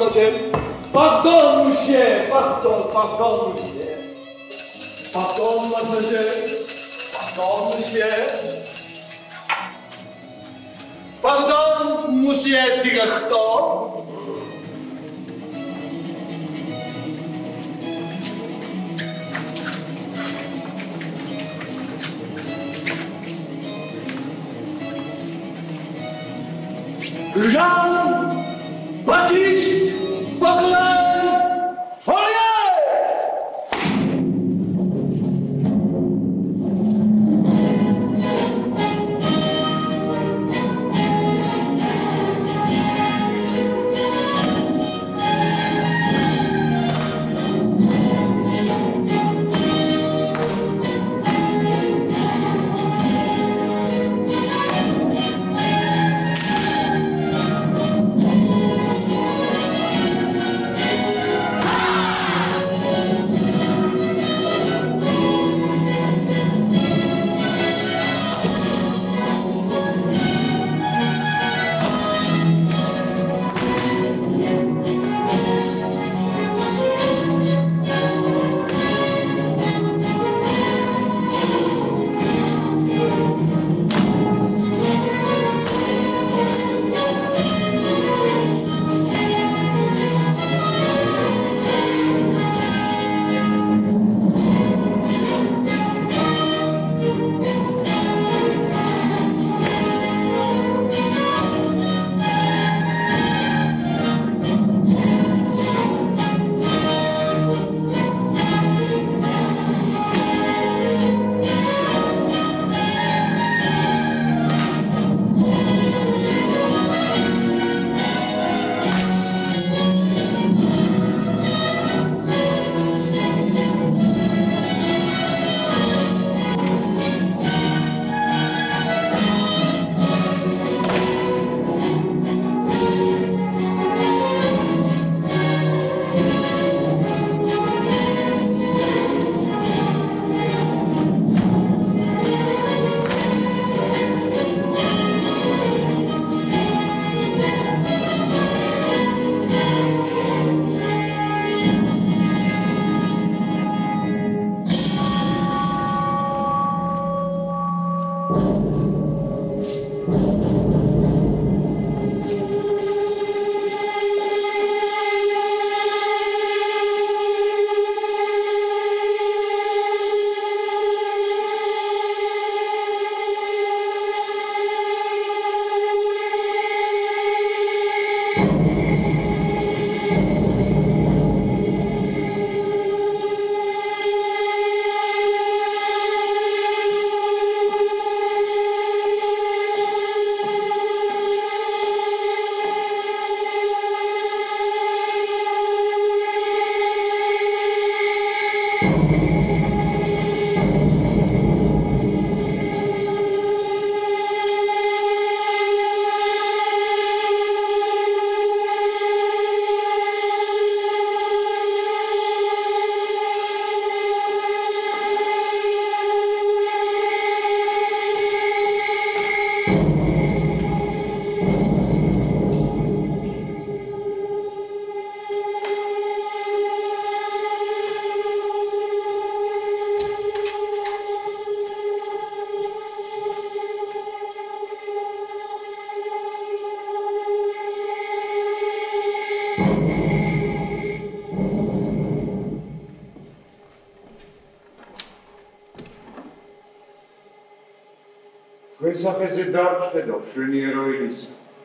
Pardon, monsieur, pardon, monsieur. Pardon, mademoiselle. Pardon, monsieur. Pardon, monsieur directeur. Jean-Baptiste Poquelin Fourier! Საფეზე დაარჩვედო ჩვენი ეროინის.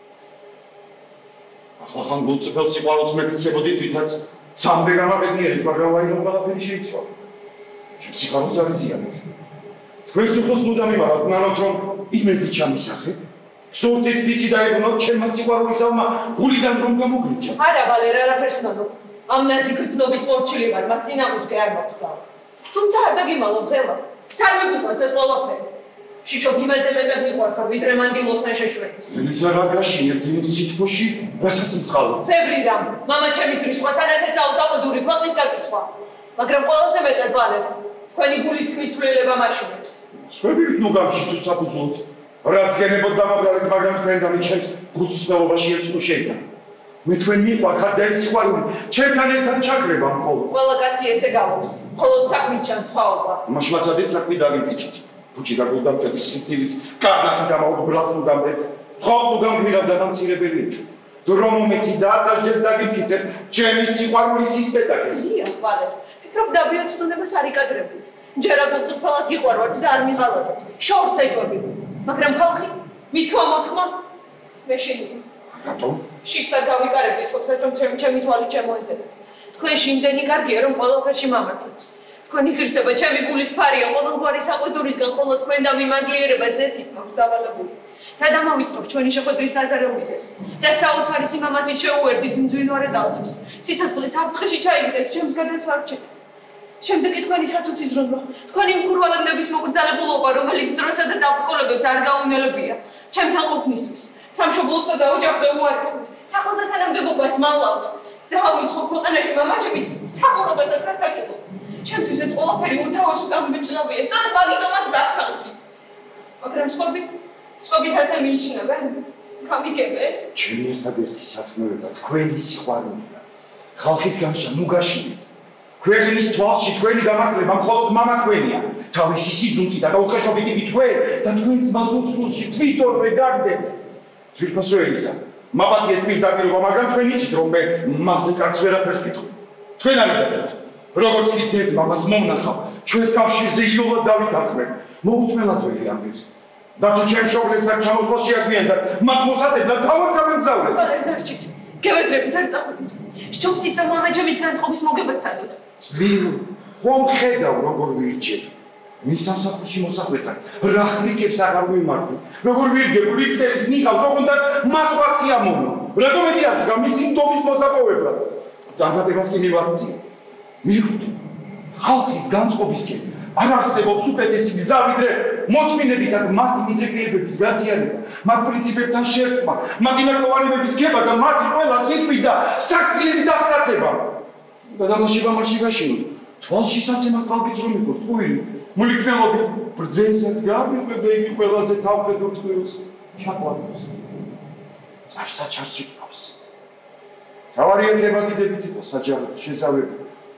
ახალ გულწრფელ სიყვარულს მეკრიცებოდით, რითაც ცამდე გამაბედნიერით, მაგრამ ვაირო ყველაფერი შეიცვალა. ჩემ სიყვარულს არ იზიანებთ. თქვენს უხოს ნუ დამიმართ, ნანოთ რომ იმედი ჩამისახეთ. სურთის პიცი დაებრუნოთ ჩემმა სიყვარულის ალმა გულიდან რომ გამოგვიჭა. არა, ვალერა, არაფერს ნანო. ამ ნაზი გრძნობის მორჩილი ვარ, მას წინამორთქე არ მაქვს. თუმცა არ დაგიმალო ხელა. სანმე გუთანს ეს ყველაფერი. შიშო იმაზე მეტად მიყვარხარ, ვიდრე მანდილოსთან შეშვენის. ისა რა გაშინებთ იმ სითბოში, რასაც მწყალობთ. ბევრი რამ, მამა ჩემის რისხვა, სანათესაო საყდური ქვეყნის გაკიცხვა. მაგრამ ყველაზე მეტად ვალებ, თქვენი გულის თქმის ცვლილება მაშინებს. სხვებივით ნუ გამშით უსაფუძვლოდ. რაც გენებოდ დამაბრალეთ, მაგრამ თქვენ და მის გულწრფელობაში ერთს თუ შეიტანთ. მე თქვენ მიყვარხარ და ეს სიყვარული ჩემთან ერთად ჩაგრება მხოლოდ. ყველა კაცი ესე გალობს. მხოლოდ საქმით ჩანს სხვაობა. მაშ მაცადეთ საქმე დაგიმკიჩოთ. ბუჩი დაგულდამჭედი სიტილის კარნახი დამაოდ ბრას უნდამდეთ. ხომ უგამგვირავდა დამცირებელი ეჭვი. დრო მომეცი და ათასჯერ დაგიმკიცებ ჩემი სიყვარულის სისპეტაკეს. დიახ, ვალე. ფიქრობ დაბიოცნებას არ იკადრებდით. ჯერა გულწრფელად გიყვარვართ და არ მიღალატოთ. შორს ეჭვები. მაგრამ ხალხი მithქმა მოთქმა მე შენი. რატომ? შიშსა გავიკარებდი სხვასაც რომ ჩემი თვალი შემოიხედეთ. თქვენში იმდენი კარგია რომ ყველაფერში მამართებს. თქვენი ღირსება ჩემი გულის ფარია ყოველგვარი საყვედურისგან ხოლო თქვენ და მიმაგლიერებას ეცით მაქვს დავალებული. და დამავიწყებ ჩვენი შეხვედრის საზარელ მიზეზს. და საოცარი სიმამაცით შეუერთით მძვინვარე ტალღებს. სიცოცხლის საფრთხეში ჩაიგდეთ ჩემს გადასვარჩეთ. შემდეგ კი თქვენი სათუთიზრუნვა, თქვენი მხურვალებების მოგრძალებულობა, რომელიც დროსა და დაბრკოლებებს არ გაუნელებია, ჩემთან ყოფნისთვის, სამშობლოსა და ოჯახზე უარი. სახელზე თანამდებობას მალავთ. დავიწყო ქვეყანაში მამაჩემის სახურობასაც აკეთებთ. ჩემთვის ეს ყველაფერი უდაოს გამბეჭდავია, სწორედ მაგიტომაც დაგთავაზეთ. მაგრამ სხვებიც ასე მიიჩნევენ, გამიგებენ. ჩემი ერთადერთი საქმეება თქვენი სიყვარულია. ხალხის განშა ნუ გაშინეთ. ქვეყნის თვალში თქვენი გამართლება მხოლოდ მამა თქვენია. თავისი სიძუნწით და უხეშობითი თქვენ და თქვენს მაზუცულში თვითონვე გაგდებთ. თვითფასოელისა, მაბადიეთ პირდაპირობა, მაგრამ თქვენ იცით რომ მე მასზე კარგს ვერაფერს ვიტყვი. თქვენ არ მიდაგდეთ. როგორც კი დედ მამას მომნახავ, ჩვენს კავშირზე იოლად დავითანხმებ. მოუთმელად ვერი ამბეს. და თუ ჩემ შობლებს აქ ჩამოსვლა შეაგვიენდათ, მათ მოსაცებლად თავად გამემგზავრეთ. არ დარჩით. გევედრებით არ წახვიდით. შობს ისა მამაჩემის განწყობის მოგებაც სადოთ. ძლიერო, ხომ ხედავ როგორ ვირჩევ. მის სამსახურში მოსახვეთან რა ხრიკებს აღარ ვიმართი. როგორ ვირგებ ლიქნების ნიღავს, ოღონდაც მას ვასიამოვნო. რეკომენდი აღდგა მის სიმპტომის მოსაპოვებლად. წარმატებას კი მივაქცია. მივხვდი, ხალხის განწყობისკენ არ არსებობს უპირატესი გზა ვიდრე მოთმინებითად მათი მიდრეკილებების გაზიანება, მათ პრინციპებთან შერწყმა, მათი ნაკლოვანებების გება და მათი ყველა სიტყვით და საქციელი დახტაცება. და დამაშება მარში გაშინოთ. თვალში საცემად ყალბიც რომ იყოს ტყუილი, მულიქნელობით ბრძენსაც გავიყვება იგი ყველაზე თავხედურ ტყუილს ჩაყვანოს. საჩარს იკავს. თავარიანდება დიდებით იყო საჯაროდ შესავები.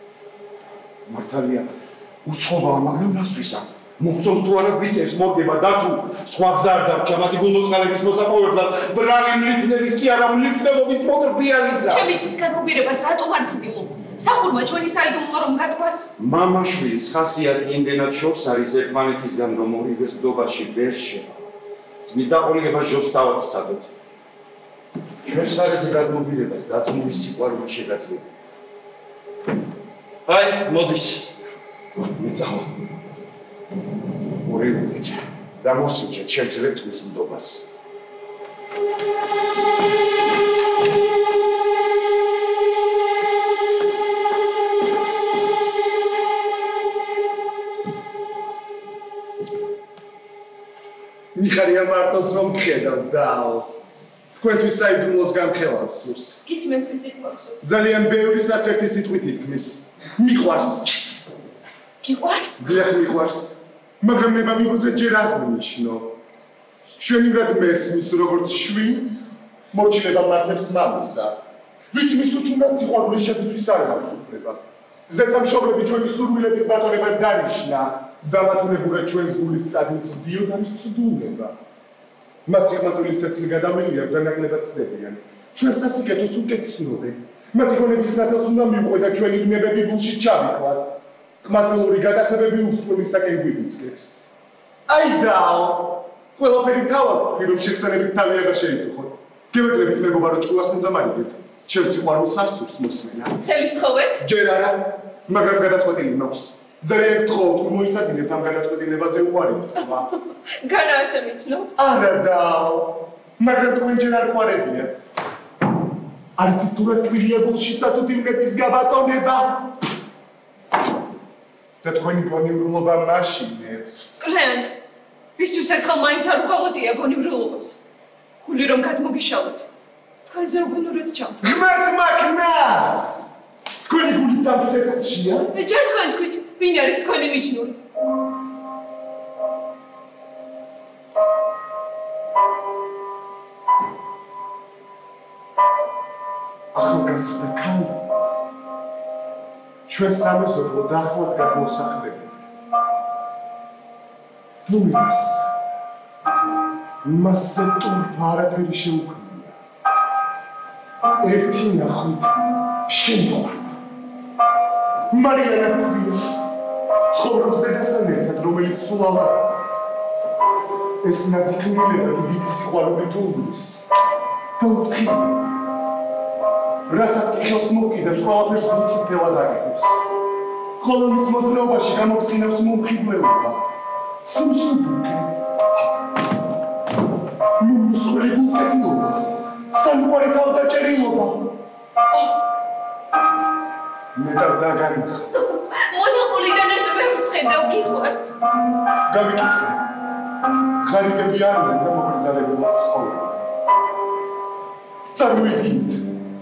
მართალია უცხობაა, მაგრამ რას ვისამ? მოგწონს თუ არა ვიცევს მორგება და თუ სხვა გზა არ დავრჩა მათი გულმოწყალების მოსაპოვებლად ბრალი მლიქნელის კი არა მლიქნელობის მოტრბიალისა. ჩემი წვის განმოგირებას რატომ არ ცდილობ? სახურმა ჩვენი საიდუმლო რომ გათქვას? მამაშვილის ხასიათი იმდენად შორს არის ერთმანეთისგან რომ ორივე სდობაში ვერ შევა. ძმის დაყოლება ჟობს დავაცსადოთ. ჩვენს ხარისზე გადმობირებას დაცმული სიყვარული შეგაძლიერა. აი, მოდის. მეწავა. ორივე და მოსინჯეთ შემძლებ თქვენს ნდობას. მიხარია მარტოს რომ გხედავ დაო. თქვენთვის საიდუმლოს გამხელავს სურს. გისმენთ ვიზით მოგსო. ძალიან ბევრი საცერთი სიტყვით ითქმის. მიყვარს. გიყვარს? დიახ მიყვარს. მაგრამ მე მამიბოძე ჯერ არ მინიშნო. შვენივრად მესმის როგორც შვინს მორჩილება მართებს მამისა. ვიცი მის უჩუნდად სიყვარულის შეფუთვის არ აქვს უფლება. ზეწამშობლები ჩვენი სურვილების ბატონებად დანიშნა. დამატულებურად ჩვენს გულის წადის დიოდანის ცდულება. მათ სიღმაწვილის ცეცხლი გადამელირავ და ნაკლებად ცდებიან. ჩვენ სასიკეთოს უკეთ ცნობენ. მათი გონების ნათელს უნდა მივყვე და ჩვენი ბნებები გულში ჩავიქვათ. ყმაწვილური გადაცემები უცხოელისაკენ გვიბიძგებს. აი დაო! ყველაფერი თავად რომ შეხსენებით თავი აღარ შეიწუხოთ. გევედრებით მეგობარო ჭკუას უნდა მარიგებთ. ჩემს სიყვარულს არ სურს მოსმენა. ხელის თხოვეთ? ჯერ არა, მაგრამ გადაწყვეტილი მაქვს. ძალიან გთხოვთ, რომ მოიცადინებთ ამ გადაწყვეტილებაზე უარი ვთქვა. განა ასე მიცნობ? არა დაო, მაგრამ თქვენ ჯერ არ გვარებიათ. არის თუ რა თქმია გულში სათუთილების გაბატონება. და თქვენი გონივრულობა მაშინებს. კლient, ვისთვის ერთხელ მაინც არ უღალატია გონივრულობას. გული რომ გადმოგიშალოთ. თქვენზე უგუნურეთ ჩავთ. ღმერთმა ქნას! თქვენი გული სამცეცხლშია? ჯერ თქვენ თქვით, ვინ არის თქვენი მიჯნური? გაზრდა ქალი ჩვენ სამეზობლო დაახლოებით გადმოსახლებული დუმილას მასზე ტურფა არაფერი შეუქმნია ერთი ნახვით შემიყვარდა მარიანა ქვია ცხოვრობს დედასთან ერთად რომელიც სულ აღარ ეს ნაზიქნილება კი დიდი სიყვარულით უვლის და უთხრება რასაც კი ხელს მოკიდებს ყველაფერს უცვლელად აგებს ხოლო მის მოძრაობაში გამოგწინავს მომხიბლელობა სიმსუბუქე მომსვლელი გულკეთილობა სამყარო თავდაჭერილობა ნეტარ დაგარიხ მონახულიდანაც ბევრს ხედავ გიყვართ გამიკითხე ღარიბები არიან და მოგრძალებულად ცხოვრობენ წარმოიდგინეთ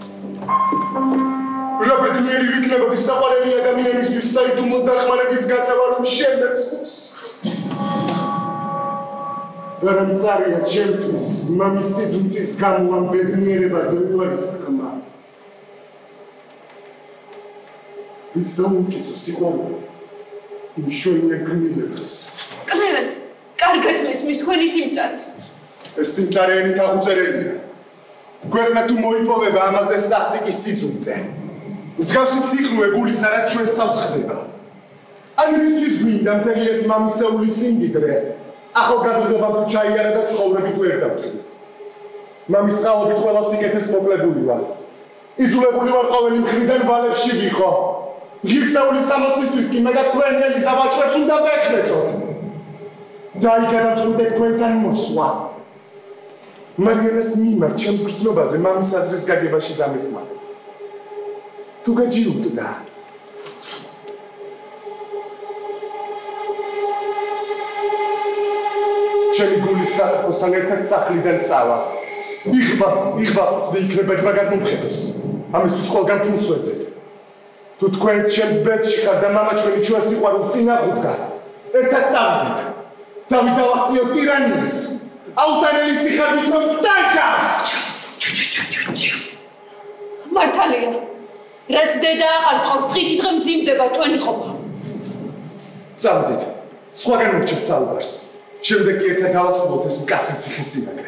რა ბედნიერი ვიქნებოდი საყვარელი ადამიანისთვის საიდუმლო დახმარების გაწევა რომ შემეცნოს და რა მწარია ჩემთვის მამის სიძულწის გამო ამ ბედნიერებაზე უარის თქმა ვით დაუმტკიცო სიყვარული იმ შვენიერ გმილებს კლერენტ კარგად მესმის თქვენი სიმწარის ეს სიმწარეენით აღუწერელია გვერდმა თუ მოიპოვება ამაზე სასტიკის სიძულწე მსგავსი სიხნუე გულის არად ჩვენს თავს ხდება ან მისთვის გვინდა მთელი ეს მამისეული სიმდიდრე ახალგაზრდობამ თუ ჩაიარა და ცხოვრებით ვერ დავდგინე მამის სწავლობით ყველა სიკეთეს მოკლებული ვარ იძულებული ვარ ყოველი მხრიდან ვალებში ვიყო ღირსეული სამოსისთვის კი მე და თქვენ ელიზა ვაჭრებს უნდა ვეხმეწოთ და იქ გადავწყვიტე თქვენთან მოსვლა მარიანას მიმართ ჩემს გრძნობაზე მამის აზრის გაგებაში დამეხმარეთ თუ გაჯიუტდა ჩემი გულის საფოსთან ერთად სახლიდან წავა იღბას უცდი იქნებათ მაგარ მომხედოს ამისთვის ყველგან ფულს ვეძებ თუ თქვენ ჩემს ბედში ხარ და მამა ჩვენი ჩვენ სიყვარულს წინ აღუდგა ერთად წავიდეთ დავით დავახციოთ ტირანიას აუტანელი სიხარით რომ დაჯავს მართალია რაც დედა აღარ ყავს დღითი დღე მძიმდება ჩვენი ყოფა წავიდეთ სხვაგან მოვჭეთ საუბარს შემდეგ კი ერთად დავასრულოთ ეს მკაცრი ციხის სიმაგრე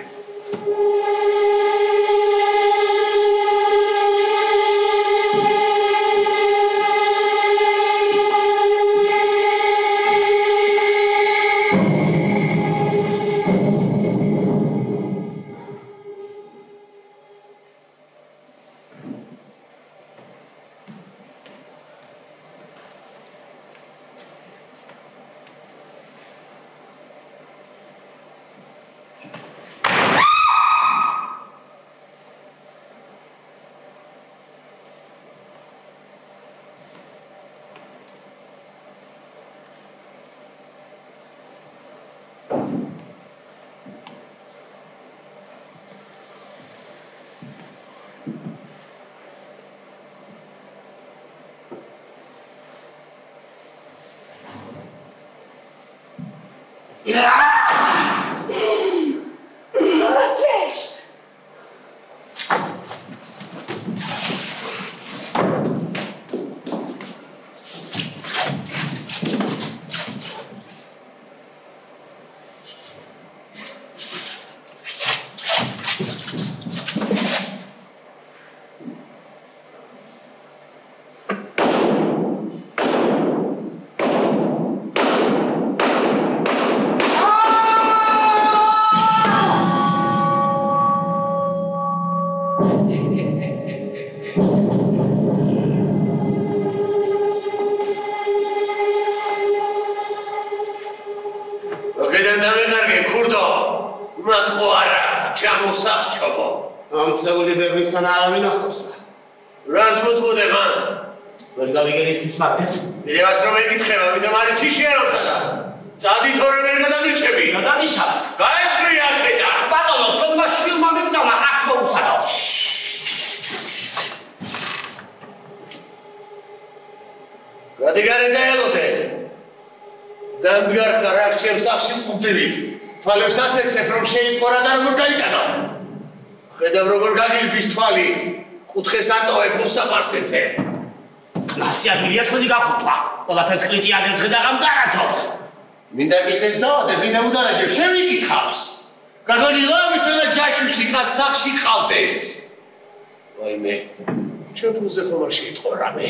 კუთხეს ატოვებ მოსაპარსეთზე. ნასიათვილია თქვენი გახურვა. ყველაფერს კლიტი ადერთხე და ღამ დარაჯობთ. მინდა კიდეს დავადე, მინდა მუდარაჯებ, შევიკითხავს. გაგონილა მისანა ჯაშუში კაც სახში ყავდეს. ვაიმე, ჩვენ ფულზე ხომ არ შეიტყო რამე.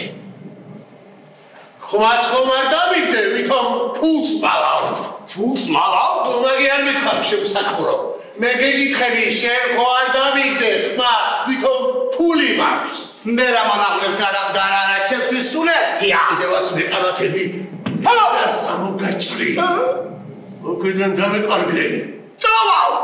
ხმაც ხომ არ დამიგდე, ვითომ ფულს მალავ. ფულს მალავ? თუმაგი არ მithქვარ შემსაკურო. მე გეკითხები, შენ ხო არ დამიგდე, ხმა, ვითომ ფული მაქვს. მე რა მონაღლებს არ დარარა, ჩემთვის სულ ერთია. კიდევაც მეყარათები. და სამოგაჭრი. მოგვიდან დამეყარგე. წავალ!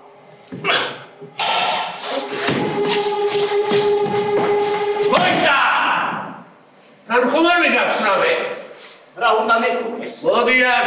ვაიცა! თან ხომ არ მიგაქვს რავე? რა უნდა მეკუთვნეს? მოდი აქ.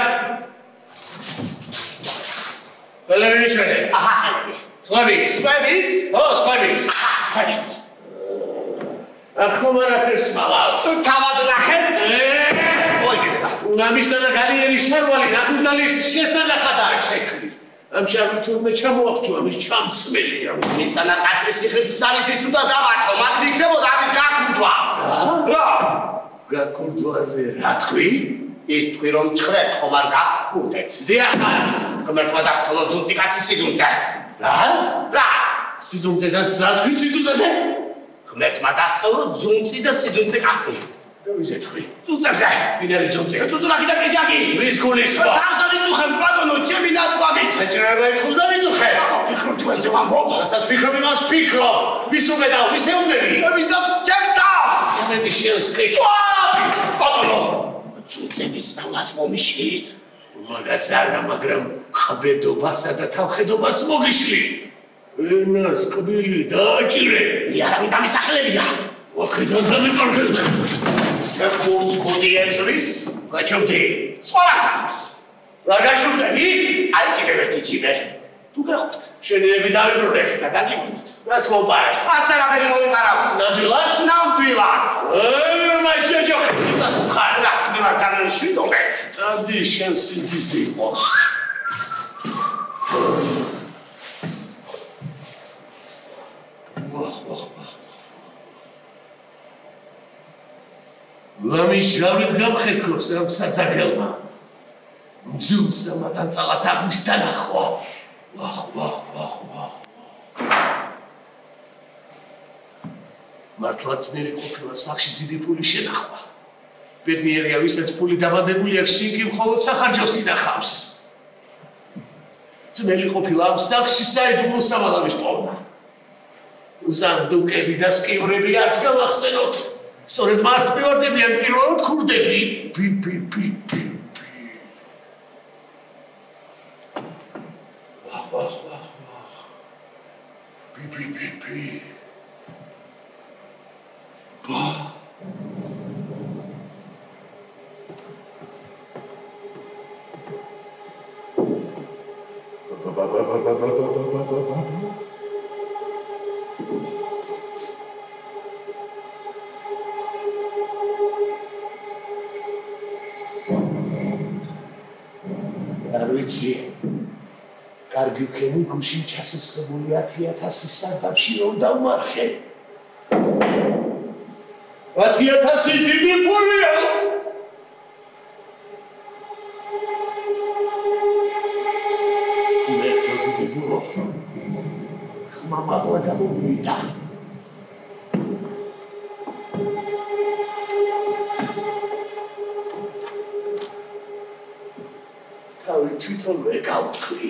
ყველანი ჩვენე. აჰა, ხალები. სხვებიც. სხვებიც? ო, სხვებიც. სხვებიც. აქ ხომ არაფერს მალავ. თავად ნახეთ? მოიგედა. ნამისთანა გალიერი შარვალი ნაკურდალის შესანახადაა შექმნილი. ამ შარვით თურმე ჩამოახჭო ამის ჩამწმელია. მისთანა კაცრის სიხირთის ძალის უნდა დამართო, მათ მიქნებოდა ამის გაკურდვა. რა? გაკურდვაზე რა თქვი? ის თქვი რომ ჭხრეთ ხომ არ გაკურდეთ. დიახაც. ღმერთმა დასხელო ზუნწი კაცის სიძუნწე. რა? რა? სიძუნწე და რა თქვი სიძუნწეზე? ღმერთმა დასხელო ზუნწი და სიძუნწე კაცი. და ვიზე თქვი? ზუნწებზე. ვინ არის ზუნწე? ზუნწურაკი და კრიჟაკი. ვის გულისხმობ? თავზარი წუხებ ბატონო, ჩემი დათქვამით. საჭიროება ეთქოს და ვიწუხებ. ფიქრობ თქვენზე ვამბობ. რასაც ფიქრობ, იმას ფიქრობ. ვის უმეტავ, ვის ეუბნები? ვიზოთ ჩემ თავს. ამები შენს კეჭ. ბატონო, ზუნწების სწავლას მომიშლით. მაგას არა, მაგრამ ხბედობასა და თავხედობას მოგიშლი. ენას კბილი დააჭირე. იარაღი დამისახელებია. აქედან დამეკარგე. და ხურც კუდი ეწვის, გაჩვდი. სხვადასხვა. რა გაშურდები? აი კიდევ ერთი ჯიბე. თუ გახურთ, შენიები დავიბრუნე. რა დაგიბრუნოთ? რაც მომპარე. არც არაფერი მომიმარავს. ნამდვილად? ნამდვილად. მას ჯეჯოხი ციტას უთხარ. რა თქმილად განმშვიდობეთ. წადი შენ სინდისი იყოს. ლამის ჟავრით გავხედქოს ამ საძაგელმა. მძულსა მაწან წალაც აღნის დანახვა. ვახ. მართლაც ნერი ყოფილა სახში დიდი ფული შენახვა. ბედნიერია, ვისაც ფული დაბადებული აქვს, შინკი მხოლოდ სახარჯოს ინახავს. ძმელი ყოფილა ამ სახში საიდუმლო სამალავის პოვნა. ზანდუკები და სკივრები არც გავახსენოთ. სწორედ მათ მივარდებიან პირველად ქურდები. პი. ვახ. პი. ბა. არ ვიცი. კარგი ვქენი გუში ჩასესხებული 10,000 სარდაფში რომ დავმარხე. 10,000 დიდი ფულია. მე თვითონ ხმამა გამოვიდა. თავი თვითონ ვეკავთქვი.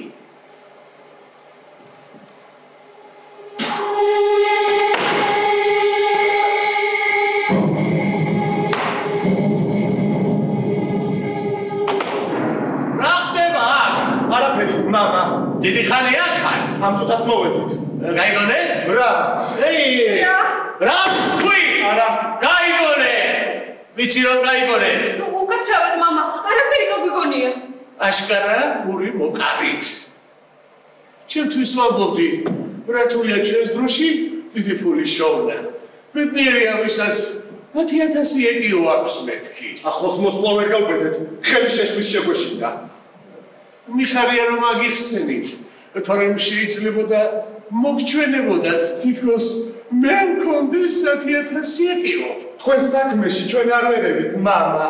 მამა, დიდი ხანია ხარ? ამ წუთას მოვედით. გაიგონეთ? რა? რა თქვი? არა. გაიგონე. ვიცი რომ გაიგონე. უკაცრავად მამა, არაფერი გაგვიგონია. აშკარა გური მოკარით. ჩემთვის ვამბობდი, რათულია ჩვენს დროში დიდი ფული შოვნა. ბედნიერია ვისაც 10,000 ეგიო აქვს მეთქი. ახლოს მოსვლა ვერ გავბედეთ, ხელი შეშლის შეგვეშინდა. მიხარია რომ აგიხსენით, თორემ შეიძლებოდა მოგჩვენებოდათ თითქოს მე მქონდეს 10,000 ეკირო. თქვენ საქმეში ჩვენ არ ვერევით, მამა.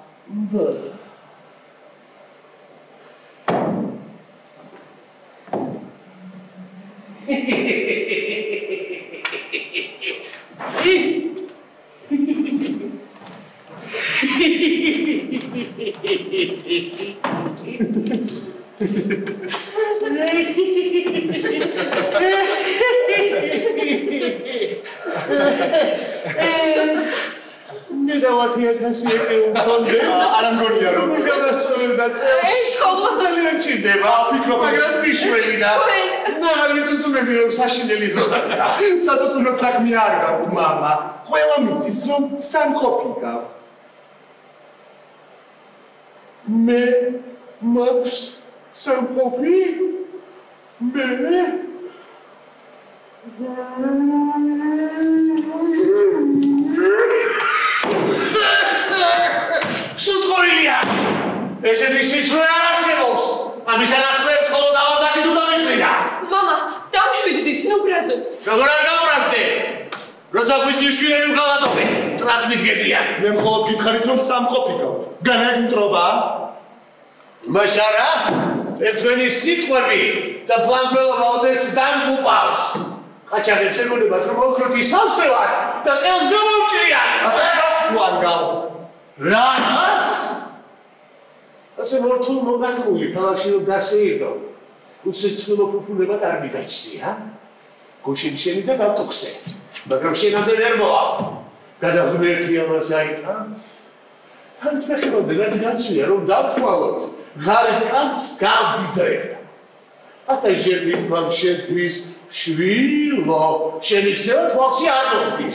მე დავათია თასიები უკონდეს. არ ამგონია რომ გადასწორებ და წევს. ძალიან მჭირდება. ვფიქრობ, მაგრამ მიშველი და აღარ ვიცუწუნები რომ საშინელი დრო დადგა. საწუწუნო საქმე არ გაქვთ, მამა. ყველა მიცის რომ სამყოფი გაქვთ. მე მაქვს სამყოფი? მე სულყორილია! ესეთი სიცრუე არ არსებობს! ამის თანახმებს მხოლოდ ავაზაკი თუ დამიხრიდა! მამა, დამშვიდდით, ნუ ბრაზობთ. როგორ არ გავბრაზდე? როცა გვიძლი შვილები ვგავატობე, ტრად მიდგებიან. მე მხოლოდ გითხარით რომ სამყოფი გაქვთ. განაგმტრობა? მაშარა, ერთვენი სიტყვები და პლანკველობა ოდეს დამგუპავს. ყაჩაღებს ეგონებათ რომ ოქროთი სავსე ვარ და ყელს გამოვჭრიან. ასე რას გვანგავ? რას? ასე მორთულ მოგაზრული ქალაქში რომ გასეირდო. უცეცხლო ფუფუნება არ მიგაჩნია. გუშინ შენი და დავტოქსე. მაგრამ შენამდე ვერ მოვა. გადაღმერთი ამას აიტანს. თან ფეხებამდე რაც გაცვია რომ დავთვალოთ. ღარიბ კაცს გავდიდრებდა. ათასჯერ მითქვამ შენთვის შვილო, შენი ქცევა თვალში არ მომდის.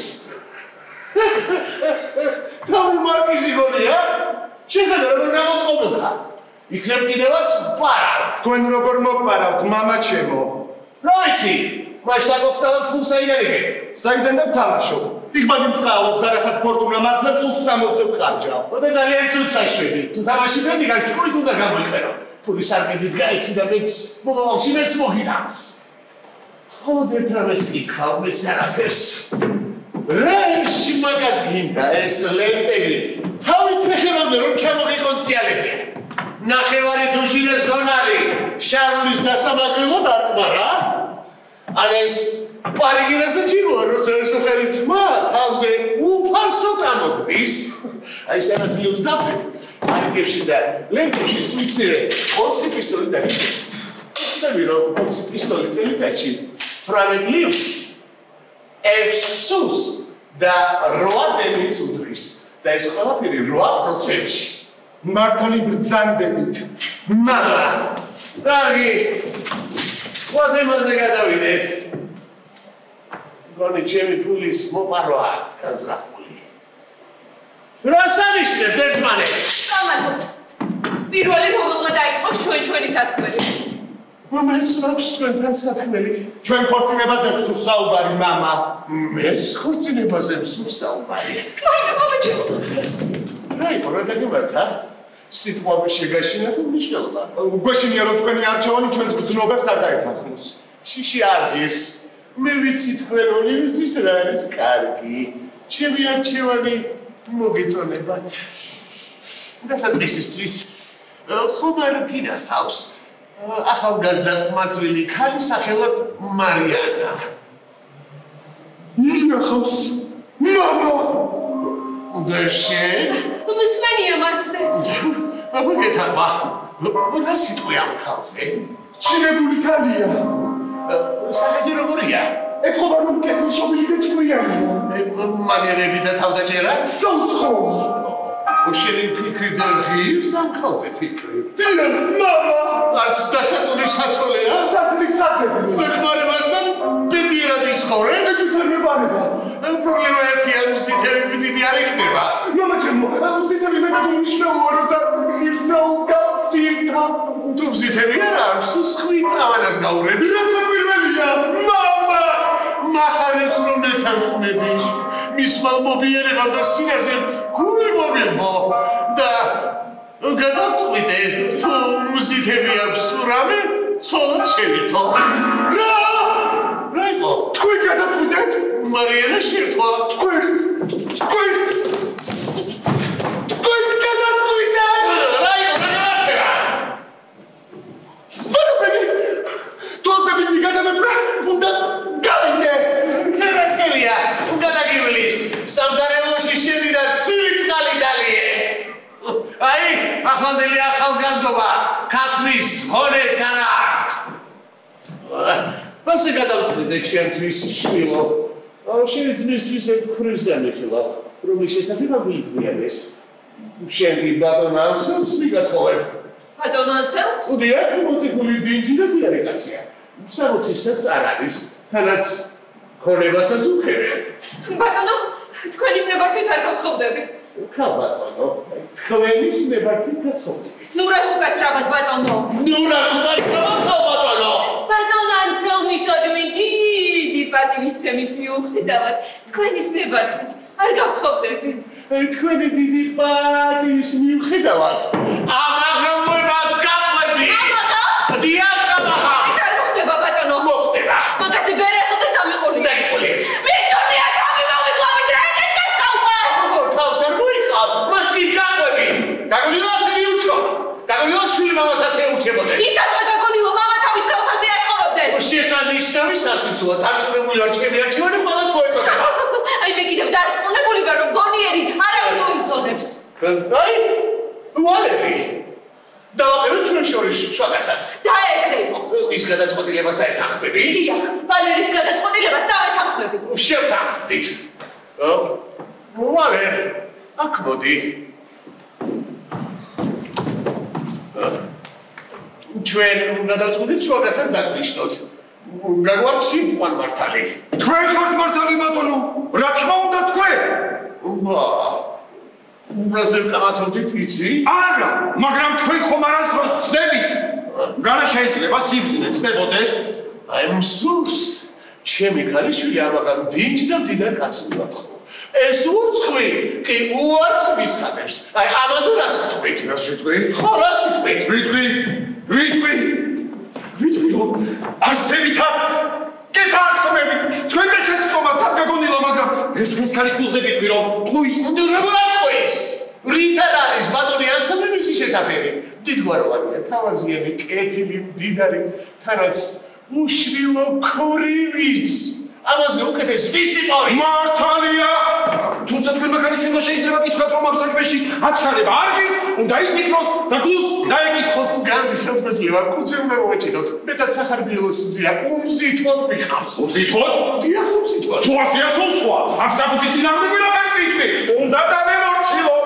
თავი მარკიზი გონია? შეხედა როგორ გამოწყობილ ხარ. იქნებ კიდევაც პარა. თქვენ როგორ მოგპარავთ, მამა ჩემო? რა ვიცი? მას საკოფტალად ფულს აიღე. საიდან და ვთამაშობ? იქ მაგი მწავლობს და რასაც ფორტუნა მაძლევს, სულ 60-ზე ვხარჯავ. ოდე ძალიან ცუდ საშვები. თუ თამაში ფენდი გაჭრული თუ და გამოიყენო. ფულის არგებით გაიცი და მეც მომავალში მეც მოგიდანს. ხოლოდ ერთ რამეს გითხავ, მეც არაფერს. რა შიმაგად გინდა ეს ლენტები? თავით ფეხებამდე რომ ჩამოგიკონციალებია. ნახევარი დუჟინე ზონარი, შარლის დასამაგრებლად არტმარა. ან ეს პარიგინასა ჯილოა, როცა ეს ხელი თმა თავზე უფასოდ ამოგდის. აი სანაცლიებს დაფე. პარიგებში და ლენტებში სუიცირე 20 პისტოლი დაგიჭირე. და მირო 20 პისტოლი წელიწადში 18 ლივს. 6 სულს და 8 დემილს უდრის. და ეს ყველაფერი 8%-ში. მართალი ბრძანდებით. მამა, კარგი. ვადემაზე გადავიდეთ. გონი ჩემი ფულის მოპარვა აქვს გაზრახული. რას ანიშნებ ერთმანეთს? გამართოთ. პირველი რომელმა დაიწყოს ჩვენი სათქმელი. მომეც მაქვს თქვენთან სათქმელი. ჩვენ ქორწინებაზე ვსურს საუბარი, მამა. მეც ქორწინებაზე ვსურს საუბარი. მამა ჩემო. რა იყო რა დაგემართა? სიტყვები შეგაშინა თუ მნიშვნელობა? გვეშინია რომ თქვენი არჩევანი ჩვენს გრძნობებს არ დაეთანხმოს. შიში არ ღირს. მე ვიცი თქვენ ორივისთვის რა არის კარგი. ჩემი არჩევანი მოგეწონებათ. დასაწყისისთვის ხომ არ გინახავს ახალგაზრდა ყმაწვილი ქალი სახელად მარიანა. მინახავს, მამა. და შენ? მსმენია მასზე. აბა გეთახმა. რა სიტყვი ამ ქალზე? ჩინებული ქალია. სახეზე როგორია? ეთქობა რომ კეთილშობილი და ჭკვიანია. მანერები და თავდაჭერა? საუცხო. შენი ფიქრი და ღირს ამ ქალზე ფიქრი? დიახ, მამა. არც დასაწულის საწოლეა? სათლით საწებული. მეხმარებასთან ბედიერად იცხოვრე? ეს ვერ მეყარება. პირველ ერთიან მზითები დიდი არ იქნება. მამა ჩემო, მზითები მე მნიშვნელოვანია, როცა ღირსა უკასირთა. თუ მზითები არ აქვს, სხვი ტავანას გაურები. რა საკვირველია, მამა. მახარებს რომ ეთანხმები. მისმა მობიერებამ და სინაზემ გული მომილბო და გადავწყვიტე თუ მზითები აქვს რამე ცოლად შევიტო. რა იყო? თქვენ გადაწყვიტეთ? მარიანა შევთვა. თქვენ გადაწყვიტეთ? რა იყო? რა? ბარბენი, თვალსაბინი გადამებრა, უნდა გავიდე. ნერაკერია, გადაგივლის. სამზარეულოში შევიდა ცივი წყალი დალიე. აი, ახლანდელი ახალგაზრდობა, ქათმის ხონეც არა. მასე გადავწყვიტე ჩემთვის შვილო. შენი ძმისთვის ექვრის განიხილა, რომლის შესახებ აგვიიტყვიეს. შენი ბატონ ანსელს მიგათხოვებ. ბატონ ანსელს? უდიახ, მოციქული დინჯი და დიარე კაცია. 60-საც არ არის, თანაც ქონებასაც უხერე. ბატონო, თქვენის ნებართვით არ გავთხოვდები. ხა ბატონო, თქვენის ნებართვით გათხოვდებით. ნუ რას უკაცრავად ბატონო? ნუ რას უკაცრავად ბატონო? ბატონ ანსელმისადმი დიდი პატივისცემის მიუხედავად თქვენის ნებართვით არ გავთხოვდები. თქვენი დიდი პატივის მიუხედავად ამ აღამებას გავყვები. ამაღა? დიახ, ამაღა. ეს არ მოხდება ბატონო. მოხდება. მაგაზე ვერასოდეს დამიყოლი. დაიყოლი. მისონია თავი მოვიკლავით რა ეკეთქაც გავყვა. თავს არ მოიყავ, მას კი გავყვები. გაგონილა ასე მიუჩო. გაგონილა შვილი მამას ასე უჩებოდნენ. ისადლა გაგონილო მამა თავის ხელს ასე ეთხოვებდეს. შესანიშნავი სასიცოა, დარწმუნებული ვარ ჩემი არჩევანი ყველას მოეწოდება. აი მე კიდევ დარწმუნებული ვარ რომ გონიერი არავინ მოიწონებს. აი, ვალები. დავაყენოთ ჩვენ შორის შუაგაცად. დაეკრეფოს. ის გადაწყვეტილებას დაეთანხმები? დიახ, ვალერის გადაწყვეტილებას დავეთანხმები. შევთანხმდით. ვალე, აქ მოდი. ჩვენ გადაწყვეტით შუაგაცად დაგვიშნოთ. გაგვარჩიეთ მან მართალი. თქვენ ხართ მართალი ბატონო, რა თქმა უნდა თქვენ. რაზე ვკამათობდით იცი? არა, მაგრამ თქვენ ხომ არასდროს ცდებით. განა შეიძლება სიბრძნე ცდებოდეს? აი მსურს, ჩემი ქალიშვილი ამაღამ დინჯ და მდიდარ კაცს მივათხოვ. ეს უცხვი კი უარს მისხატებს. აი ამაზე რას თქვით? რას ვიტყვი? ხო, რას ვიტყვით? ვიტყვი რომ ასე ვითარ გეთანხმებით. თქვენ და შეცდომა სად გაგონილა, მაგრამ ეს თქვენს ქალიშვილზე ვიტყვი რომ ტყუის. რა ტყუის? რით არ არის ბატონი ანსამბლი მისი შესაძლებელი? დიდგვაროვანია, თავაზიანი, კეთილი, მდიდარი, თანაც უშვილო ქორივიც. ამაზე უკეთეს ვისი პოვი? მართალია. თუმცა თქვენმა ქალიშვილმა შეიძლება გითხრათ რომ ამ საქმეში აჩქარება არ ღირს, უნდა იფიქროს და გულს დაეკითხოს. განძი ხელმეძლევა კუცი უნდა მოვეჭიდოთ. მეტად სახარბიელოს ძია უმზითვოდ მიყავს. უმზითვოდ? დიახ, უმზითვოდ. თუ ასეა სულსვა, ამ საბუთის წინამდე ვერაფერს ვიტყვი. უნდა დავემორჩილოთ.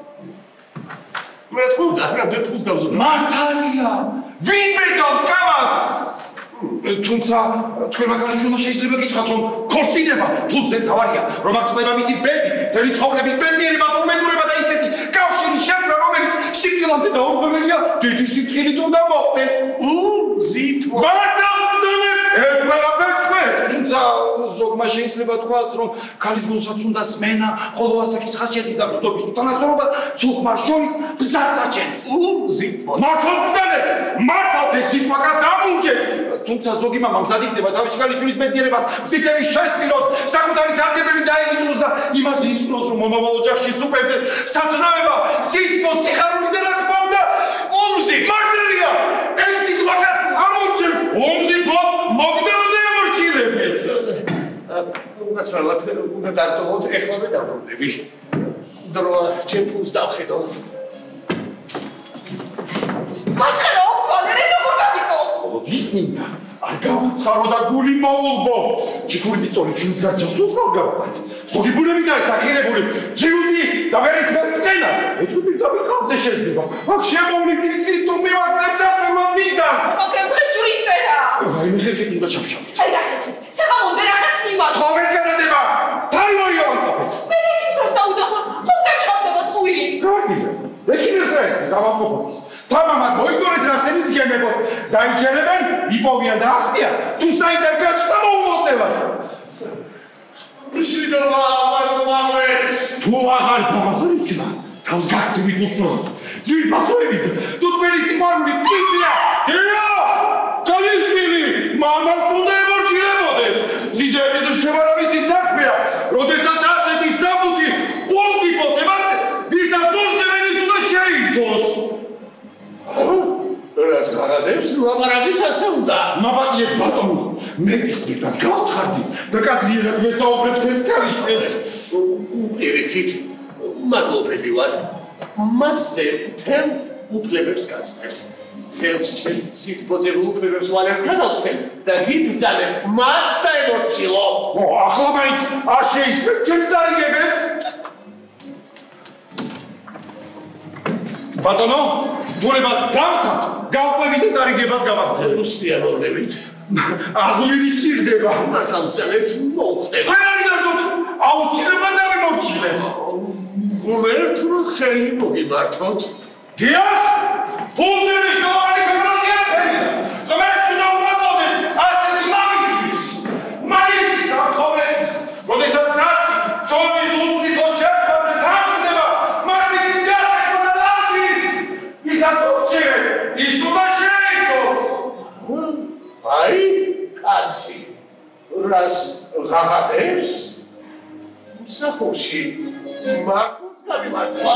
მე თქო და რა დეფუს დავზო. მართალია. ვინმე გავს კამათს? თუმცა თქვენმა ქალიშვილმა შეიძლება გითხრათ რომ ქორწინება ფულზე თავარია, რომ აქ ხდება მისი ბედი, მთელი ცხოვრების ბედნიერება, უმედურება და ისეთი კავშირი შექმნა, რომელიც სიკვდილამდე დაურღვეველია, დიდი სიკვდილით უნდა მოხდეს. უმზითვოდ. მართალია, ეს ყველაფერს ხვეწ, თუმცა ზოგმა შეიძლება თქვას, რომ ქალის გულსაც უნდა სმენა, ხოლო ასაკის ხასიათის და ბრძობის უთანასწორობა ცოლ-ქმარს შორის ბზარს აჩენს. უმზითვოდ. მართალს ვიტანებ, მართალს ეს სიტყვაკაც ამუნჯეთ. თუმცა ზოგი მამა მზად იქნება თავისი ქალიშვილის ბედნიერებას, მზითების შესწიროს, საკუთარი სარგებელი დაეღწოს და იმას ისწროს, რომ მომავალ ოჯახში სუპერდეს სათნოება, სითბო, სიხარული და რა თქმა უნდა, უმზით. მართალია, ეს სიტყვაკაც ამუნჯეთ. უმზითოდ მოგდეოდა ემორჩილები. უკაცრავად უნდა დატოვოთ, ეხლავე დავბრუნდები. დროა ჩემ ფულს დავხედო. მასხერო ვალერის როგორ გავიკო? ის მინდა არ გავაცხარო და გული მოულბო. ჯიქური წოლი ჩვენს გარჩევს უცხოს გავაკეთეთ. ზოგი ბუნები გაიცა ხირებული ჯიუტი და ვერ ითქოს წენას. ეთქვი და ხალხზე შეძდება. აქ შემოვლით ისი თუ მივაკეთებ და მომიზანს. მაგრამ დღეს ჯურის წერა. აი მე ხერხით უნდა ჩავშავოთ. აი რა ხერხით? საღამომდე რა ხერხით მიმართ? ხომ ვერ გადადება. თარი მოიავანტობეთ. მე რა გიქრობ დაუძახო? ხომ გაჩვენდება ტყუილი? გარდივე. ეხინეს რა ეს სამამყოფობის. თამამად მოიგონეთ რა სენიძგემებოთ. დაიჯერებენ, იპოვიან და ახსნიან. თუ საიდან გაჩნდა მოულოდნელად. მშვიდობა მადლობთ. თუ აღარ იქნა, თავს გაცივით უშუალოდ. ძვირფასოების თუ თქვენი სიყვარული პიცია. ია! ქალიშვილი, მამას უნდა ემორჩილებოდეს. ამარაგიც ასე უნდა. მაბადიეთ ბატონო, მეტის მეტად გავცხარდი და კადრიერად ვესაუბრე თქვენს ქალიშვილს. პირიქით, მადლობელი ვარ. მასზე მთელ უფლებებს გაცნებ. მთელს ჩემ სიტყვაზე უფლებებს ვალებს გადავცემ და გიბრძანებ მას და ემორჩილო. ხო, ახლა მაინც არ შეისწრებ ჩემს დარიგებებს. ბატონო, გულებას დავთათ, გავყვები და დარიგებას გავაგრძელებ. უსიამოვნებით. აღვირი სირდება. მართალცემეთ მოხდება. თქვენ არ იდარდოთ, აუცილებლად დავიმორჩილე. ღმერთ რომ ხელი მოგიმართოთ. დიახ, ფულზე მნიშვნელოვანი კამერაზია ფერია. ღმერთს უნდა უმატყოდეთ ასეთი მამისთვის. მაგისთვის ამხოლეს, როდესაც ნაცი ზომის ულტიკო შეხვაზე თანხმდება, მათი გიახება ზარბის. ვისაც ურჩევენ, ის უნდა შეიგოს. აი, კაცი, რას ღაღადებს? მსახურში მართლაც გამიმართვა.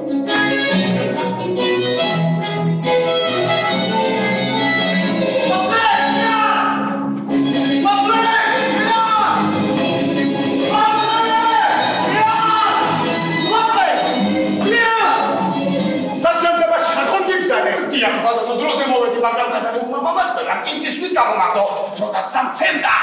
ბატონო დროზე მოვედი მაგრამ გადარებულმა მომატყელა კინჩის ვით გამომაგდო ცოტაც დამცემდა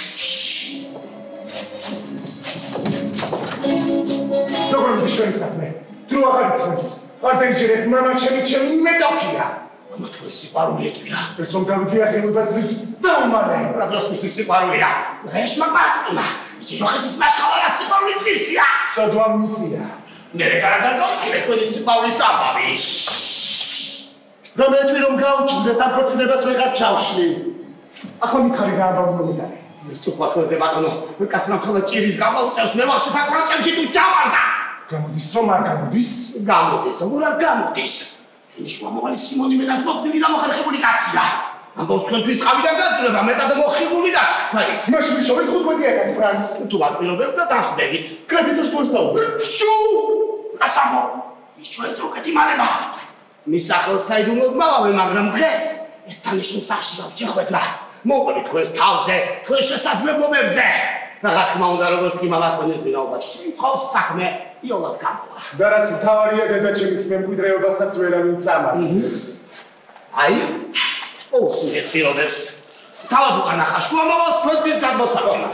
როგორ მიდის ჩვენი საქმე? დრო აღარ ითმის. არ დაიჯერეთ მამა ჩემი მეტოქია. მამა თქვენ სიყვარული ეწვია ეს რომ გავიგია ხელობა ძლივს დავმალე. რა დროს მისი სიყვარულია რეშმა მარტუნა იჩოხეთის მაშხალა სიყვარული ძვირსია სადვა მიწია. მე გარაგაზო თქვენი სიყვარულის ამბავი რომელჭი რომ გაუჩნდეს ამ ქორწინებას ვეღარ ჩავშლი. ახლა მითხარი რა ამბავი მომიტანე. წუხვათქვენზე ბატონო კაცმა ხოლმე ჭირის გამოუწევს მე ვახში თაკრანჭებში თუ ჯავარდა გამოდის რომ არ გამოდის? გამოდის როგორ არ გამოდის ჩვენი შუამოვალი სიმონი მეტად მოქმედი და მოხერხებული კაცია ამბობს თქვენთვის ყავიდან გაძლება მეტად მოხიბული და თქვენით მაშინ შორის 15,000 ფრანკს თუ ვაპირობებ და დახვდებით კრედიტორს მოესაუბრე. შუ ასამო ის ჩვენს უკეთი მალება მის სახელს საიდუმლოდ მალავე მაგრამ დღეს ერთთან ისულ სახში გავჩეხვეთ რა მოუყვებით თქვენს თავზე, თქვენს შესაძლებლობებზე. რა თქმა უნდა, როგორც კი მამა თქვენს ვინაობა შეითხოვს საქმე იოლად გამოვა. და რაც მთავარია დედაჩემის მემკვიდრეობასაც ვერავინ წამარავს. აი, უსმენთ პირობებს. თავად უკანახა შუამავალს თქვენთვის გადმოსაცემად.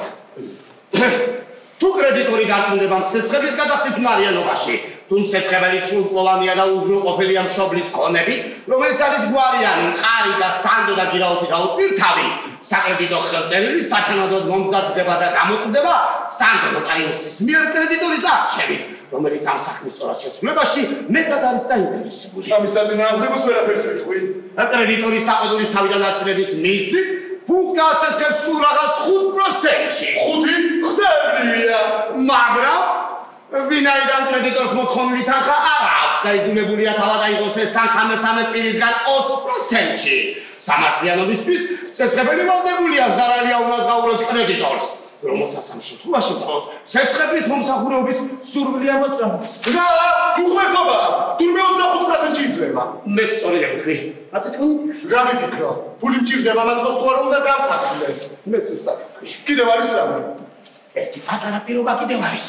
თუ კრედიტორი დარწმუნდება სესხების გადახდის უნარიანობაში, თუ სესხებელი სრულწლოვანია და უზრუნველყოფილია მშობლის ქონებით, რომელიც არის გვარიანი, მყარი და სანდო და გირაოთი გაუტვირთავი, საკრედიტო ხელწერილი სათანადოდ მომზადდება და გამოწვდება სანდო ნოტარიუსის მიერ კრედიტორის არჩევით, რომელიც ამ საქმის სწორად შესრულებაში მეტად არის დაინტერესებული. ამის საწინააღმდეგოს ვერაფერს ვიტყვი. კრედიტორის საყიდულის თავიდან აცილების მიზნით ფულს გაასესხებს სულ რაღაც 5%-ში. 5 ხდებია. მაგრამ ვინაიდან კრედიტორს მოთხოვნილი თანხა არ აქვს და იძულებულია თავად აიღოს ეს თანხა მესამე პირისგან 20%-ში. სამართლიანობისთვის სესხებელი ვალდებულია ზარალი აუნაზღაუროს კრედიტორს, რომელსაც ამ შემთხვევაში მხოლოდ სესხების მომსახურების სურვილი ამოწმებს. რა, უღმერთობა, თურმე 25%-ში იძლევა. მე სწორედ ვთქვი. მათი თქვენ რა მიფიქრო? ფული მჭირდება მაწყობს თუ არა უნდა დავთანხმდე. მეც ზუსტად ვთქვი. კიდევ არის რამე? ერთი პატარა პირობა კიდევ არის.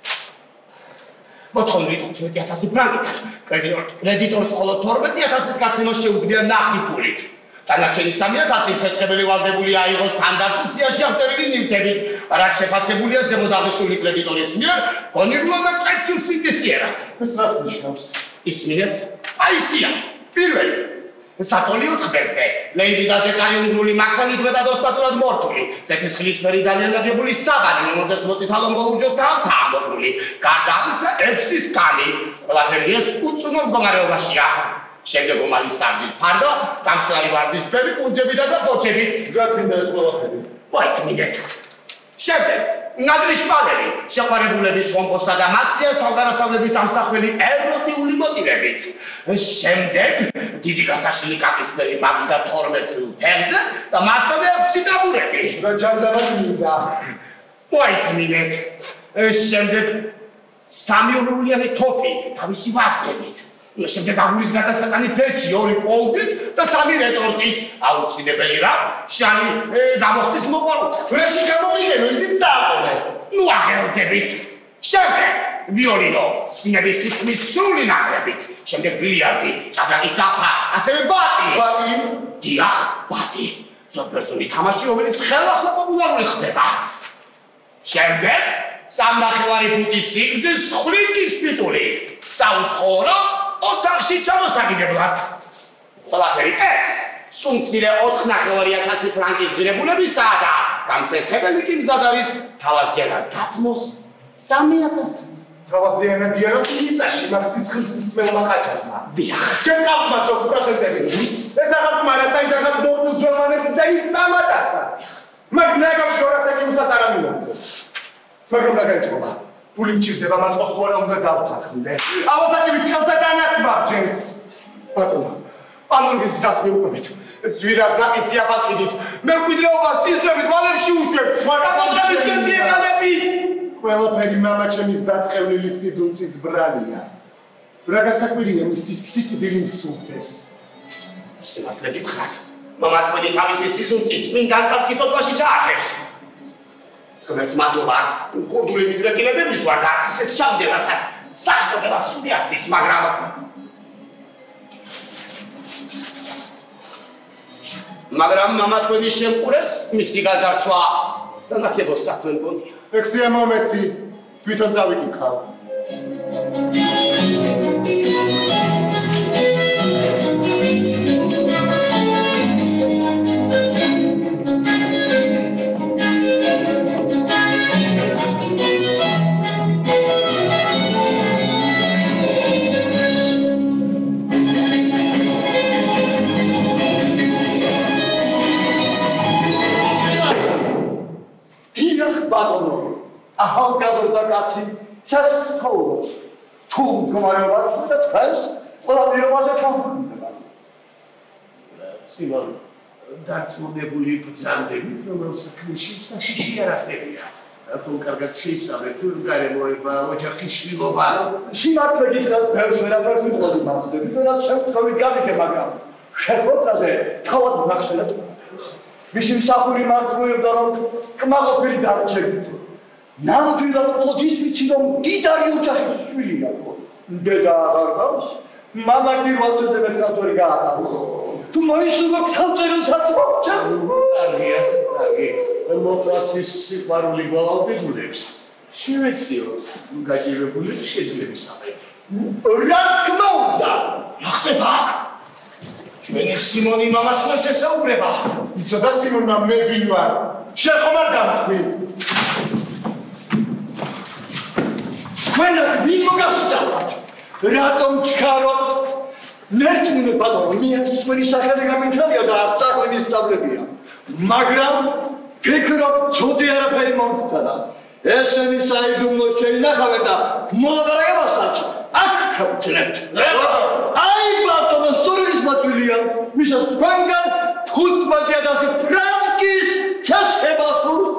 მოთხოვნილი 15,000 ფრანკიდან. კრედიტორს მხოლოდ 12,000-ის გაცემას შეუძლია ნახი ფულით. დანარჩენი 3,000 სესხებელი ვალდებული აიღოს სტანდარტულ სიაში აღწერილი ნივთებით, რაც შეფასებულია ზემოდაღნიშნული კრედიტორის მიერ გონივრულად და კეთილსინდისიერად. ეს რას ნიშნავს? ისმინეთ, აი ისია, პირველი. სატოლიო თბერზე, ლეიბიდაზე კარიუნგრული მაკვანით მეტად ოსტატურად მორთული, ზეთისხლისფერი ძალიან ნაგებული საბანი, რომელზეც მოწითალო მოლურჯოთაა დამოგრული, გარდა ამისა ევსის კანი, ყველაფერი ეს უწუნო მდგომარეობაშია. შემდეგ უმალის სარჯის ფარდო, დამხლარი ვარდისფერი პუნჯებითა და პოჩებით. რა გინდა ეს ყველაფერი? ვაითმინეთ. შემდეგ ნაძრის შპალერი, შეყვარებულების ხომბოსა და მასიას თავგანასავლების ამსახველი ეროტიული მოტივებით. შემდეგ დიდი გასაშლელი კაკისფერი მაგი და 12 ფეხზე და მასთან 6 დაბურები. რა ჯანდაბად მინდა? ვაითმინეთ. შემდეგ სამიურულიანი თოფი თავისი ვაზნებით. შემდეგ აგურის გადასატანი ფეჩი 2 პოლდით და 3 რეტორტით. აუცილებელი რა, შალი გამოხდის მოყარულთა. რაში გამომიღენო, ისიც დააყოლე. ნუ აღელდებით. შემდეგ ვიოლინო, სინების თითქმის სრული ნაკრებით. შემდეგ ბილიარდი, ჭადრაკის დაფა, ასევე ბატი. ბატი? დიახ, ბატი. ზოგადად თამაში, რომელიც ხელახლა პოპულარული ხდება. შემდეგ 3.5 ფუტის სიგრძის ხვლიიკის პიტული. საუცხორო ოთახში ჩამოსაგიდებლად. ყველაფერი ეს სუმცირე 4.500 ფრანკის ღირებულებისაა და გამსესხებელი კი მზად არის თავაზიანად დათმოს 3.000. თავაზიანად იეროს მიწაში მაგ სიცხლის მეუმა ყაჭარმა. დიახ. ჩვენ ყავს მასოს პროცენტები. ეს აღარ საიდანაც მოყნულ ძველმანეს და ის 300-ა. მაგ ნაგავში 200 უსაც არ ამიმოწევს. მაგრამ რა გაიწყობა? ფული მჭირდება მაწყობს თუ არა უნდა დავთანხმდე. ავაზაკებით ხელსა დანასვაბჯენს. ბატონო, პანურგის გზას მიუყვებით. ძვირად ნაკიცი აფატყიდით. მემკვიდრეობას წინსვებით ვალებში უშვებთ. გამოძრავისკენ მიეყალებით. ყველაფერი მამაჩემის დაწყევლილი სიძულწის ბრალია. რა გასაკვირია მისი სიკვდილი მსუხდეს. სიმართლე გითხრათ, მამაკვეთი თავისი სიზუნწით წმინდა საწყისობაში ჩაახებს. რომელიც მადლობა კურდული მიდრეკილებების ვარ და არც ისეთ ჩავდევასაც სახჭობებას სუდი ასდის, მაგრამ მამაკვეთის შემყურეს მისი გაძარცვა სანახებოს საქმე მგონია. ექსია მომეცი, თვითონ წავიკითხავ. ბატონო, ახალგაზრდა კაცი სასწაულს თუ მდგომარეობას და თქვენს ყველაფერობაზე თავმდება. სიმონ, დარწმუნებული ბრძანდებით, რომ საქმეში საშიში არ ახდებია. ახლა კარგად შეისწავლეთ, თუ გარემოება, ოჯახის შვილობა. სიმართლე გითხრათ, ბევრს ვერაფერს ვიტყოდი მასზე, თვითონაც შემთხვევით გავიგე, მაგრამ შეხვედრაზე თავად მახსენეთ. მისი მსახური მართლობდა, რომ კმაყოფილი დარჩებით. ნამდვილად ოდის ვიცი, რომ დიდარი ოჯახის შვილია. დედა აღარ ყავს, მამა კი 8-ზე მეტყავს ვერ გაატაროს. თუ მოისურვებ თავწერილსაც მოვჭა. კარგია, კარგი. მოკლასის სიყვარული გვალავდებულებს. შევეციოთ, გაჭირებული შეძლებისამე. რა თქმა უნდა. რა ხდება? ჩვენი სიმონი მამათმეს ესაუბრება. იცოდა სიმონმა მე ვინ ვარ. შენ ხომ არ გამთქვი? თქვენად ვინ მოგასწავლათ? რატომ ჩქარობთ? ნერწმუნე ბატონო, მეც თქვენი სახელი გამითვალია და არც სახელი სწავლებია. მაგრამ ფიქრობ, ცოტი არაფერი მომწადა. ესენი საიდუმლო შეინახავენ და მოლაპარაკებასაც აქ გავწნებთ. აი ბატონო, სწორების მატვილია. მისას თქვენგან 15,000 ფრანკის ჩასება სურს.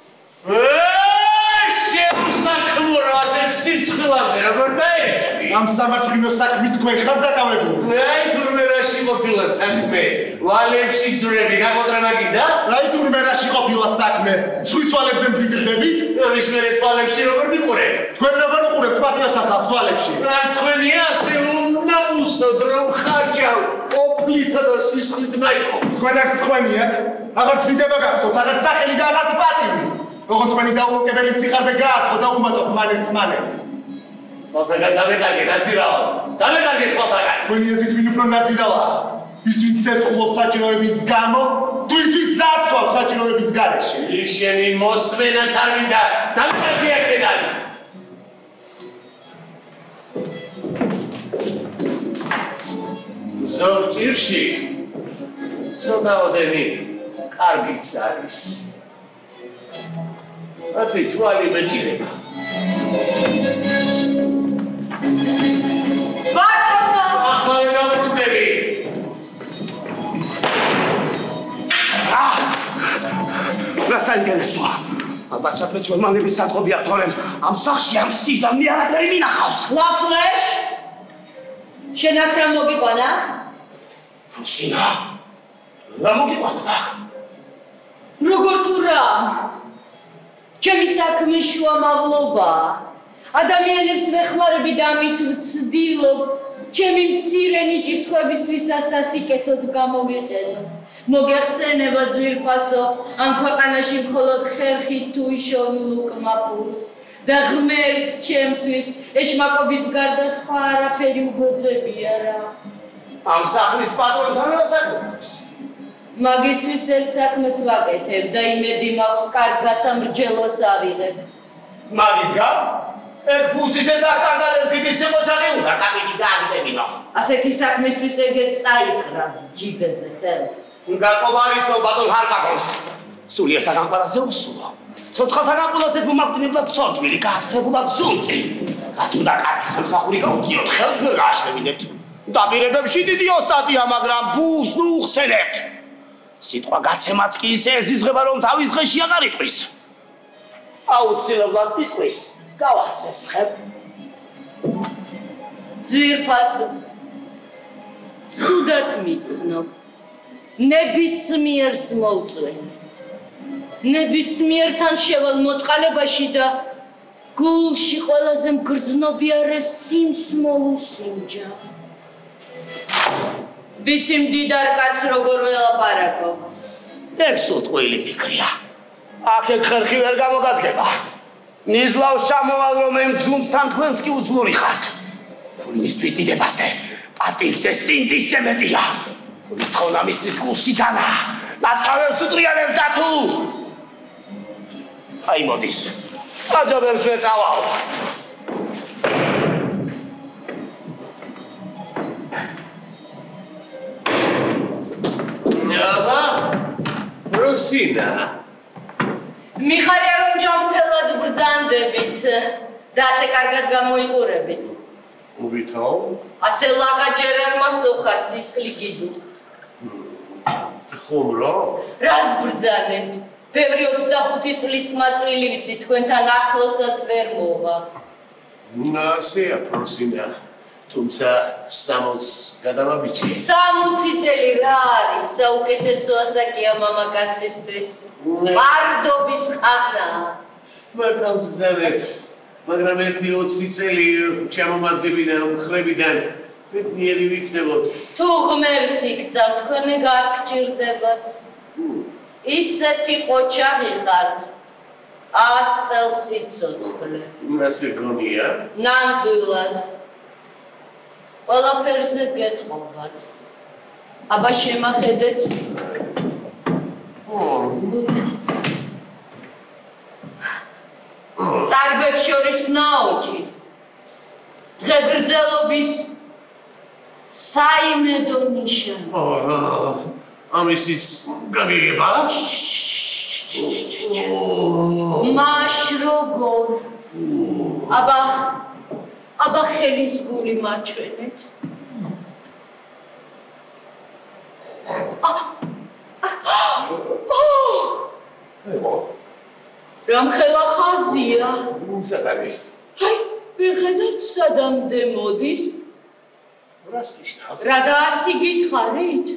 სიცხვილამდე როგორ დაეჭვი? ამ სამართლინო საქმით თქვენ ხარ დაკავებული. აი თურმერაში ყოფილა საქმე, ვალებში ძვრები გაკოტრება კიდა? აი თურმერაში ყოფილა საქმე, სვის თვალებზე მდიდრდებით? ის მერე თვალებში როგორ მიყურებ? თქვენ როგორ უყურებთ პატიოსთან ხალხს თვალებში? რაცხვენია ასე უნდა უსოდრო ხარჯავ, ოპლითა და სისხლით მაიწყო. თქვენ არ სცხვენიათ? აღარც დიდება გახსოვთ, აღარც სახელი და აღარც პატივი. როგორც თქვენი დაუოკებელი სიხარბე გააცხო და უმატოთ მანეთ. თვალთაგან დამეკარგე, ნაძირავა. დამეკარგე თვალთაგან. თქვენი ეზით ვინ უფრო ნაძირავაა? ის ვინ ცეცხლობს საჭიროების გამო, თუ ის ვინ ძარცვავს საჭიროების გარეშე? ის შენი მოსმენაც არ მინდა. დამეკარგე აქედან. ზოგ ჭირში ზოგადად კარგიც არის. აცი თვალი მეჭირება. ბატონო! ახლა დაბრუნდები. რა საინტერესოა? ალბათ საქმე თვალმანების საწყობია, თორემ ამ სახში ამ სიძა მე არაფერი მინახავს. ლაფლეშ! შენ აქ რა მოგიყვანა? პროსინა რა მოგიყვანა? როგორ თუ რა? ჩემი საქმე შუამავლობა. ადამიანებს ვეხმარები და ამით ვცდილობ ჩემი მცირე ნიჭის ხვებისთვის სასიკეთოდ გამოვიყენო. მოგეხსენება ძვირფასო, ამ ქვეყანაში მხოლოდ ხერხით თუ იშოვილ უკმაპურს და ღმერთს ჩემთვის ეშმაკობის გარდა სხვა არაფერი უბოძებია რა. ამ სახლის პატრონთან რა საქმეობს? მაგისთვის ერთ საქმეს ვაკეთებ და იმედი მაქვს კარგ გასამრჯელოს ავიღებ. მაგისგან? ეგ ფუსის და კანგალებს კიდე შემოჭაღე უნდა კაპიტი დააგდებინო. ასეთი საქმისთვის ეგეთ წაიკრას ჯიბეზე ხელს. გაკობარისო ბატონ ჰარპაგონს. სულიერთა განყარაზე უსულო. ცოცხალთა განყოლაზე მომაკვდინებდა ცოტვილი, გაახდებოდა ზუნწი. რაც უნდა კარგი სამსახური გაუწიოთ, ხელს ვერ გააშლევინებთ. დაპირებებში დიდი ოსტატია, მაგრამ ბულს ნუ უხსენებთ. სიტყვა გაცემაც კი ისე ეზიზღება, რომ თავის დღეში აღარ იყვის. აუცილებლად იყვის. გავასესხებ. ძვირფასო. ცუდად მიცნობ. ნებისმიერს მოვწვენ. ნებისმიერთან შევალ მოწყალებაში და გულში ყველაზე მგრძნობიარე სიმს მოუსინჯა. ვიცი მდიდარ კაცს როგორ ველაპარაკო. ეგ სუტყვილი ფიქრია. აქ ეგ ხერხი ვერ გამოგადგება. ნიზლავს ჩამოვალ რომ იმ ძუნწთან თქვენც კი უძლური ხართ. ფულიმისთვის დიდებაზე, პატივზე სინდისზე მეტია. ფულის თხოვნა მისთვის გულში დანა. ნაწყავებს უტრიალებს და თუ. აი მოდის. აჯობებს მეწავალ. აბა, პროსინა. მიხარია რომ ჯანმრთელად ბრძანდებით და ასე კარგად გამოიყურებით. ვითომ? ასე ლაღაჯერ არ მახსოვხარ ცისხლი გიდუ. ხუმრო? რას ბრძანებთ? ბევრი 25 წლის ყმაწვილი ვიცი თქვენთან ახლოსაც ვერ მოვა. ასეა პროსინა. თუმცა 60 გადავაბიჭი. 60 წელი რა არის? საუკეთესო ასაკია მამაკაცისთვის. მარტობის ხანა. მართალს ბრძანებთ, მაგრამ ერთი 20 წელი ჩამომადგებიდან მხრებიდან ბედნიერი ვიქნებოდ. თუ ღმერთი გწავთ, თქვენ მე გარგჭირდებათ. ისეთი ყოჩაღი ხართ. 100 წელს სიცოცხლე. ასე გონია? ნამდვილად. ყველაფერზე გეტყობათ. აბა შემახედეთ. წარბებს შორის ნაოჭი. დღეგრძელობის საიმედო ნიშანი. ამისიც გაგიგება? მაშ როგორ? აბა ხელის გული მაჩვენეთ. რამხელა ხაზია? სად არის? აი, ვერ ხედავთ სადამდე მოდის? რას ნიშნავს? რა და 100 გითხარით?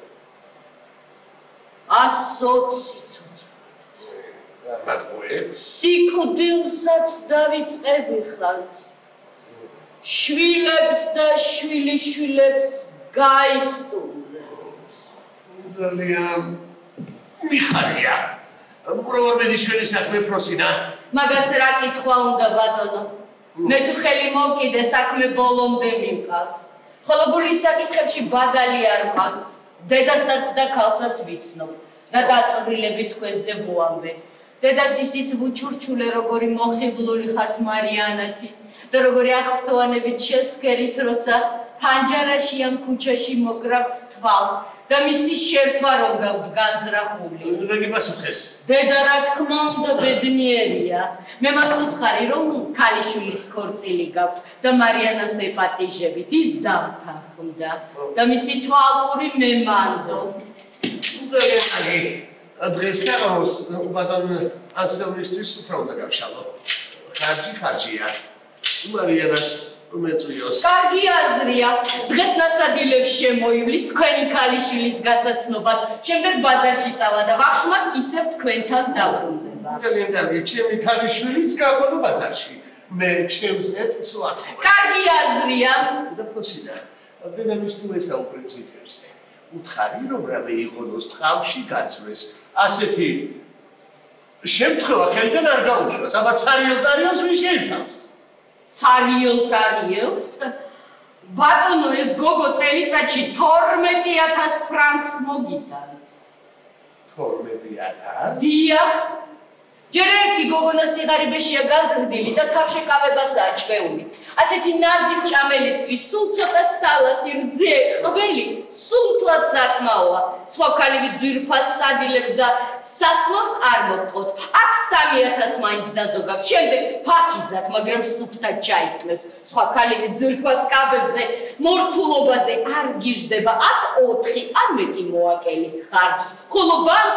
120 სიცოცხლე. მათყვე? სიკვდილსაც დავიწყები ხართ. შვილებს და შვილიშვილებს გაისტუმრეთ. ძალიან მიხარია. როგორ მედიშვენი საქმე პროსინა? მაგას რა კითხვა უნდა ბატონო? მე თუ ხელი მოვკიდე საქმე ბოლომდე მიმყავს. ხოლო ბულის საკითხებში ბადალი არ მყავს. დედასაც და ქალსაც ვიცნობ და დაწვრილები თქვენზე ვუამბე. დედას ისიც ვუჩურჩულე როგორი მოხიბლული ხართ მარიანათი და როგორი აღფრთოვანებით შესქერით როცა ფანჯარაში ან ქუჩაში მოკრავთ თვალს და მისი შერთვა რომ გავთ განზრახული. რა გიპასუხეს? დედა რა თქმა უნდა ბედნიერია. მე მას ვუთხარი რომ ქალიშვილის ქორწილი გაქვთ და მარიანას ეპატიჟებით ის დამთანხმდა და მისი თვალყური მემანდო. ძალიან კარგი. დღეს აღოს ბატონ ასეულისთვის უფრო უნდა გავშალო. ხარჯია. მარიანაც უმეწვიოს. კარგი აზრია. დღეს ნასადილებს შემოივლის თქვენი ქალიშვილის გასაცნობად. შემდეგ ბაზარში წავა და ვახშმად ისევ თქვენთან დაბრუნდება. ძალიან კარგი, ჩემი ქალიშვილიც გაყოლო ბაზარში. მე ჩემს ეტს ვახმარ. კარგი აზრია. და პროსიდა. დედამის თუ ესაუბრებს ითებსე. უთხარი რომ რამე იყონოს ტყავში გაწვეს. ასეთი შემთხვევა ხელიდან არ გაუშვას, აბა ცარიელტარიელს ვინ შეიტანს? ცარიელტარიელს? ბატონო, ეს გოგო წელიწადში 12,000 ფრანკს მოგიტან. 12,000? დიახ. ჯერ ერთი გოგონა სიღარიბეშია გაზრდილი და თავშეკავებასაა ჩვეული. ასეთი ნაზი ჭამელისთვის სულ ცოტა სალათი, რძე, ყველი, სულთლად საკმაოა. სხვა ქალები ძვირფას სადილებს და სასმოს არ მოგთხოვთ. აქ 3,000 მაინც დაზოგავთ. შემდეგ ფაქიზად, მაგრამ სუფთად ჩაიცმევს. სხვა ქალები ძვირფას კაბებზე, მორთულობაზე არ გიждდება. აქ 4 ან მეტი მოაკელით ხარჯს. ხოლო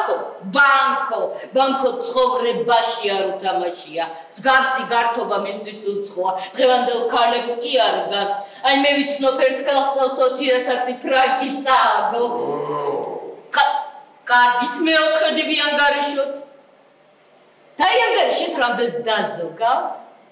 ბანკო ცხოვრებაში არ უთამაშია. მსგავსი გართობა მისთვის უცხოა. დღევანდელ ქალებს კი არ გავს. აი მე ვიცნობ ერთ ქალს 20,000 ფრანკი წააგო. კარგით მეოთხედები ანგარიშოთ. და ანგარიშეთ რამდენს დაზოგავთ?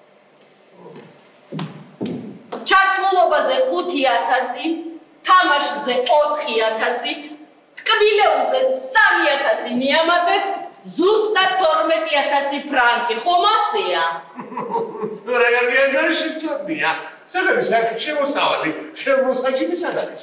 ჩაცმულობაზე 5,000, თამაშზე 4,000, ტკბილეულზე 3,000 მიამატეთ. ზუსტად 12,000 ფრანკი, ხომ ასეა? რეგარდი ანგარიში წოდია. სადაც შემოსავალი, შემოსაჭიმი სადაც.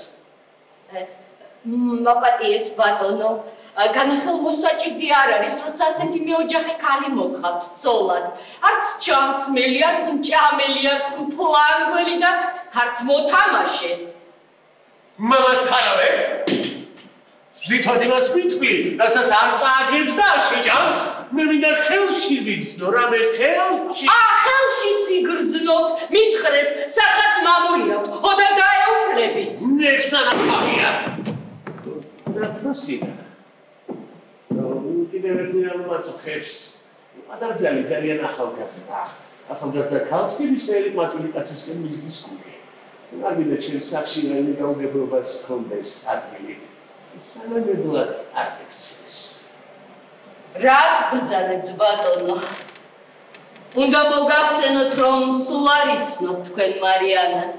მოპატიეთ ბატონო, განახელმოსაჭირდი არ არის, როცა ასეთი მეოჯახე ქალი მოგხავთ ცოლად. არც ჩამწმელი, არც მჭამელი, არც მფლანგველი და არც მოთამაშე. მამას ხარავე? ზითად იმას ვიტყვი, რასაც არ წააგებს და არ შეჭამს. მე მინდა ხელში ვიცნო, რამე ხელში. ხელშიც იგრძნობთ, მითხრეს, სადღაც მამული აქვთ, ხოდა დაეუფლებით. ნექსანახავია. და პროსიდა. კიდევ ერთი რამ მაწუხებს. ადარძალი ძალიან ახალგაზრდა. ახალგაზრდა ქალს კი მისნელი მაწული კაცისკენ მისდის გული. არ მინდა ჩემს სახში რაიმე გაუგებრობას ჰქონდეს ადგილი. სანამედლად არ მიქცეს. რას ბრძანებთ ბატონო? უნდა მოგახსენოთ, რომ სულ არ იცნობ თქვენ მარიანას.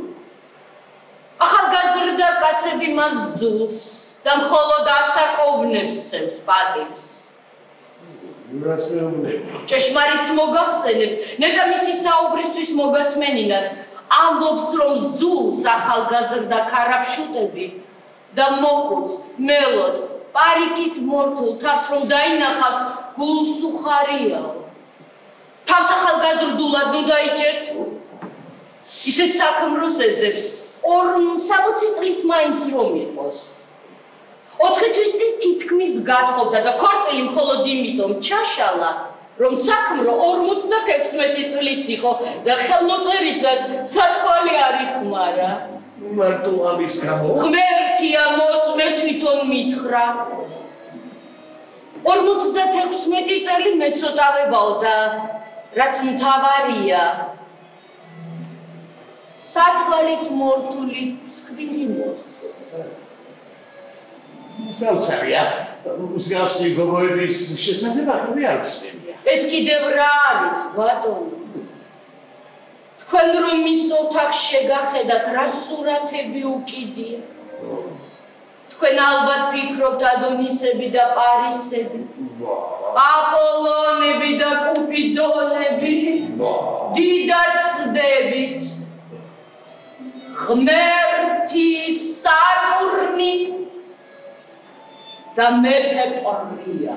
ახალგაზრდა კაცები მას ზულს და მხოლოდ ასაკოვნებს სცემს პატივს. რას მეუბნები? ჭეშმარიტს მოგახსენებთ, ნეტა მისი საუბრისთვის მოგასმენინათ. ამბობს, რომ ზულს ახალგაზრდა ქარაფშუტები და მოხუც, მელოდ, პარიკით მორთულ თავს რომ დაინახავს, გულს უხარიაო. თავს ახალგაზრდულად ნუ დაიჭერთ. ისეთ საქმროს ეძებს, 60 წლის მაინც რომ იყოს. 4 თვის წინ თითქმის გათხოვდა და ქორწილი მხოლოდ იმიტომ ჩაშალა, რომ საქმრო 56 წლის იყო და ხელმოწერისას სათვალე არ იხმარა. მარტო ამის გამო? ღმერთია მოწმე თვითონ მითხრა. 56 წელი მეცოტავებაო და რაც მთავარია, სათვალით მორთული ცხვირი მოსწონს. საოცარია. მსგავსი გოგოების შესახებ ახალი არ ვსმენია. ეს კიდევ რა არის, ბატონო? თქვენ რომ მის ოთახს შეგახედათ, რა სურათები უკიდია. თქვენ ალბათ ფიქრობთ ადონისები და პარისები, აპოლონები და კუპიდონები, დიდად ცდებით. ღმერთი სატურნი და მეფე პორნია.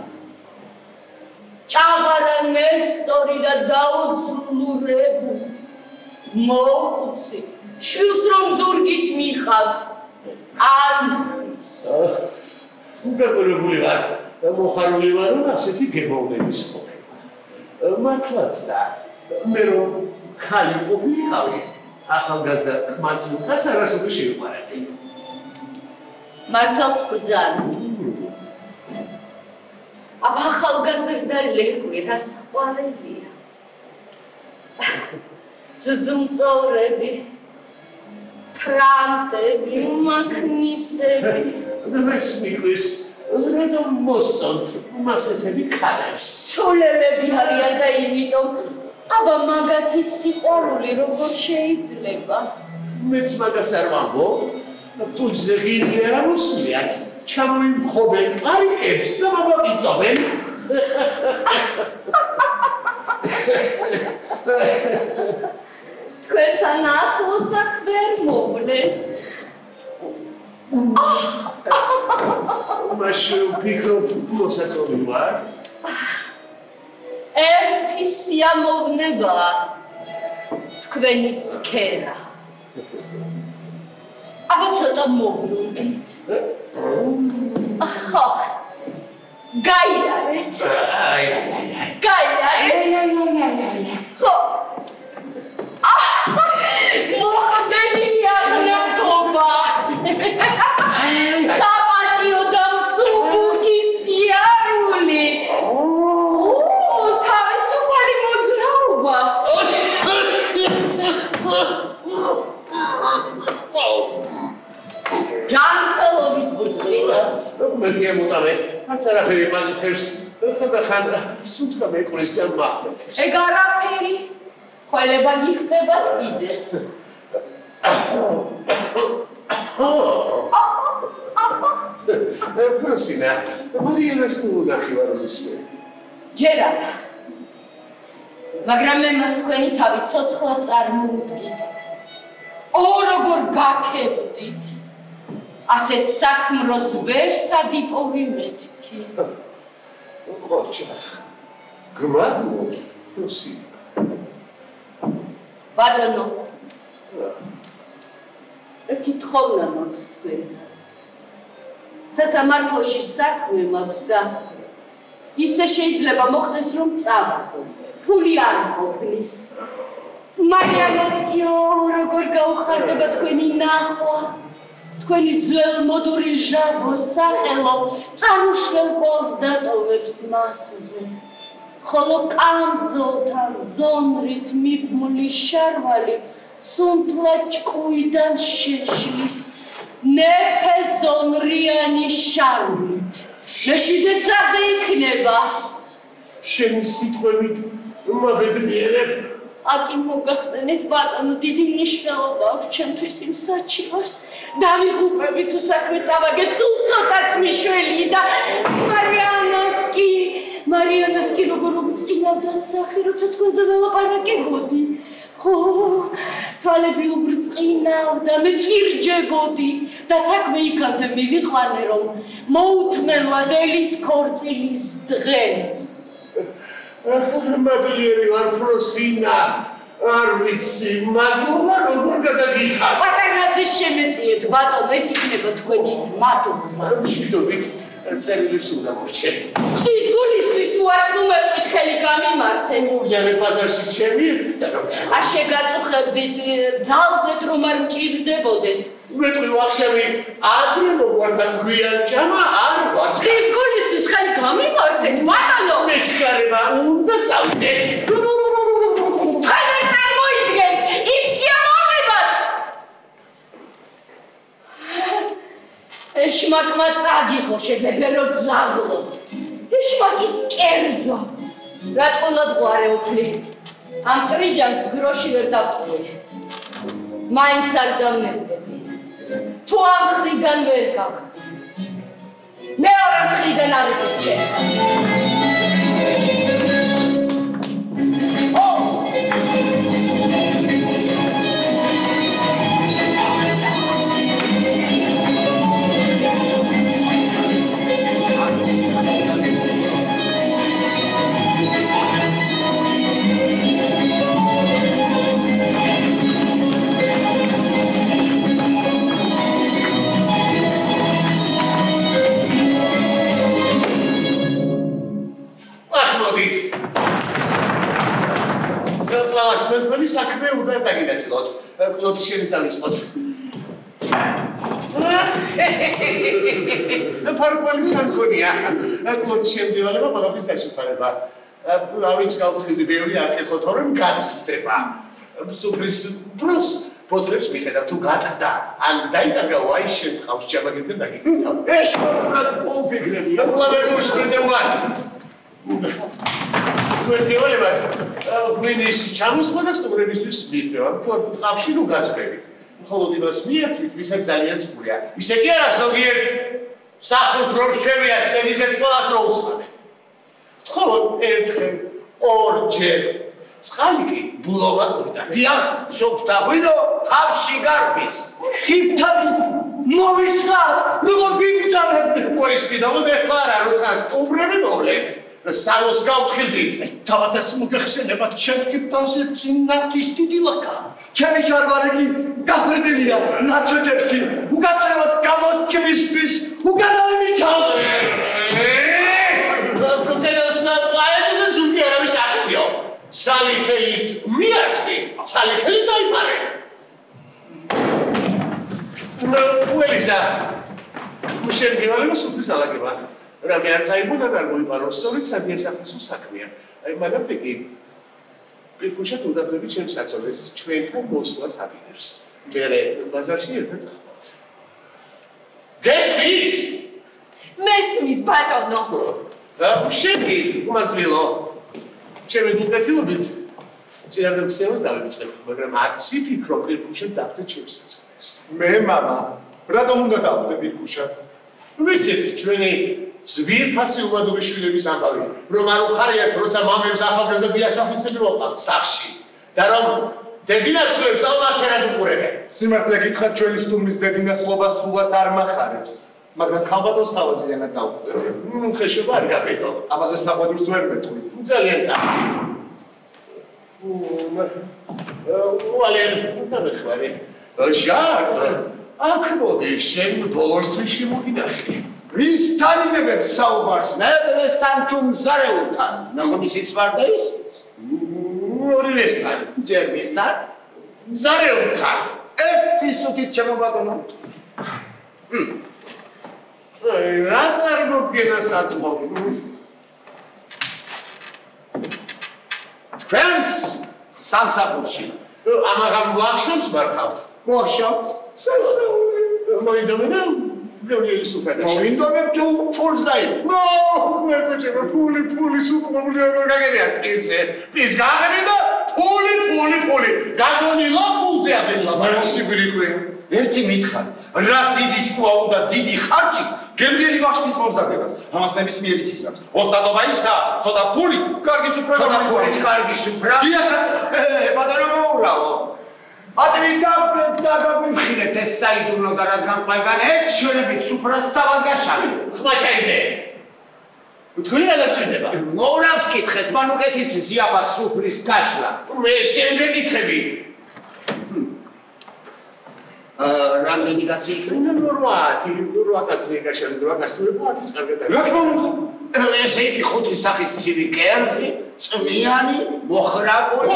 ჭაღარა ნესტორი და დაუძლურებული. მოხუცი, შვილს რომ ზურგით მიხავს, ანხრის. უგაგრებული ვარ, მოხარული ვარ, რომ ასეთი გემოვნების ყოფება. მართლაც და მე რომ ხალი ყოფილიყავი, ახალგაზრდა ხმაწვილს არასოდეს შევიყარებდი. მართალს ბრძანა. აბა ახალგაზრდა ლეკვი რა საყვარელია. ძმწოვრები, ფრანტები, მაქნისები. მეც მიყვის, რადგან მოსწონთ მასეთები ქალებს. ცოლელები არიან და იმიტომ აბა მაგათი სიყვარული როგორ შეიძლება? მეც მაგას არ ვამბობ, თუჯზე ღირი არ ამოსვლიათ, ჩამოიმხობენ პარიკებს და მოგიწოვენ. თქვენთან ახლოსაც ვერ მოვლენ. მაშინ ვფიქრობ, მოსაწონი ვარ. ერთი სიამოვნებაა თქვენი ცქერა. აბა ცოტა მოგვრდით. ხო. გაიარეთ. გაიარეთ. ხო. მოხდენია ნაკობა. საპატიო და მსუბუქი სიარული. თავისუფალი მოძრაობა. ჯანმრთელობით ვუძღვით. მეთია მოწამე, არც არაფერი მაწუხებს, ხან სუნთქა მეკულის და მახმელებს. ეგ არაფერი. ხვალება გიხდებათ კიდეც. პროსინა, მარიანას თუ ნახევარ მისმე. ჯერ არა. მაგრამ მე მას თქვენი თავი ცოცხლად წარმოუდგით. როგორ გაქებდით. ასეთ საქმროს ვერ სადიპოვი მეთქი. ხოჭა. გმადლობ, პროსინა. ბატონო. ერთი თხოვნა მაქვს თქვენ. სასამართლოში საქმე მაქვს და ისე შეიძლება მოხდეს რომ წავაგო. ფული არ ყოფნის. მარიანას კიო როგორ გაუხარდება თქვენი ნახვა. თქვენი ძველმოდური ჟაბო სახელო წარუშლელ კოლს დატოვებს მასზე. ხოლო კამზოლთან ზონრით მიბმული შარვალი სუნთლა ჭკუიდან შეშლის ნეფე ზონრიანი შარვლით. მეშვიდეცაზე იქნება. შენი სიტყვებით მოგედნიერებ. აკი მოგახსენეთ ბატონო, დიდი მნიშვნელობა აქვს ჩემთვის იმ საჩივარს. დავიღუპები თუ საქმე წავაგე, სულ ცოტაც მიშველი და მარიანას კი როგორ უბრწყინავდა სახე, როცა თქვენზე ველაპარაკებოდი. ხო, თვალები უბრწყინავდა, მეც ვირჯებოდი და საქმე იქამდე მივიყვანე, რომ მოუთმენლად ელის ქორწილის დღეს. მადლიერი ვარ პროსინა, არ ვიცი, მადლობა როგორ გადაგიხარ. პატარაზე შემეწიეთ, ბატონო, ეს იქნება თქვენი მადლობა. მშვიდობით წერილებს უნდა მორჩე. ღვთის გულისთვის უასნუმეტყვით ხელი გამიმართეთ. უჯარე ბაზარში ჩემი აშე გაწუხებდით ძალზედ რომ არ მჭირდებოდეს. მეტყვი ვახშევი ადრე მოგვართან გვიან ჭამა არ ვარ. ღვთის გულისთვის ხელი გამიმართეთ, ბატონო. მეჩქარება უნდა წავიდე. თქვენ ვერ წარმოიდგენთ იმ სიამოვნებას. ეშმაკმა წაგიღო შეგებერო ძაღლო. ეშმაკის კერძო. რატყოლად ღვარეოფლი. ამ ტრიჟანს გროში ვერ დავტყვი. მაინც არ დამნებძები. თუ ამ ხრიდან ვერ გავხდი. მეორე მხრიდან არ იგეჩე. მეთქვენი საქმე უნდა დაგინაწილოთ. კლოდი შენი დავიწყოთ. ფარკვალისთან გონია. კლოდი შემდივალება ყველაფრის დასუფარება. რავიც გავხილდი ბევრი არ ხეხო თორემ გაცდება. მსუბლის დროს ფოთლებს მიხედავ თუ გატყდა ან დაიტაკა ვაის შემთხვევაში ჩამაგებდა დაგიგდა ეს რა მოფიქრები აბლაბე მოშტრდევარ გვერდიოლებად ღვინის ჩამოსვლა და სტუმრებისთვის მირთმევა ფოთ ტყავში რო გაწვევით მხოლოდ იმას მიერთვით ვისაც ძალიან წვრია ისე კი არა ზოგიერთ საფრთხოს შევია ცენიზეთ ყველას რო უსმენ მხოლოდ ერთხელ ორჯერ წყალი კი ბულოვად მოიტანა დიახ სოფთა ღვინო თავში გარბის ხიფთანი მოვიწყარ როგორ გიგიტანებ მოისკიდავ მეხლარა როცა სტუმრები მოვლენ სამოს გავთხილდით თავადას მოგეხსენებათ შემდგებდანზე წინავთის დიდი ლაკა ჩემი შარვარები გახვედილია ნაცოჭებში უკაცრავად გამოთქმისთვის უკანალები ჩავს პროკედოსა ზუგერების აქციო სალიხელით მიართვი სალიხელი დაიფარე ველისა მშენგებალებმა სუფრის ალაგება რამე არ წაიბოდა და მოიპაროს სწორედ სადიასახლისო საქმეა აი მაგათი კი პირქუშად უდაბნები ჩემს საწოლეს ჩვენთან მოსვლას აპირებს მერე ბაზარში ერთად წახვავთ გესმის მესმის ბატონო შენი უმაზვილო ჩემი გულკეთილობით წინადად ქსელს დავიწყებ მაგრამ არც იფიქრო პირქუშად დავდე ჩემს საწოლეს მე მამა რატომ უნდა დავდე პირქუშად ვიცით ჩვენი ძვირფასი უბადური შვილების ამბავი რომ არ უხარიათ როცა მამებს ახალგაზრდა დიასახლისები მოყავთ სახში და რომ დედინაცლებს ალმასერად უყურებენ სიმართლე გითხრათ ჩვენი სტუმრის დედინაცლობა სულაც არ მახარებს მაგრამ ქალბატონს თავაზიანად დავხვდე ნუ ხეშობა არ გაბედო ამაზე საყვედურს ვერ მეტყვით ძალიან კარგი ვალენ დამეხმარე ჟარ აქ მოდი შენ ბოლოსთვის შემოგინახე ვის თანინებებს საუბარს მეტრესთან თუ მზარეულთან ნახო ისიც ვარ და ისიც ორივესთან ჯერ მისთან მზარეულთან ერთი სუთით ჩემო ბატონო რა წარმოდგენა საწყობი თქვენს სამსახურში ამაღამ ვახშობს მართავთ ვახშობს მოიდომენა Leonel Superdasha. მოინდომებ თუ ფულს დაიბ. ნო, მერტოჩება ფული სუპრომული არ გაგებია. ის გაგებია ფული. გაგონილა ფულზე აბელა. მაგრამ სიბრიყვე, ერთი მითხარი, რა დიდი ჭკუა უნდა დიდი ხარჯი გემრიელი ვახშმის მომზადებას. ამას ნებისმიერ იცისავს. ოსტატობა ისა, ცოტა ფული, კარგი სუფრა. ცოტა ფული, კარგი სუფრა. დიახაც. ბატონო მოურავო. ატვიდა დაგაგიმხილეთ ეს საიდუმლო და რადგან ყველგან ეჩვენებით სუფრას თავად გაშალე. ხმა ჩაიდე. თქვენ რა დაგჭირდება? მოურავს კითხეთ, მან უკეთიცი ზიაფად სუფრის გაშლა. მე შემდეგ გითხები. რამდენი კაცი იქნება? ნურვა კაცი გაშალდება, გასტურება 10-ის კარგად. რა თქმა უნდა. ესე იგი ხუთი სახის ცივი კერძი, წმიანი, მოხრაკული.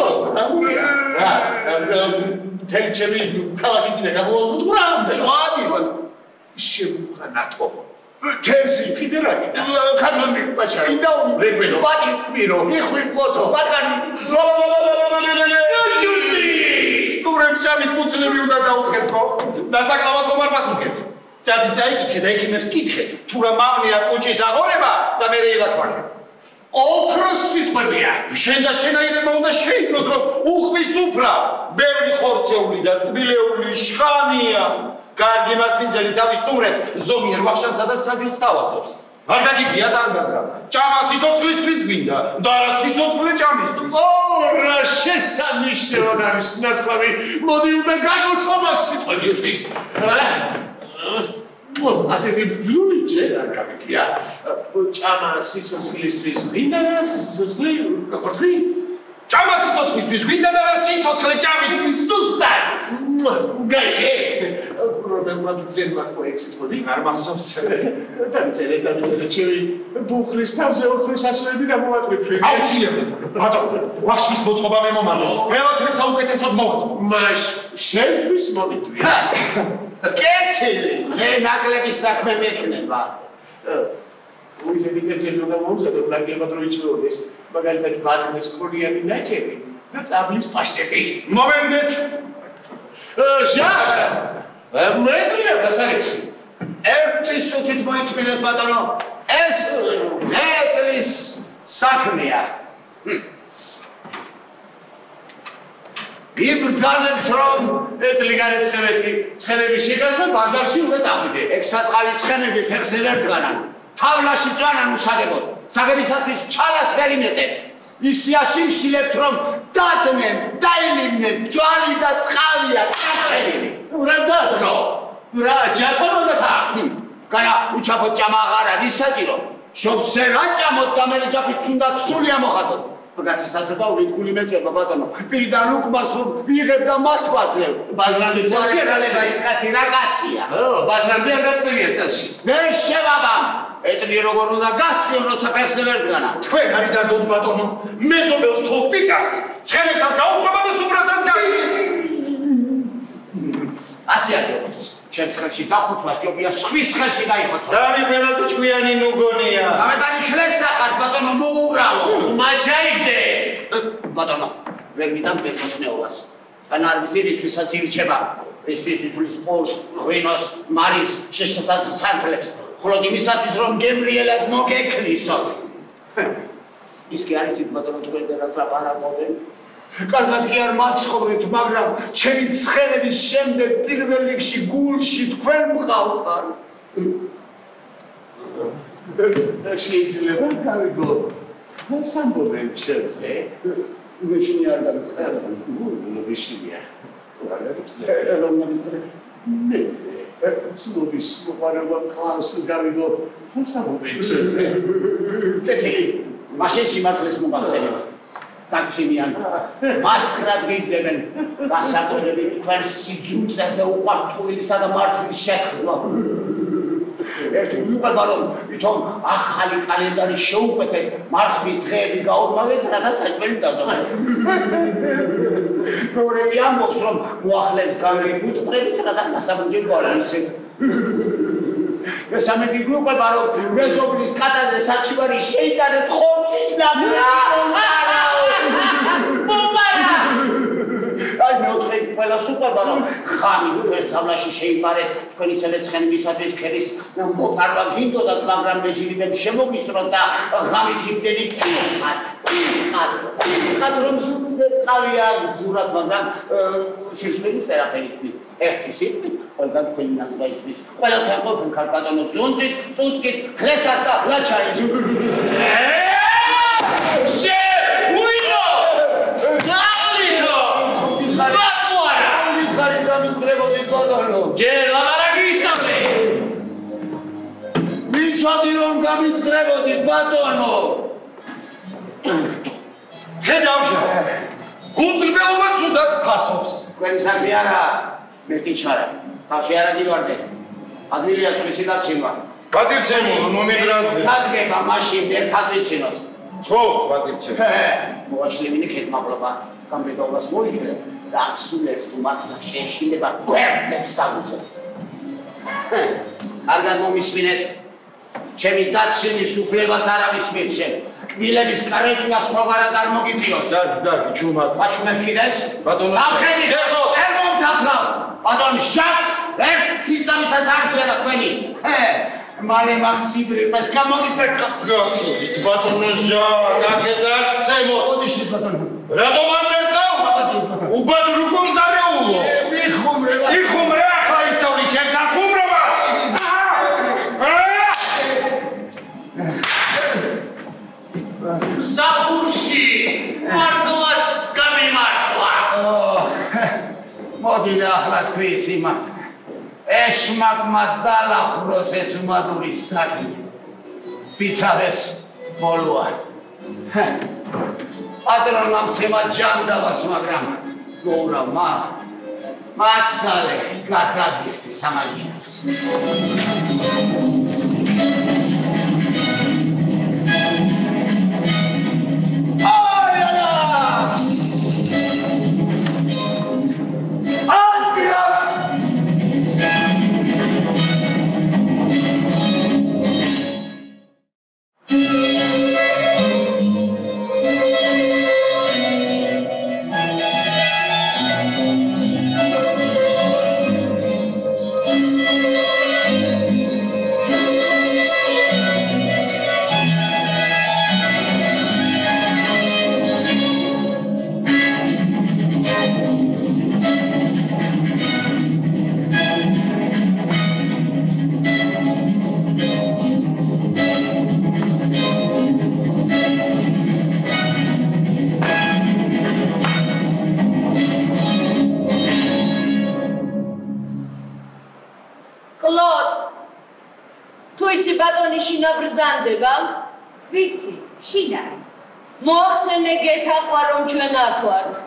თელჩები ქალაქი კიდე გამოვაზღოთ რა? ზვარი შემუხრანათო. თევზი კიდე რა კიდე? ქათმი ბაჭარი. ინდაუმი. რეგვენო. ბატი. მირო. იხვი პლოტო. ბატკანი. ჯუნდი. სტუმრებს ჩამით მუცლები უნდა დაუხეთო. დასაკლავად ხომ არ პასუხებთ. წადი წაიკითხე და ექიმებს კითხე, თუ რა მავნია კუჭის აღორება და მე ელაქვარი. ოქროს სიტყვებია. შენ და შენაირება უნდა შეიქმნოთ, რომ უხვის სუფრა, ბევრი ხორცეული და თბილეული შხამია. კარგი მასპინძელი თავის სტუმრებს ზომიერ ვახშამსა და სადილს თავაზობს. არ გაგიგია დანდაზა. ჭამა სიცოცხლისთვის გვინდა და რა სიცოცხლე ჭამისთვის. რა შესანიშნავად არის ნათქვამი. მოდი უნდა გაგოსვა მაგ სიტყვებისთვის. ასეთი ბძული ჯერ არ გამიგია. ჭამა სიცოცხლისთვის გვინდა და სიცოცხლე როგორ თქვი? ჭამა სიცოცხლისთვის გვინდა და რა სიცოცხლე ჭამისთვის. სუსტად. გაიგე. რომელმად ძენვად მოექსიტყვი? არ მახსოვს. დამწერე ჩემი ბუხლის თავზე ოქროს ასოები გამოვატვიფრე. აუცილებლად. ბატონო, ვახშმის მოწყობა მე მომანდო. ყველაფერს საუკეთესოდ მოვაწყო. მას შენთვის მომიტვია. კეთილი, მე ნაკლების საქმე მექნება. ისეთი კეთილი უნდა მომზადო, ნაკლებად რო იჭროდეს, მაგალითად ბატონის კრონიანი ნაჭები წაბლის პაშტეტი. მომენტეთ. ჟა! მეკლია დასარიცხი. ერთი სუთით მოიწმინეთ ბატონო. ეს ნეტლის საქმეა. იბრძანებთ რომ ეტლი გარეცხებეთი ცხენების შეკასმა ბაზარში უნდა წავიდე. ეგ საწყალი ცხენები ფეხზე ვერ დგანან. თავლაში წვანან უსაგებოდ. საგებისათვის ჩალას ვერ იმეტებთ. ისიაში მშილებთ რომ დადნენ, დაილიმნენ, ძვალი და ტყავია წარჩენილი. რა დადნო? რა ჯაკონოდა? განა უჩაფო ჭამა აღარ არის საჭირო. შობზე რა ჭამოთ და მე ჯაფით თუნდაც სული ამოხატოთ. ბგათი საწება ურიგული მეწება ბატონო. პირიდან უკმას ვიღებ და მათ ვაძლევ. ბაზრანდი წელში რალება ის კაცი რა კაცია? ბაზრანდი არ გაწყდია წელში. მე შევაბამ. ეტლი როგორ უნდა გასწიონ როცა ფეხზე ვერ დგანა. თქვენ არის დარდოდ ბატონო. მეზობელს თხოვ პიკას. ცხენებსაც გაუხმება და სუბრასაც გაშლის. ასია ჯობს. ჩემს ხელში დახოცვა ჯობია სხვის ხელში გაიხოცვა. ძალი ყველაზე ჭკვიანი ნუგონია. ამეტანი ხლესა ხარ ბატონო მოურავო. მაჩაიგდე. ბატონო ვერ მიდამ პერფოთნეობას. განარბიზირისთვისაც ირჩება. ისვის პოლს, ღვინოს, მარის, შეშსათად სანთლებს. ხოლო იმისათვის რომ გემრიელად მოგექნისოთ. ის კი არის ბატონო თქვენ დერას ლაპარაკობენ. კარგად კი არ მაცხოვრებთ, მაგრამ ჩემი ცხენების შემდეგ პირველ რიგში გულში თქვენ მყავხარ. შეიძლება გავიგო. მას ამბობენ ჩემზე. ვეშინი არ გადაწყდა. ვეშინია. რომ ნაბისტრე. მე ცნობის მოყარება კლავს გავიგო. მას ამბობენ ჩემზე. ტეტილი. მაშინ სიმართლეს მოგახსენებთ. ტაქსიმიან მასხრად გიგდებენ გასაკუთრებით თქვენ სიძულწეზე უყვარტულისა და მართლის შეთხზვა ერთი ვიყვება რომ ვითომ ახალი კალენდარი შეუკვეთეთ მარხვის დღეები გაორმავეთ რათა საჭმელი დაზომოთ მეორები ამბობს რომ მოახლებს გამიგუწყდებით რათა დასაბუჯე გვალისეთ მესამე გიგვიყვება რომ მეზობლის კატაზე საჩივარი შეიტანეთ ხორცის ნაგრა აი მეოთხე ყველას უყვება რომ ხამი თქვენს თამაში შეიპარეთ თქვენ ისევე ცხენებისათვის ქერის მოპარვა გინდოდათ მაგრამ მეჯილიმებს შემოგისროთ და ღამით იმდენი ხათ რომ სულზე ტყავია გძურად მაგრამ სიცხვილი წერაფერი თქვით ერთი სიტყვით ყველგან თქვენი ნაცვლა ისმის ყველგან ყოფილ ხარ ბატონო ძუნწით წუთკით ქლესას და ლაჩაის ჯერ ლაპარაკისთანე ვიცოდი რომ გამიწყრებოდით ბატონო ხედავშა გუნძრბელობა ცუდად ფასობს თქვენი საქმე არა მეტი ჩარა თავში არა დივარდე ადვილია სული სიდაცინვა ბატირცემო მომიგრაზდე დადგება მაშინ ერთად ვიცინოთ ხო ბატირცემო მოაშლევინი ქეთმაღლობა გამბედობას მოიგდე და სულებს თუ მართლა შეეშინდება გვერდებს დავუზე კარგად მომისმინეთ ჩემი დაცემის უფლებას არავის მირჩევ კბილების კარეკნას ყოვარად არ მოგიწიოთ დარგი ჩუმად მაჩუმეთ კიდეს ბატონო დამხედით ვერ მომთაფლავთ ბატონ ჟაკს ერთი წამითაც არ შედა თქვენი მალე მაგ სიბრიპეს გამოგიფერხა გაწოდით ბატონო ჟა გაგედარცემო ოდიში ბატონო რატომ არ მერყავ უბად რუკომ ზარეულო ვიხუმრება იხუმრე ახლა ისწავლი ჩემთან ხუმრობას საფურში მართლაც გამიმართლა მოდი და ახლა თქვი სიმართლე ეშმაკმა დალახროს ეს უმადური საქმე ფიცავეს მოლვა პატრონამ სემა ჯანდაბას მაგრამ გოურავმა მაცალე გადაგიხდი სამაგიერს ვიცი ბატონი შინა ბრძანდება? ვიცი, შინა ის. მოახსენე გეთაყვა რომ ჩვენ არ ვართ.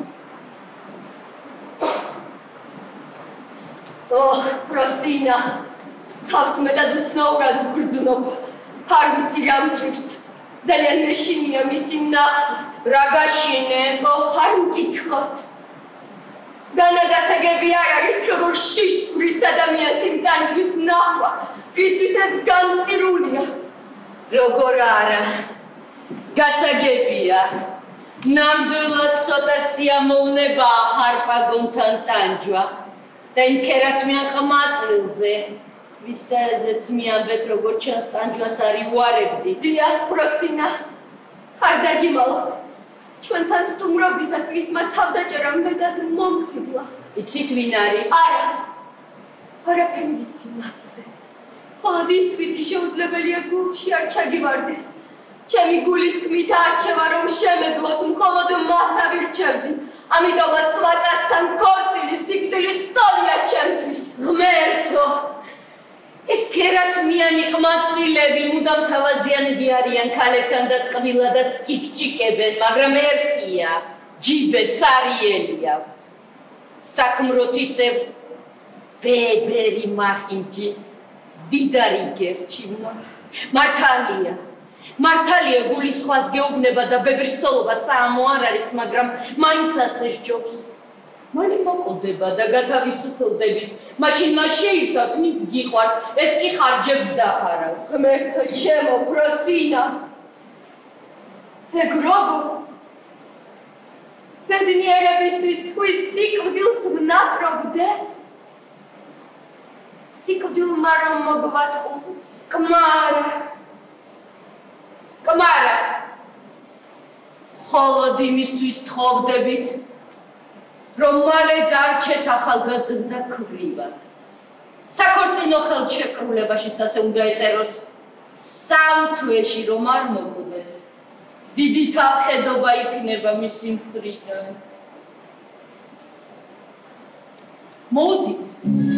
ოჰ, პროსინა. თავს მეტად უცნაურად ვგრძნობ. არ ვიცი რა მჭირს. ძალიან მეშინია მისი ნახვის. რა გაშინე? არ მკითხოთ. განაგასაგები არ არის როგორ შიშს ადამიანს იმ ტანჯვის ნახვა. ვისთვისაც განწირულია. როგორ არა? გასაგებია. ნამდვილად ცოტა სიამოვნებაა ჰარპაგონთან ტანჯვა. და იმ ქერათმიან ყმაწვილზე, ვისთაზეც მიამბეთ როგორ ჩანს ტანჯვას არ იუარებდით. დიახ, პროსინა, არ დაგიმალავთ. ჩვენთან სტუმრობისას მისმა თავდაჭერამ მეტად მომხიბლა. იცით ვინ არის? არა. არაფერი ვიცი მასზე. მხოლოდ ის ვიცი შეუძლებელია გულში არ ჩაგივარდეს. ჩემი გულის თქმით არჩევა რომ შემეძლოს მხოლოდ მას ავირჩევდი. ამიტომაც სხვა კაცთან ქორწილი სიკვდილის სტოლია ჩემთვის. ღმერთო! ეს ქერათმიანი ყმაწვილები მუდამ თავაზიანები არიან ქალებთან და ტკბილადაც კიკჭიკებენ, მაგრამ ერთია, ჯიბეც არიელია. საქმროთ ისევ ბებერი მახინჯი, დიდარი გერჩივნოთ. მართალია გული სხვას გეუბნება და ბებრის სოლობა საამო არ არის, მაგრამ მაინც ასე სჯობს. მალე მოკვდება და გათავისუფლდებით. მაშინ მას შეირთოთ, ვინც გიყვართ, ეს კი ხარჯებს დაფარავს. ღმერთო ჩემო, პროსინა. ეგ როგორ? ბედნიერებისთვის სხვის სიკვდილს ვნატრობდე? სიკვდილმა რომ მოგვატყუს, კმარა. ხოლოდ იმისთვის თხოვდებით, რომ მალე დარჩეთ ახალგაზრდა ქვრივად. საქორწინო ხელშეკრულებაშიც ასე უნდა ეწეროს 3 თვეში რომ არ მოკვდეს. დიდი თავხედობა იქნება მისი მხრიდან. მოდის.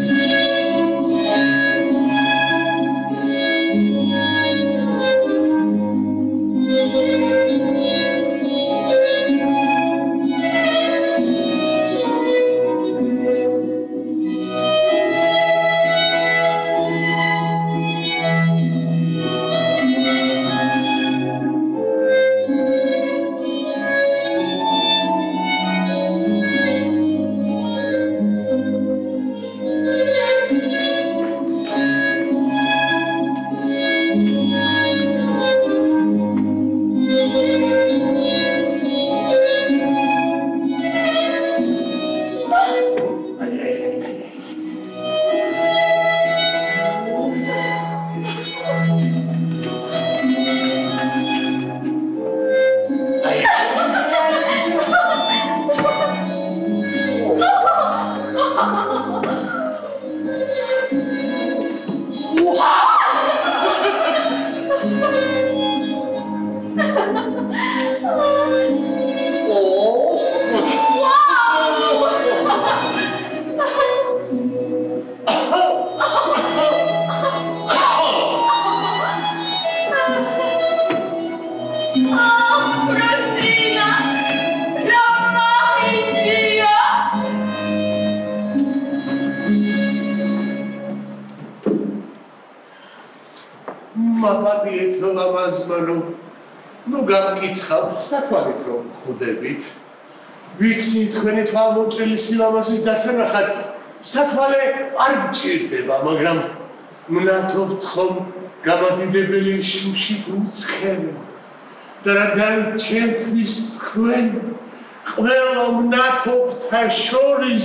ნუ გამკითხავთ, სათვალით რომ ხვდებით. ვიცი თქვენი თვალმოჭრილი სილამაზის დასანახად სათვალე არ მჭირდება, მაგრამ მნათობთ ხომ გამადიდებელი შუშით უცხება. და რადგან ჩემთვის თქვენ ყველა მნათობთა შორის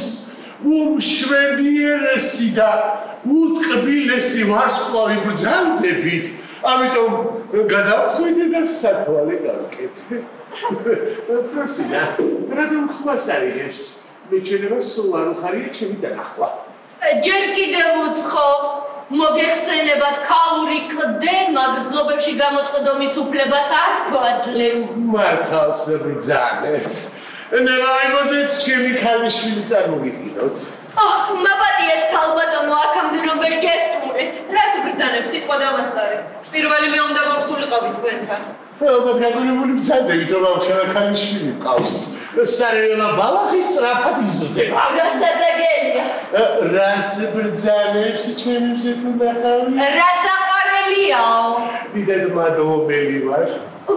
უმშვენიერესი და უტკბილესი ვარსკვლავი ბრძანდებით, ამიტომ გადავწყვიტე და სათვალე გავკეთე. პროსინა, რადგან ხმას არიღებს, მეჩვენება სულ არ უხარია ჩემი დანახვა. ჯერ კიდევ უცხობს, მოგეხსენებათ ქალური კლდე მაგზნობებში გამოწყდომის უფლებას არ გვაძლევს. მართავს ბრძანებთ. ნებავებოზეთ ჩემი ქალიშვილი წარმოგიდგინოთ. მაპატიეთ ქალბატონო, აქამდე რომ ვერ გესტუმრეთ. რას ბრძანებთ? ბრძანებს სიტყვა დავასწარე. პირველი მე უნდა მოვსულიყავი თქვენთან. ალბათ გაგონებული მცადებით, რომ ამ ხელაქალიშვილი მყავს. სარეველა ბალახის სწრაფად იზრდება. რასაც აგენია. რას ბრძანებს ჩემი მზეთ ნახავი? რას აყარელიაო? დიდად მადლობელი ვარ.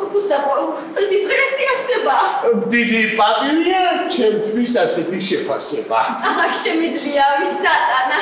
სიზღრესი არსება. დიდი პატივია ჩემთვის ასეთი შეფასება. არ შემიძლია ვისატანა.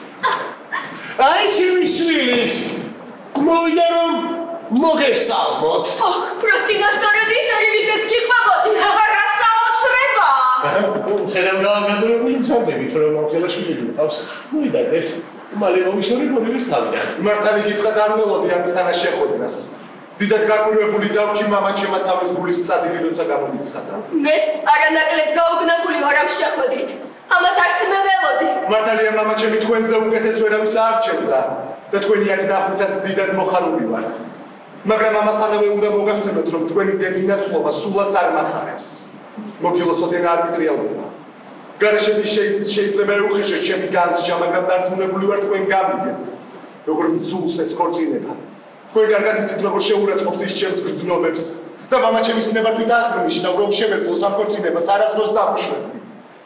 აი ჩემი შვილის მოვიდა რომ მოგესალმოთ. პროსტინა სწორედ ის არის ვისაც გიყვებოდი. რა საოცრება. ხედავ გავაგებულებული მცადებით რომ ამ ხელაშვილები მყავს. მოიდადეთ. მალე მოვიშორე ორივეს თავიდან. მართალი გითხრათ არ ველოდი ამისთანა შეხვედრას. დიდად გაკვირვებული დავრჩი მამაჩემა თავის გულის წადილი როცა გამომიცხადა. მეც არანაკლებ გაუგნებული ვარ ამ შეხვედრით. ამას არც მე ველოდი. მართალია მამაჩემი თქვენზე უკეთეს ვერავის არჩევდა და თქვენი აქ ნახვითაც დიდად მოხარული ვარ. მაგრამ ამასთანავე უნდა მოგახსენოთ, რომ თქვენი დედინაცლობა სულაც არ მახარებს. მოგილოცოდენ არ მიტრიალდება. გარეშეში შეიძლება ეუხეშოთ ჩემი განსჯა, მაგრამ დარწმუნებული ვარ თქვენ გამიგებთ, როგორ მძულს ეს ქორწინება. თქვენ კარგად იცით, როგორ შეურაცხყოფს ის ჩემს გრძნობებს და მამაჩემის ნებართვით აღნიშნავ, რომ შემეძლოს ამ ქორწინებას არასდროს დავუშვებდი.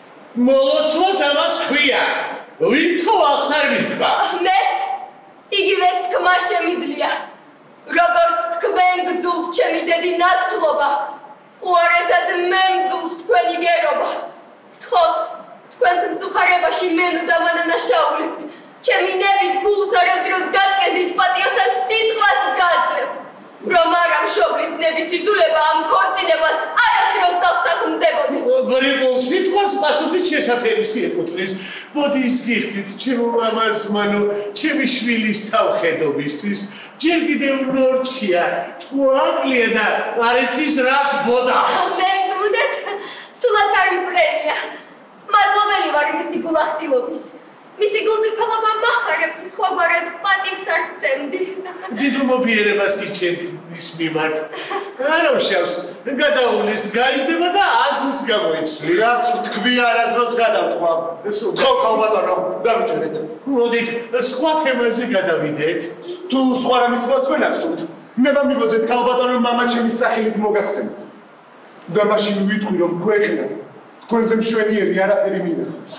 მოლოცვას ამას ქვია. ვინ თხოვს არ მისთქვა? მეც იგივეს თქმა შემიძლია. როგორც თქვენ გძულთ ჩემი დედინაცლობა, უარესად მე მძულს თქვენი გერობა. ვთხოვთ, თქვენს მწუხარებაში მე ნუ დამანანაშაულებთ. ჩემი ნებით გულს არასდროს გაწკედით, პატიოსას სიტყვას გაძლევთ. რომ არა მშობლის ნების იძულება ამ ქორწინებას არასდროს დავსახმდებოდი. ბრიბულ სიტყვას პასუხით შესაფერისი ეკუთვნის. ბოდი ის გიხდით ჩემო მამას მანო, ჩემი შვილის თავხედობისთვის. ჯერ კიდევ ნორჩია, ჭკვაკლია და არ იცის რას ბოდავს. მეგზმუდეთ, სულაც არ მწყენია. მადლობელი ვარ მისი გულახდილობის. მისი გულწირფელობა მახარებს, სხვაგვარად პატივს არ გცემდი. დიდ მობიერებას იჩენთ მის მიმართ. არამშავს, გადაულის გაიზრდება და აზრის გამოიცვლის. რაც თქვი არასდროს გადავთქვა. თქო ქალბატონო, დამიჯერეთ. მოდით, სხვა თემაზე გადავიდეთ. თუ სხვა რამის მოსვენ ახსოვთ, ნება მიგოძეთ ქალბატონო მამაჩემის სახელით მოგახსენოთ. და მაშინ ვიტყვი რომ გვექნათ, თქვენზე მშვენიერი არაფერი მინახავს.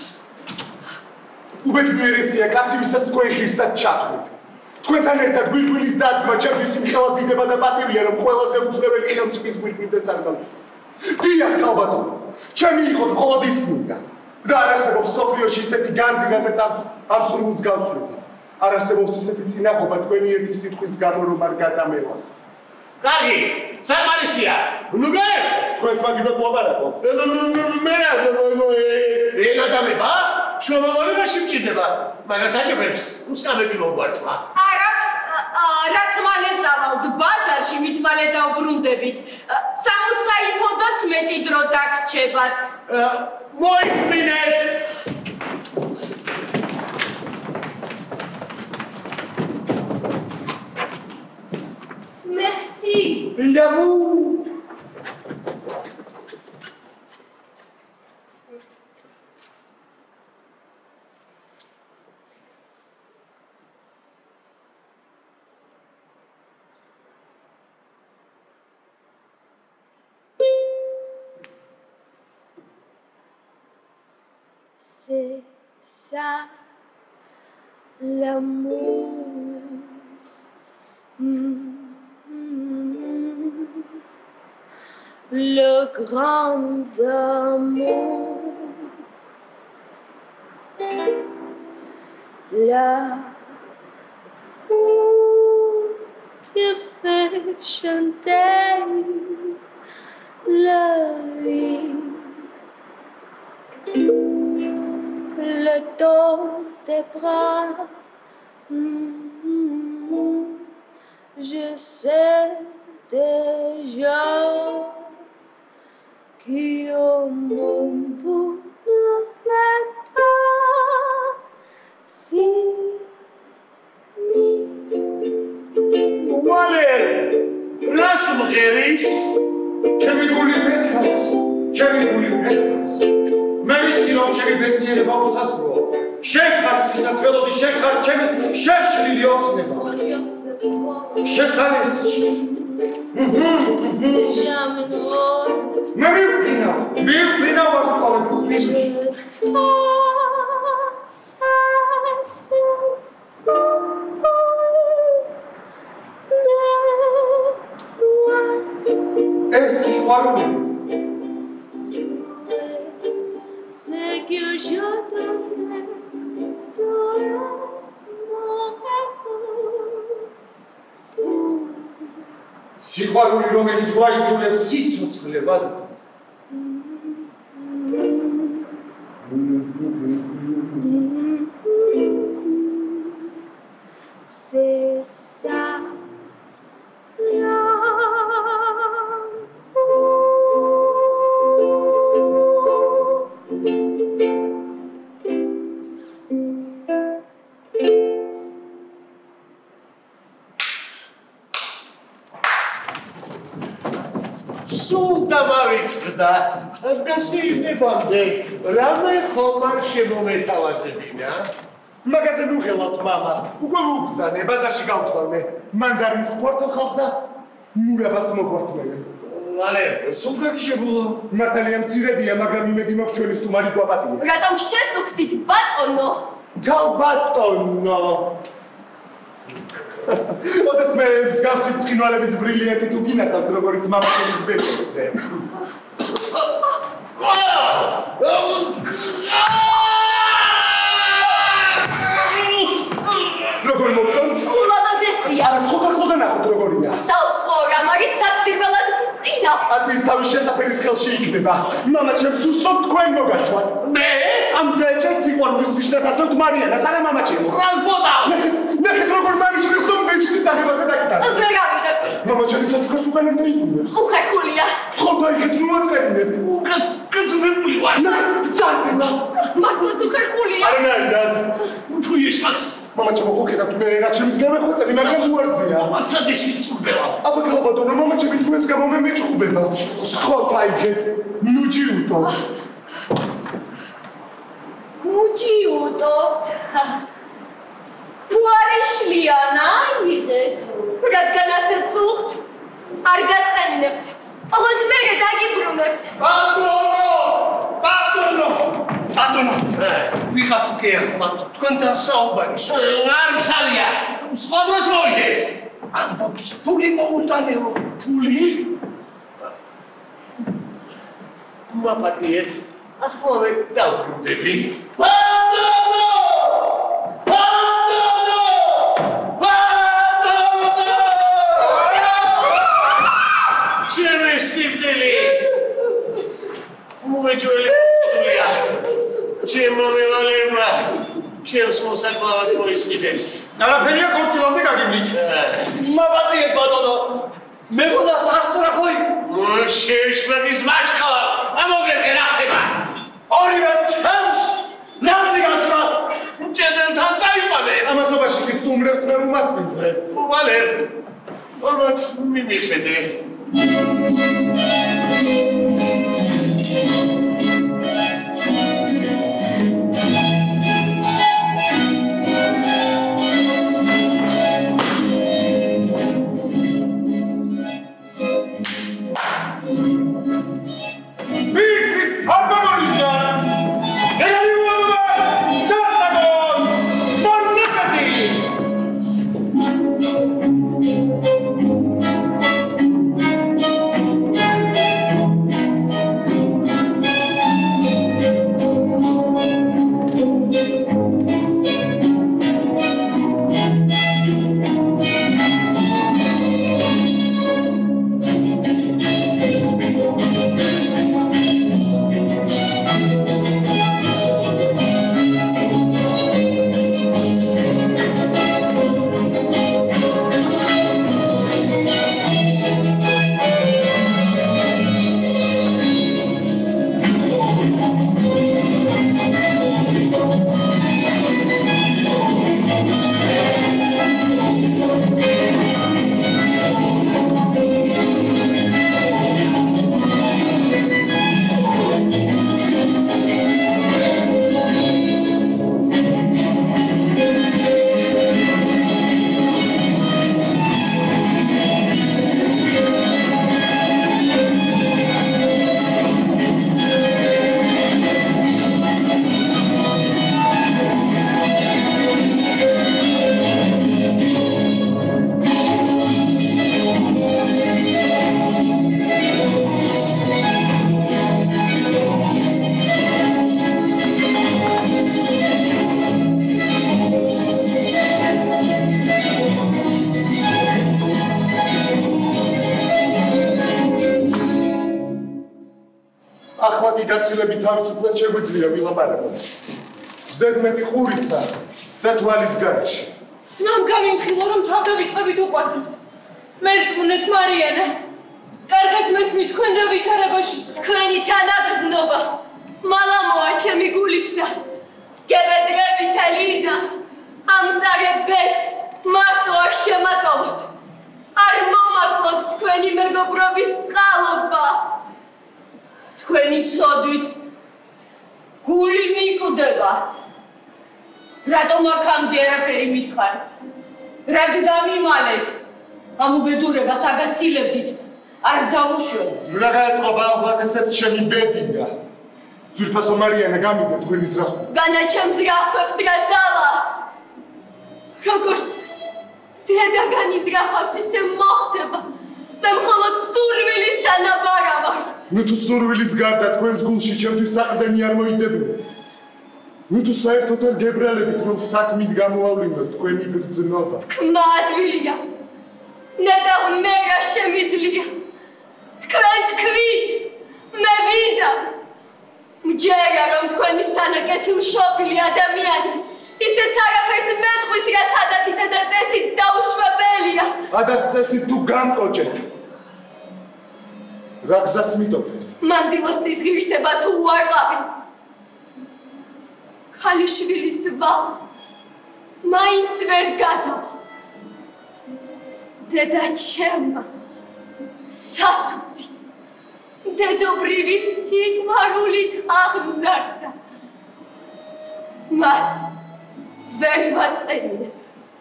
უბედნიერესია კაცი, ვისაც თქვენ ღირსად ჩათვლით. თქვენთან ერთად გვირგვინის დადგმა ჩემთვის იმხელა დიდება და პატივია, რომ ყველაზე უძლეველი ხელმწიფის გვირგვინზეც არ გავწევ. დიახ, ქალბატონო, ჩემი იყო მხოლოდ ის მინდა. და არასებობს სოფლიოში ისეთი განძი, რასაც ამ სურვილს გავწვევდი. არასებობს ისეთი წინაღობა თქვენი ერთი სიტყვის გამო, რომ არ გადამევალ. კარგი, საკმარისია. ნუ გაერთო. თქვენს მაგივრად მოვაბარაკო. მე რა ენა დამება? შრომավորებაში მჭირდება, მაგას აჭებებს, უსკამები მოგვართვა. არა, რაც მალე წავალთ ბაზარში, მით მალე დავბრუნდებით. სამუსაიფოდაც მეტი დრო დაგრჩებათ. მოიწმინეთ! Merci. L'amour. C'est ça, l'amour. Le grand amour. L'amour qui fait chanter la vie. Le dos des bras, je sais déjà qui au mon bonheur est fini. Valer, რას მღერის? ჩემი გული მეთქას, ჩემი გული მეთქას. მე ვიცი რომ ჩემი ბედნიერება უსასრულო. შენ ხარ ის როდესაც ველოდი შენ ხარ ჩემი შეშლილი ოცნება. შესაძლებელი. მე მივფრინა ვარსკვლავების ეს სიყვარული C'est que j'attendais toi, mon amour. სიყვარული რომელიც გვაიძულებს სიცოცხლებად C'est ça და გასილებამდე რამე ხომარ შემომეთავაზებინა? მაგაზე მუღელავთ მამა, უკვე მოგბრძანე, ბაზარში გავგზავნე, მანდარინს პორტოხალს და მურაბას მოგვართმევე. ვალე, სულ გაგიშებულო? მართალია მცირედია, მაგრამ იმედი მაქვს ჩვენი სტუმარი გვაპატიებს. რატომ შეწუხდით ბატონო? გალბატონო. ოდეს მე მსგავსი ბრწყინვალების ბრილიანტი თუ გინახავთ, როგორიც მამაშენის ბეჭედზე. როგორ მოგწონთ? ულამაზესია. არა, ხოდა ნახოთ როგორია. საოცრო რამ არის საკვირველად წინავს. აწვის თავის შესაფერის ხელში იქნება. მამა ჩემს სურსობ თქვენ მოგართვათ. მე? ამ დაეჭეთ სიყვარულის ნიშნად ასწორთ მარიანას, არა მამა ჩემო. რაზბოდა! ნახეთ როგორ მანიშნებს რომ ბეჭდის დაღებაზე დაკიდარ. ვერ ავიღებ. მამა ჩემი საჩუქრას უკან არ დაიგუნებს. უხერხულია. ხო დაიგეთ მოაწერინებთ. გაწმებული ვარ. ბრძანდება. მართლაც უხერხულია. არანაირად. თუ ისმაქს მამა ჩემო ხო ხედავთ მე რა ჩემს მეხოცები, მაგრამ უარზია. მაცადეში წუბელა. აბა გალბატონო, მამა ჩემი თუ ეს გამო მე მეჭხუბება. ხო დაიგეთ. ნუჯიუტო. მუჯიუტოთ. თუ არიშლიანა იღეთ. რადგან ასე წუხთ, არ გაწყენინებთ. ოღონდ მერე დაგიბრუნებთ. ბატონო, ვიღაც გერმათ თქვენთან საუბარი. არ მცალია. სხვა დროს მოვიდეს. ამბობს ფული მოუტანეო. ფული? მაპატიეთ. ახლა დავბრუნდები. ჩემო მევალებმა ჩემს მოსაკლავად მოისმიდეს. არაფერია ხორცილამდე გაგივლით. მაპატიეთ ბატონო. მე მოდა სასწრაფო ხოი. შეშმების მაშკალა. ამოგერგე რა ხდება? ორივე ჩემს ნაზრი გაცრა. ჭედელთან წაიყვანე. ამასობაში ის სტუმრებს მე უმასპინძღე. ვალე. ალბათ მიმიხედე. გაცილებით თავისუფლად შეგვიძლია ვილაპარაკოთ. ზედმეტი ყურისა და თვალის გარეშე. ძმამ გამიმხილო, რომ თავდავიწყებით უყვართ. მერწმუნეთ მარიანა. კარგად მესმის თქვენ რა ვითარებაშიც. თქვენი თანაგრძნობა მალამოა ჩემი გულისა. გებედრებით ელიზა. ამ წარებებს მარტო არ შემატოვოთ. არ მომაკლოთ თქვენი მეგობრობის წყალობა. თქვენი ცოდვით გული მიკვდება. რატომ აქამდე არაფერი მითხარით? რად დამიმალეთ? ამ უბედურებას აგაცილებდით, არ დაუშვეთ. რა გაეწყობა ალბათ ესეთ ჩემი ბედია. ძვირფასო მარიანა გამიგე თქვენი ზრახვა. განაჩემს ზრახვებს რა ძალა აქვს. როგორც დედაგანის ზრახავს ისე მოხდება. მე მხოლოდ სურვილის სანაბარა ვარ. ნუ თუ სურვილის გარდა თქვენს გულში ჩემთვის საყრდენი არ მოიძებნე. ნუ თუ საერთოდ არ გებრალებით რომ საქმით გამოავლინოთ თქვენი გრძნობა. თქმა ადვილია. ნედა მე რა შემიძლია. თქვენ თქვით. მე ვიზა. მჯერა რომ თქვენისთანა კეთილშობილი ადამიანი ისეთ არაფერს მეტყვის რაც ადათითა და წესით დაუშვებელია. ადათ წესით თუ გამკოჭეთ. რა გზას მიტოვებთ? მანდილოსნის ღირსება თუ უარყავი. ქალიშვილის ვალს მაინც ვერ გადავა. დედა ჩემმა სათუთი დედობრივი სიყვარულით აღმზარდა. მას ვერ ვაწყენინებ.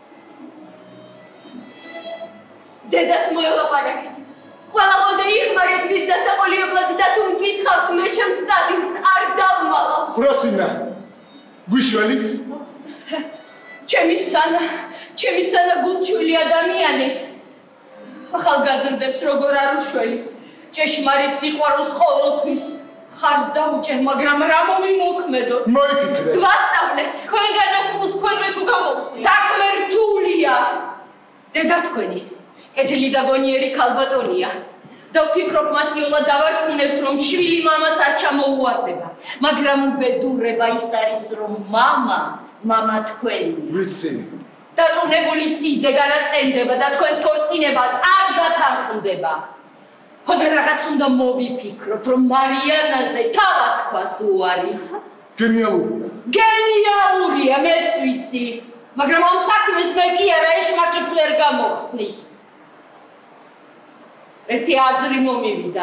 დედას მოელაპარაკეთ. ყველა ყოლდე იხმარეთ მის დასაყოლიებლად და თუ მკითხავს მე ჩემს სადილს არ დავმალო. ფროსინა, გვიშველით? ჩემისთანა გულჩვილი ადამიანი ახალგაზრდებს როგორ არ უშველის. ჭეშმარიტ სიყვარულს ყოველთვის ხარს დაუჭერ, მაგრამ რა მომიმოქმედო? მოიფიქრეთ. გვასწავლეთ, თქვენ განასხულს თქვენმე თუ გამოვხსნით. საქმე რთულია. დედა თქვენი კეთილი და გონიერი ქალბატონია. და ვფიქრობ მასიულად დავარწმუნებთ, რომ შვილი მამას არ ჩამოუვარდება. მაგრამ უბედურება ის არის, რომ მამა თქვენი. ვიცი. დაწუნებული სიძე განაწყენდება და თქვენს ქორწინებას არ გათანხმდება. ხოდა რაღაც უნდა მოვიფიქროთ, რომ მარიანაზე თავად თქვას უარი. გენიალურია. გენიალურია, მეც ვიცი. მაგრამ ამ საქმეს მე კი არა ეშმაკიც ვერ გამოხსნის. ერთი აზრი მომივიდა.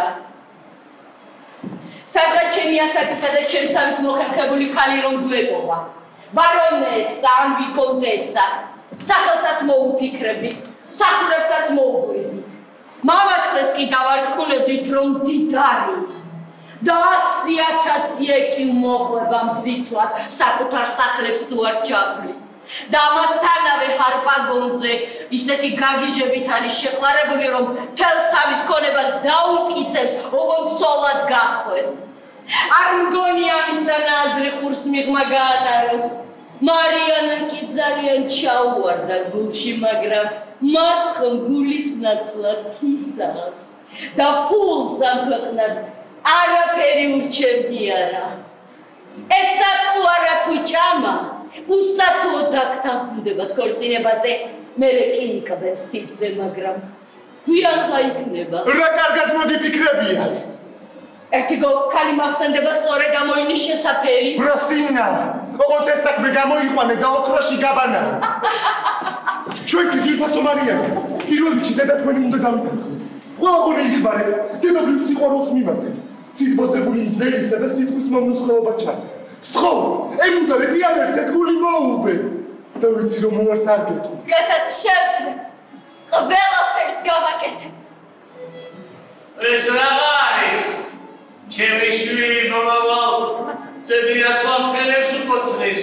სადღაც ჩემი ასაკისა და ჩემსავით მოხერხებული ქალი რომ გვეპოვა. ბარონესა ან ვიკონტესა. სახელსაც მოუფიქრებდით, სახურებსაც მოუგვირდით. მამა თქვენს კი დავარწმუნებდით, რომ დიდარი და 100,000 ეკი მოყვება მზითვად საკუთარ სახლებს თუ არ ჩაფლით. და ამასთანავე ჰარპაგონზე ისეთი გაგიჟებით არის შეყვარებული, რომ თელს თავის ქონებას დაუმტკიცებს, ოღონდ ცოლად გახვეს. არ მგონია ამისთან აზრი ყურს მიღმა გაატაროს. მარიანა კი ძალიან ჩაუვარდა გულში, მაგრამ მას ხომ გულის ნაცვლად ქისა აქვს და ფულს ამ ქვეყნად არაფერი ურჩევდიარა. ეს სათუ არა თუ ჭამა, უსათუო დაგთანხმდებათ ქორწინებაზე, მერე კი იქბეს თითზე, მაგრამ ვიანღა იქნება. რა კარგად მოგიფიქრებიათ. ერთი ქალი მახსენდება სწორედ ამოინის შესაფერი. ფროსინა, ოღონდ ეს საქმე გამოიყვანე და ოქროში გაბანა. ჩვენ კი ძვირფასო მარიანა, პირველ რიგში დედა თქვენი უნდა დავიტანხმოთ. ყველა გული იხმარეთ, დედობრივ სიყვარულს მიმართეთ. ციტბოძებული მზელისა და სიტყვის მომნუსხლეობა ჩარდა. სთხოვთ, ემუდარეთ იარერსეთ, გული მოუვბეთ. და ვიცი რომ უარს არ გეტყვი. რასაც შევძლე, ყველაფერს გავაკეთებ. ეს რა არის? ჩემი შვილი მომავალ დედიასვას ხელებს უკოცნის.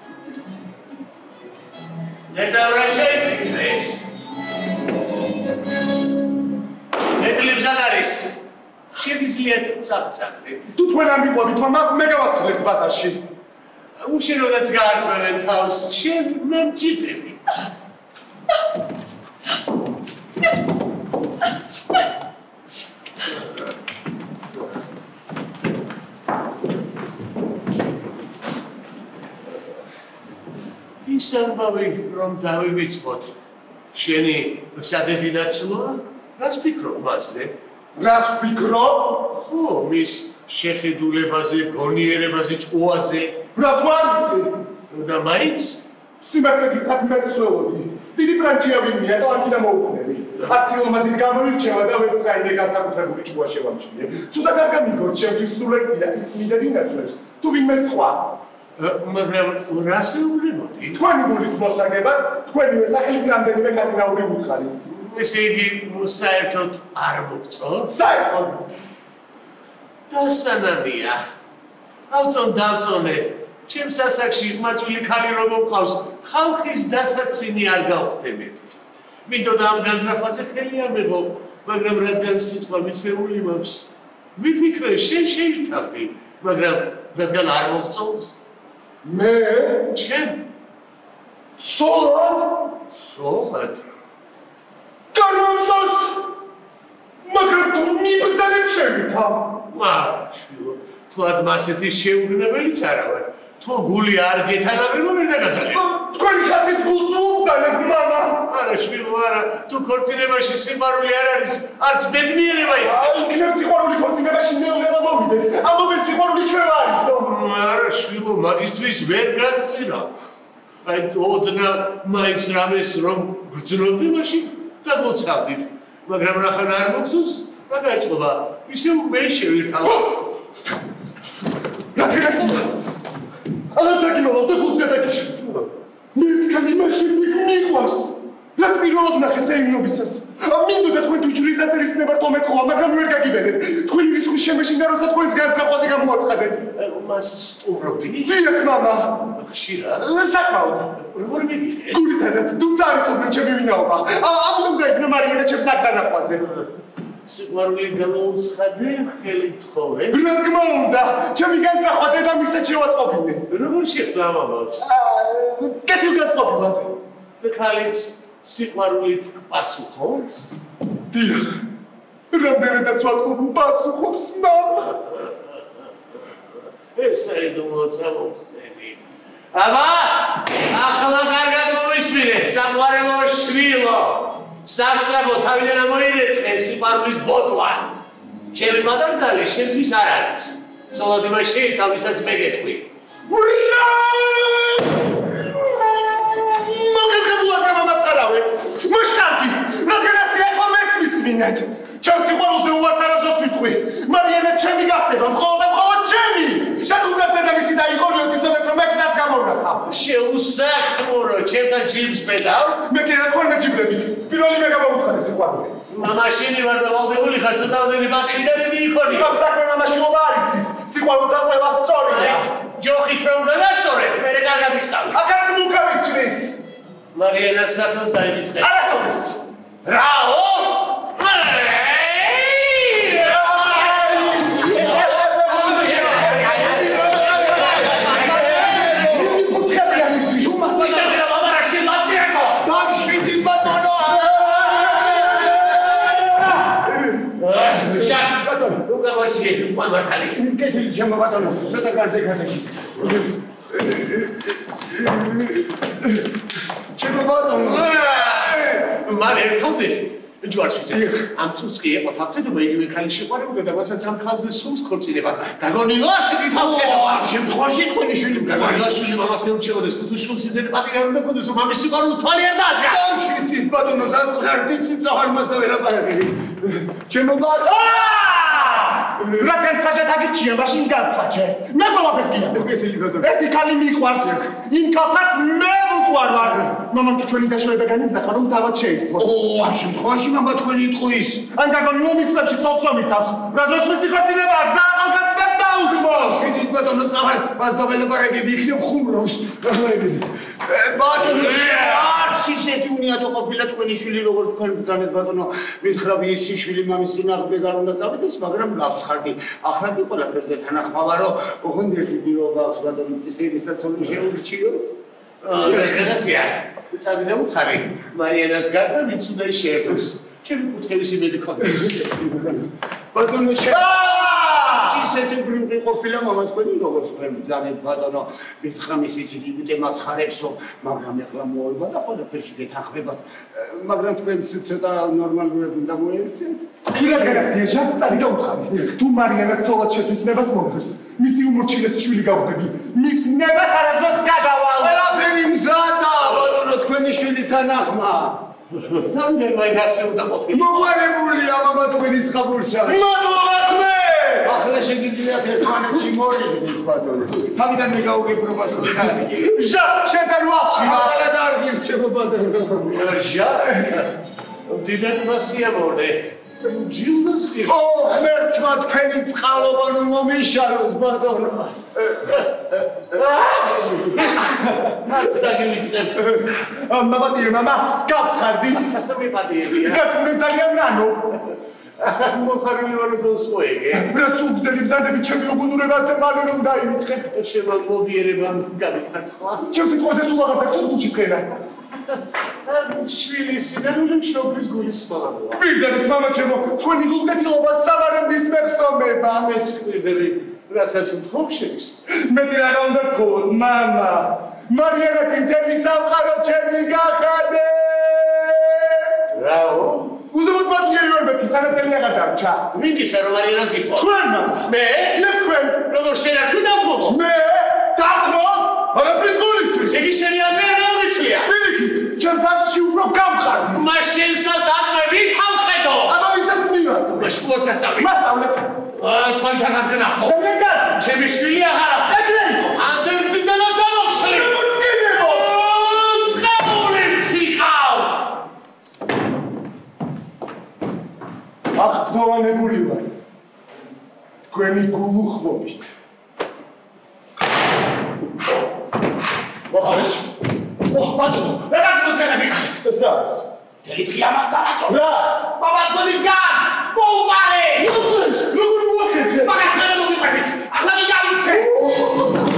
დედა რა შეიფიქრეს? ეტლებს არ არის. შევიძლიათ წავწადეთ. თუ თქვენ არ მიყვებით, მამა, მე გავაცილებ ბაზარში. უშენოდაც გაართმევენ თავს, შენ მე მჭიდები. ის ამბავი რომ დავივიწყოთ შენი სადედინაცოა რას ფიქრობ მასზე რას ვფიქრობ? ხო მის შეხედულებაზე გონიერებაზე ჭკუაზე რა თქვა ვიცი? და მაინც სიმართლე გითხრათ მე ვცველობდი დიდი ბრანჩია ვინმეა და აქ დამოუკნელი არც ილმაზით გამოირჩევა და ვერც რაიმე განსაკუთრებული ჭკუა შევამჩნიე ცუდად არ გამიგოთ ჩემთვის სულ ერთია ის მიდადი ნაცვლებს თუ ვინმე სხვა მაგრამ რას ეუბნებოდი თქვენი გულის მოსაგებად თქვენივე სახელით რამდენიმე კათინაური უთხარი ესე იგი საერთოდ არ მოგწონთ საერთოდ დასანამია ავწონ დავწონე ჩემს ასაკში მაწვილი ქალი რომ მყავს ხალხის დასაცინი არ გავხდებით მინდოდა ამ გაზრახვაზე ხელი ამეღო მაგრამ რადგან სიტყვა მიცემული მაქვს ვიფიქრე შენ შეირთავდი მაგრამ რადგან არ მოგწონს მე შენ ცოლად გამომწონს მაგრამ თუ მიბრძანებ შევითავ შვილო თუ ადმასეთი შეუგნებელიც არა ვარ თუ გული არ გეთანაბრება ვერ დაგაზარდე თქვენი ხალხით გულს უუბრძანებ მამა არა შვილო არა თუ ქორწინებაში სიყვარული არ არის არც ბედნიერება იქნებ სიყვარული ქორწინებაში ნეუნება მოვიდეს ამბობენ სიყვარული ჩვენ არისო არა შვილო მაგისტრის ვერ გაგწინა აი ოდნა მაინც რამეს რომ გრძნობდი მაშინ დაგლოცავდით მაგრამ რახან არ მოგწონს რა დაიწყობა ისე მე შევირთავ რა თქმა არ დაგიმოვავ და გულს გადაგიშით მე ეს ქალი მაშინ მიყვარს რაც პირველად ნახე სეიმნობისას მინდოდა თქვენ თუ ჯვრისაცერის ნებართვა მეთხოვა მაგრამ ვერ გაგიბედეთ თქვენი რისხვის შემეშინდა როცა თქვენს განზრახვაზე გამოაცხადეთ მას სტუმრობდი დიახ მამა ხშირად საკმაოდ როგორ მივიღე გულითადად თუმცა არ იცოდნენ ჩემი ვინაობა ამ უნდა იქნა მარიენა ჩემს აქ დანახვაზე სიყვარული გამოუცხადე ხელი თხოვე რა თქმა უნდა ჩემი განზრახვა დედამისად შევატყობინე როგორ შეხვდა ამ ამბავს კეთილგანწყობილად და ქალიც სიყვარულით პასუხობს დიახ რამდენადაც ვატყობ პასუხობს მამა ეს საიდუმლო წამოვხდები აბა ახლა კარგად მომისმინე საყვარელო შვილო სასწრაფო თავიდან ამოირეცხე სიყვარულის ბოდვა ჩემი მადარცალი შენთვის არ არის სწორად იმას შეირთავ ვისაც მე გეტყვი მოშკარდი, რადგან ასე ახლა მეც მისმინეთ. ჩემს სიყვარულზე უარს არასდროს ვიტყვი. მარიანა ჩემი გახდება, მხოლოდ და მხოლოდ ჩემი. და თუნდაც დედამისი დაიყოლოთ, იცოდეთ რომ მე გზას გამოვნახა. შეუსაქმურო, ჩემთან ჯიბს პედავ? მე კი რა თქვენ მეჯიბრებით. პირველი მე გამოვუცხადე სიყვარული. მამაშენი ვარ და ვალდებული ხარ, ცოტაოდენი ბატილი და დიდი იქონი. ამ საქმე მამაშიობა არ იცის. სიყვარულთან ყველა სწორია. ჯოხით რომ გადასწორებ, მე კარგად ისწავლე. აქაც მუქავით ჭრის. მარიანას საქმეს დაიმიწყე. არასოდეს. რაო? კეთილი ჩემო ბატონო, ცოტა გარზე გადაგიდე. ჩემო ბატონო. მალე ერთხელზე ჯვარს ვიწე. ამ წუთს კი ეყო თაფხედობა იგივე ქალი შეყვარებოდა და მასაც ამ ქალზე სულს ქორწინება. გაგონილო ასეთი თაფხედობა. ამ შემთხვევაში თქვენი შვილი გაგონილო შვილი მამას ეუჩებოდეს თუ შვილს იმდენი პატივი არ უნდა ქონდეს რომ მამის სიყვარულს თვალი არ დაადგა. დავშვიდით ბატონო დასწრდით წავალმას და ველაპარაკები. ჩემო ბატონო. რადგან საჭად აგირჩია, მაშინ გავწაჭე. მე ყველაფერს გინდა. კეთილი ბატონო. ერთი ქალი მიყვარს. იმ ქალსაც მე ვუყვარ ვარ. მამამ კი ჩვენი დაშორება განიზახა, რომ თავად შეირთოს. ამ შემთხვევაში მამა თქვენი ტყუის. ან გაგონილო მის წლებში ცოლს რომ ითავს. რა დროს მის დიქორწინება გზა ახალგაზრდებს დაუდგმო. შვიდით ბატონო წავალ, მას და ველაპარაკები იქნებ ხუმრობს. ბატონო, არც ისეთი უნიათო ყოფილა თქვენი შვილი როგორც თქვენ ბრძანეთ ბატონო. მითხრა ვიცი შვილი მამის წინააღმდეგ არ უნდა წავიდეს, მაგრამ გავცხარდი. ახლა კი ყველაფერზე თანახმავა რომ ოღონდ ერთი პირობა აქვს ბატონო წისერისაც რომ შეურჩიოთ. რეგასია. წადი და უთხარი. მარიანას გარდა ვინც უნდა შეერთოს. ჩემი კუთხეების იმედი ქონდეს. ბატონო ისეთი ბრინჯი ყოფილა მამა თქვენი როგორც თქვენ ბრძანეთ ბატონო მითხრა მისი იგივე მაცხარებსო მაგრამ ეხლა მოულობა და ყველაფერში გეთანხმებათ მაგრამ თქვენც ცოტა ნორმალურად უნდა მოექცეთ ირაგერასია ჟაკტარი და უთხარი თუ მარიანას ცოლად შეთვის მომწევს მისი უმორჩილესი შვილი გავხდები მის ნებას არასდროს გადავალ ყველაფერი მზადა ბატონო თქვენი შვილი თანახმა რამდენი მაინც უნდა ყოფილი მოყარებულია მამა თქვენის ხაბულსა მადლობა მე ახლა შეგიძლიათ ერთმანეთში მოვიდეთ ბატონო თავიდან მე გაუგებრობას ვქარი შენთან ვალში ახლა და არ გირჩევ ბატონო ჟა დიდად მასიამორე ჯილდოს ის ო ღმერთმა თქვენი წყალობა ნუ მომიშალოს ბატონო მაც დაგივიწყებ მამატიე მამა გავცხარდი მიპატიებია გაწმუნდა ძალიან ნანო მოხარული ვარ გოსმოიგე რა სულ გზელი მზადები ჩემი უგუნურებას მალე რომ დაივიწყებ შემო მობიერება გამიქარცხლა ჩემს სიტყვაზე სულ აღარ დაგჭირ გულში ცხენა შვილის სინამდვილე მშობლის გულის სპალავია პირდებით მამა ჩემო თქვენი გულგეთილობა სამარენდის მეხსომება მეც ვიბები რასაც თხოვშების მეტი რა უნდა თქვოთ მამა მარიანეთი მთელი სამყარო ჩემი გახადე რაო უზომოდ მაგიერი ვარ მეთქი სანათელი აღარ დამჩა ვინ გიხარ რომ მარიანას გითხო თქვენ მამა მე თქვენ როგორ შენა თუ დავთმობო მე დავთმო არაფრის გულისთვის იგი შენი აზრი არ გამისვია პირიქით ჩემს აზრში უფრო გამხარდი მაშინსას აწვევი თავხედო აბა ვისაც მივაწვე შკოლას გასავი მასწავლეთ თქვენთან არ გნახო ჩემი შვილი აღარა ეგრე იყოს ანდერძიდან აწამოხსლი მოწკინებო წყებული მციყავ აღფრთოვანებული ვარ თქვენი გულუხმობით ბატონო რა გაგზავნები ხართ ეს რა არის თელი დღე ამას დარაჭო რას ბაბა თქვენის განს მოუყარე როგორ მოახერხე მაგას ხარ მოგიყვებით ახლა მიგავიცე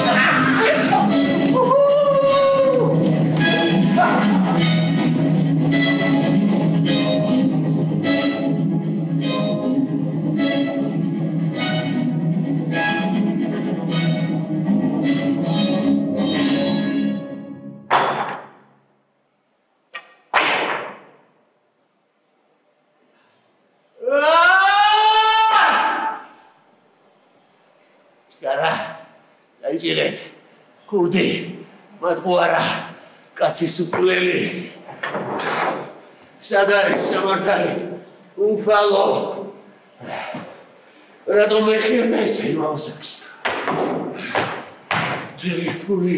აიჭირეთ კურდი მატყუარა კაცის უკვლელი სად არის სამართალი უმფალო რატომ ეხერდა ეს იმავსაკს ტელეფონი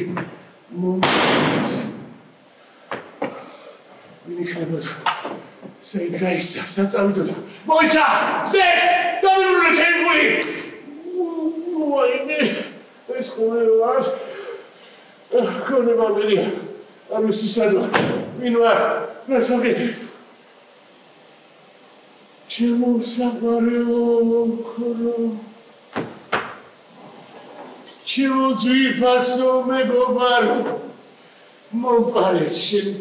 მინიხებოდ საიდგაისა საწავიდოდა მოიცა სტე დავიბრუნე ჩემი ფული ვაიმე ეს ხომ ვარ ქონება მერია არ ვისისადო ვინ ვარ რას ვაკეთე ჩემო საყვარელო ქორო ჩემო ძვირფასო მეგობარო მოპარეს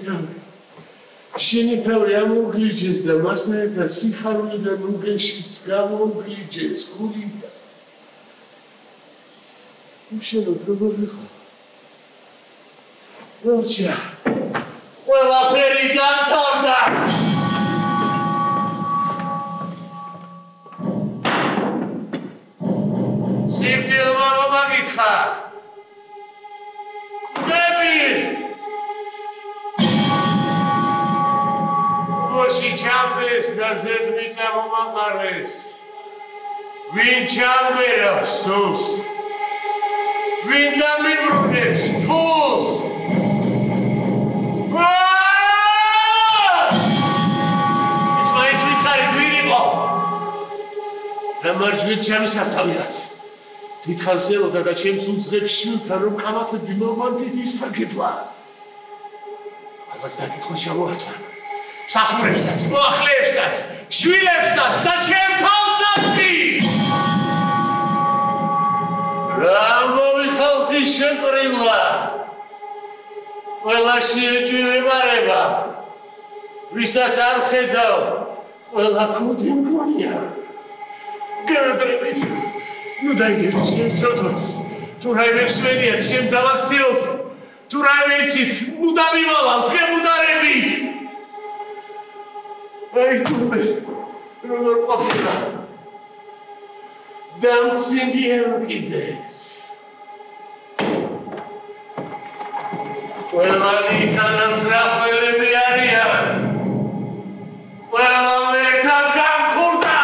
შენი თავი ამოგლიჯეს და მასნაირად სიხარულიდან უგეშიც გამოგლიჯეს გულიდან უშენოდ როგორ ვიყო როჩა ყველაფერი დამთავრდა სიკვდილმა მომაგითხა კვდები ოში ჩამბეს და ზედმიწა მომაყარეს ვინ ჩამბერავს სულს ვინ დამიბრუნებს ფულს ეს მაინც ვითხარით ვინ იყო დამარჯვით ჩემი საფთავიაც დიდხანს ელოდა და ჩემს უძღებს შვილთან რომ ყავათები მომანდით ისარგებლა ყველას დაკითხვა ჩამოართვა მსახურებსაც მოახლეებსაც შვილებსაც და ჩემ თავსაც კი რა მოვიხალხი შეპრილა ყველა შეეჭვებარება ვისაც არ ხედავ, ყველა ქურდი მგონია. გერდრებით. ნუ დაიგებს შეცოდოს. თუ რაიმე შვენია ჩემს დავაქციელს. თუ რაიმე იცით, ნუ დამივალავ დღემუდარებით. აი თუმე როგორ ყოფილა. დამცინგიერ კიდეს. ყველანი თანამსახველები არიან. ყველა მერთან გამქურდა.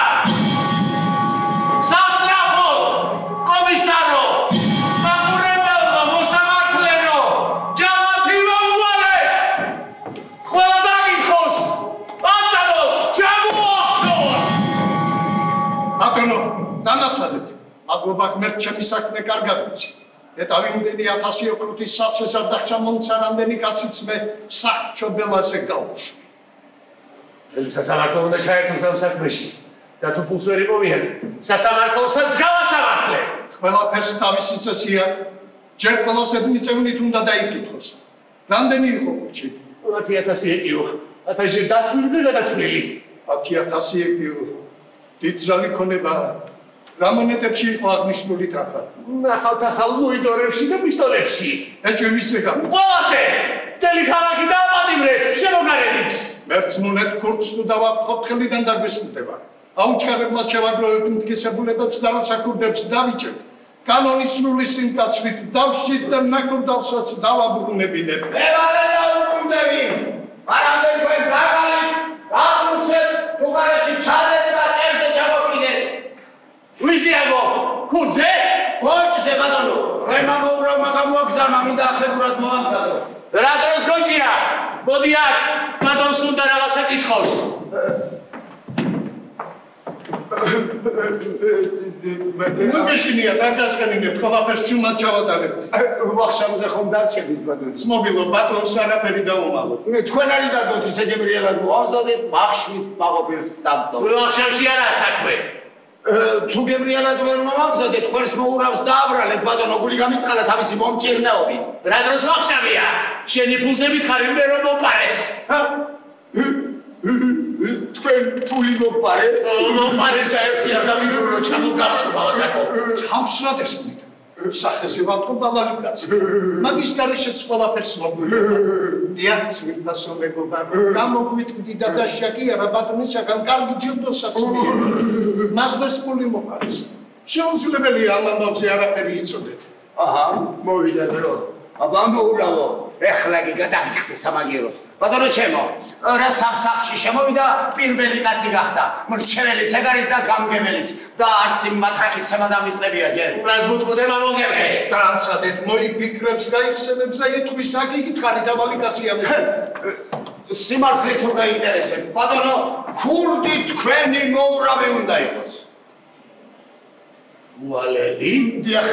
სასწრაფო, კომისარო, მაყურებელო, მოსამართლენო, ჯალათი მომგვარე. ყველა დაკითხოს, აწამოს, ჩამოახშოს. ბატონო, დამაცადეთ. მადლობა გმერთ ჩემი საქმე კარგად ვიცი. ეტავინდენი 1000 ოქროთის სავსეს არ დახჩამონცა რამდენი კაციც მე სახჩობელაზე გავუშვი. სასამართლო უნდა ჩაერთოს ამ საქმეში და თუ ფულს ვერ იპოვიან, სასამართლოსაც გავასამართლე. ყველაფერს თავისი წესი აქვს. ჯერ ყველას მიწევნით უნდა დაიკითხოს. რამდენი იყო ხუჩი? 10,000 ეკიო. 1000 დათვლილი და გადათვლილი. 10,000 ეკიო. დიდძალი ქონება. რა მონეტებში იყო აღნიშნული ტრახა? ნახავ-თახალ ლუიდორებში და პისტოლებში. ეჭვმისე გამ. ყველაზე! მთელი ქალაქი დააპატიმრეთ, შემოგარებით. მერც მონეტ ქურდს თუ დავაფრთხოთ ხელიდან და გვისმდება. აუჩქარებლად შევაგროვებთ მტკიცებულებებს და როცა ქურდებს დავიჭერთ, კანონის სრული სიმკაცრით დავშით და ნაკურდალსაც დავაბრუნებინებ. ევალე და უკუნდები, არამდენ თქვენ დაგალით, დაგუსეთ, უღარეში ჩალეთ და წერდე ჩამოყიდეთ. ვიზიაგო, ქურდზე? გოჩზე ბატონო, თქვენმა მოურავმა გამოაგზავნა, მინდა ახლებურად მოამზადო. რა დროს გოჩია? მოდი აქ, ბატონს უნდა რაღაცა კითხოს. ნუ გეშინიათ, არ გაცხენინებთ, ყველაფერს ჩუმად ჩავატარებთ. ვახშამზე ხომ დარჩებით ბატონს. მობილო, ბატონს არაფერი დაუმალო. თქვენ არ იდადოთ ისე გემრიელად მოამზადეთ, ვახშმით მაყოფილს დამტო. ვახშამში არაა საქმე. თუ გემრიელად ვერ მომამზადეთ, თქვენს მოურავს დააბრალეთ, ბატონო, გული გამიწყალა თავისი მომჭირნეობით. რა დროს ვახშამია? შენი ფულზე მითხარი მე რომ მოპარეს. თქვენ ფული მოპარეს? მოპარეს და ერთი არ დამიდურო ჩამოგარჩო ბავაზაკო. თავს რა დესმით? სახეზე ვატყო ბალალი კაცი. მაგის გარეშეც ყველაფერს მოგვიგებდა. დიახ, ცვირფასო მეგობარ, გამოგვიტკდი და დაშაკი არა ბატონისაგან კარგი ჯილდოსაც მიიღო. მასვეს ფული მოპარეს. შეუძლებელია ამ ამბავზე არაფერი იცოდეთ. აჰა, მოვიდა დრო. აბა მოურავო, ეხლა კი გადაგიხდი სამაგიეროს. ბატონო ჩემო, რა სამსახში შემოვიდა, პირველი კაცი გახდა. მრჩეველიც ეგ არის და გამგებელიც. და არც იმ მათრაკიცება დამიწყებია ჯერ. რას ბუტყუდება მოგებე? დააცადეთ, მოიფიქრებს, გაიხსენებს და ეთქვის აკიკითხარი დავალი კაცია მე. სიმართლით თუ გაინტერესებს, ბატონო, ქურდი თქვენი მოურავი უნდა იყოს. უალერი? დიახ.